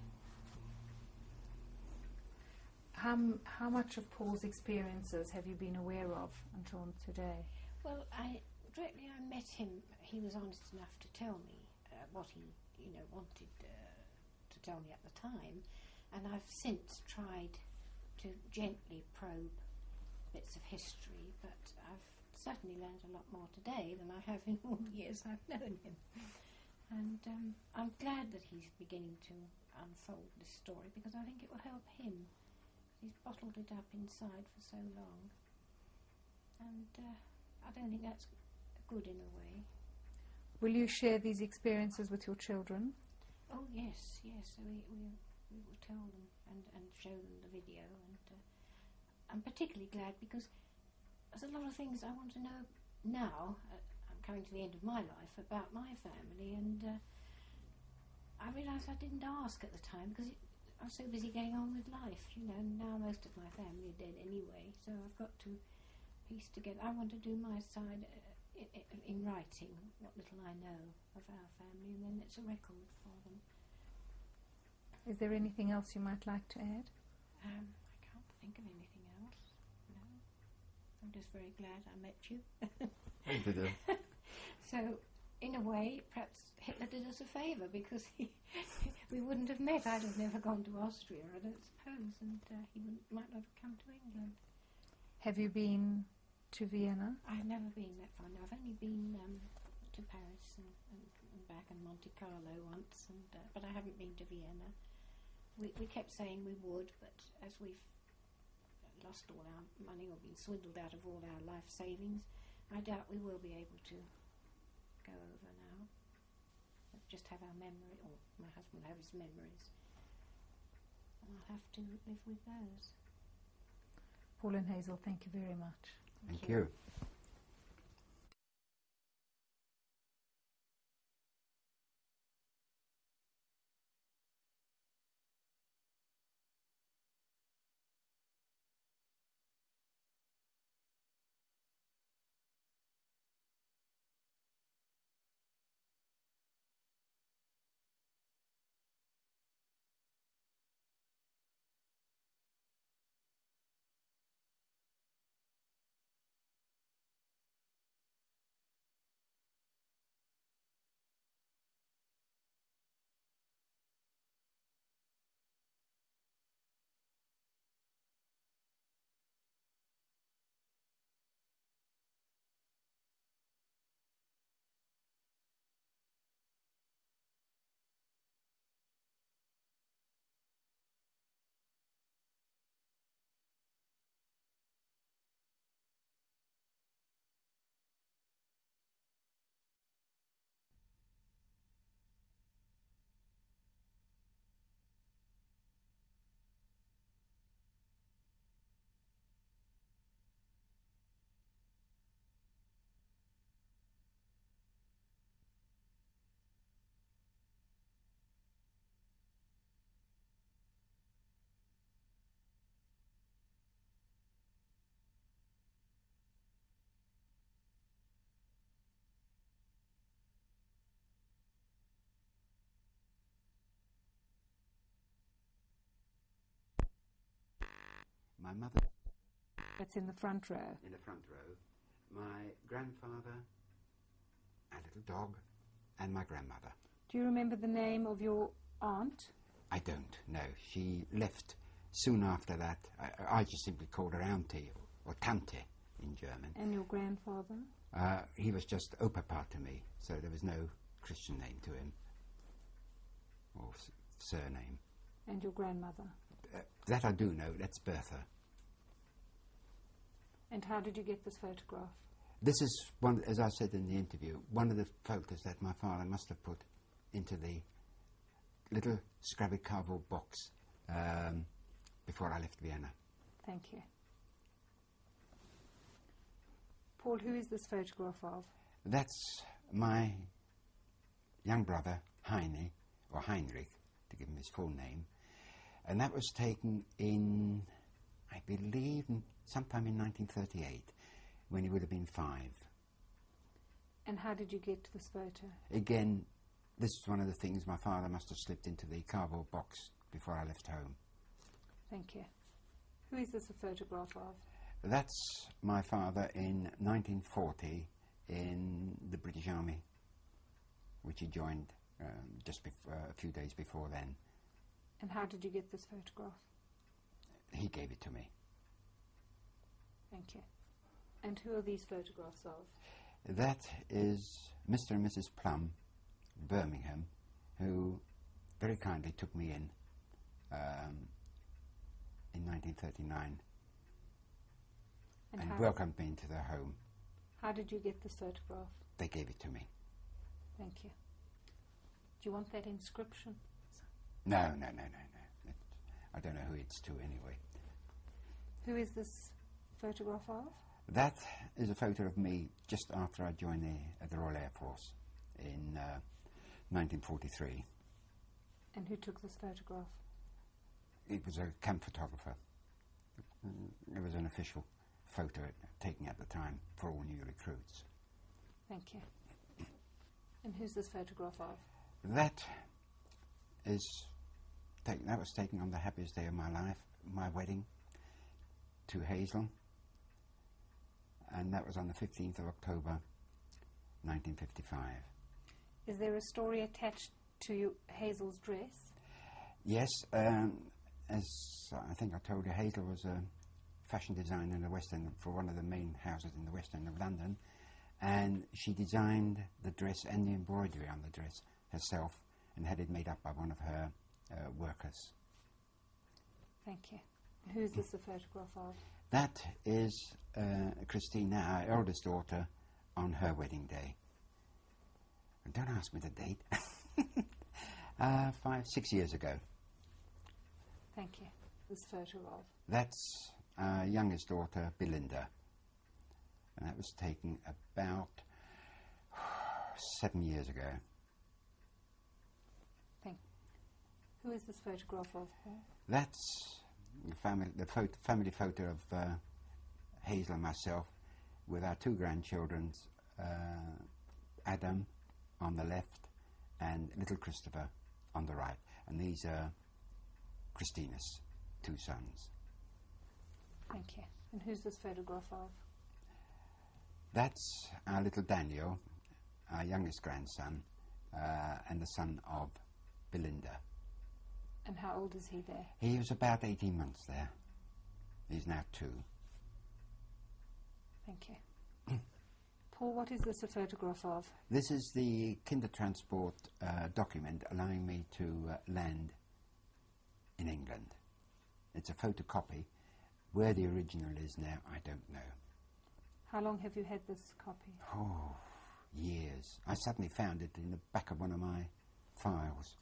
How much of Paul's experiences have you been aware of until today? Well, directly I met him, he was honest enough to tell me what he wanted to tell me at the time, and I've since tried to gently probe bits of history, but I've certainly learned a lot more today than I have in all the years I've known him. And I'm glad that he's beginning to unfold this story, because I think it will help him. He's bottled it up inside for so long, and I don't think that's good in a way. Will you share these experiences with your children? Oh yes, yes. We will tell them and show them the video, and I'm particularly glad because there's a lot of things I want to know now. I'm coming to the end of my life about my family, and I realised I didn't ask at the time because I was so busy getting on with life, now most of my family are dead anyway, so I've got to piece together. I want to do my side in writing, what little I know of our family, and then it's a record for them. Is there anything else you might like to add? I can't think of anything else, no. I'm just very glad I met you. Thank you, dear. So, in a way, perhaps Hitler did us a favour, because we wouldn't have met. I'd have never gone to Austria, I don't suppose, and he might not have come to England. Have you been to Vienna? I've never been that far. I've only been to Paris and back, and Monte Carlo once, but I haven't been to Vienna. We kept saying we would, but as we've lost all our money or been swindled out of all our life savings, I doubt we will be able to go over now. We'll just have our memory, or my husband will have his memories, and I'll have to live with those. Paul and Hazel, thank you very much. Thank you. My mother. That's in the front row. In the front row. My grandfather, a little dog, and my grandmother. Do you remember the name of your aunt? I don't, no. She left soon after that. I just simply called her auntie, or tante in German. And your grandfather? He was just Opa to me, so there was no Christian name to him, or surname. And your grandmother? That I do know, that's Bertha. And how did you get this photograph? This is, one, as I said in the interview, one of the photos that my father must have put into the little scrabby cardboard box before I left Vienna. Thank you. Paul, who is this photograph of? That's my young brother, Heine, or Heinrich, to give him his full name. And that was taken in, I believe, sometime in 1938, when he would have been 5. And how did you get to this photo? Again, this is one of the things my father must have slipped into the cardboard box before I left home. Thank you. Who is this a photograph of? That's my father in 1940 in the British Army, which he joined just a few days before then. And how did you get this photograph? He gave it to me. Thank you. And who are these photographs of? That is Mr. and Mrs. Plum, Birmingham, who very kindly took me in 1939 and welcomed me into their home. How did you get this photograph? They gave it to me. Thank you. Do you want that inscription? No. I don't know who it's to anyway. Who is this photograph of? That is a photo of me just after I joined the Royal Air Force in 1943. And who took this photograph? It was a camp photographer. It was an official photo taken at the time for all new recruits. Thank you. And who's this photograph of? That was taken on the happiest day of my life, my wedding to Hazel, and that was on the 15th of October 1955. Is there a story attached to Hazel's dress? Yes, as I think I told you, Hazel was a fashion designer in the West End, for one of the main houses in the West End of London, and she designed the dress and the embroidery on the dress herself and had it made up by one of her workers. Thank you. Who's this a photograph of? That is Christina, our eldest daughter, on her wedding day. And don't ask me the date. 6 years ago. Thank you. This photo of? That's our youngest daughter, Belinda. And that was taken about 7 years ago. Thank you. Who is this photograph of? That's the family photo of Hazel and myself with our 2 grandchildren, Adam on the left and little Christopher on the right. And these are Christina's 2 sons. Thank you. And who's this photograph of? That's our little Daniel, our youngest grandson, and the son of Belinda. And how old is he there? He was about 18 months there. He's now 2. Thank you. Paul, what is this a photograph of? This is the Kindertransport document allowing me to land in England. It's a photocopy. Where the original is now, I don't know. How long have you had this copy? Oh, years. I suddenly found it in the back of one of my files.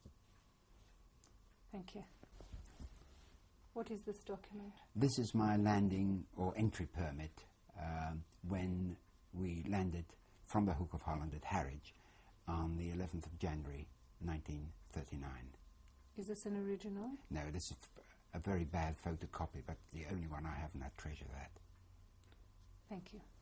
Thank you. What is this document? This is my landing or entry permit when we landed from the Hook of Holland at Harwich on the 11th of January 1939. Is this an original? No, this is a very bad photocopy, but the only one I have, and I treasure that. Thank you.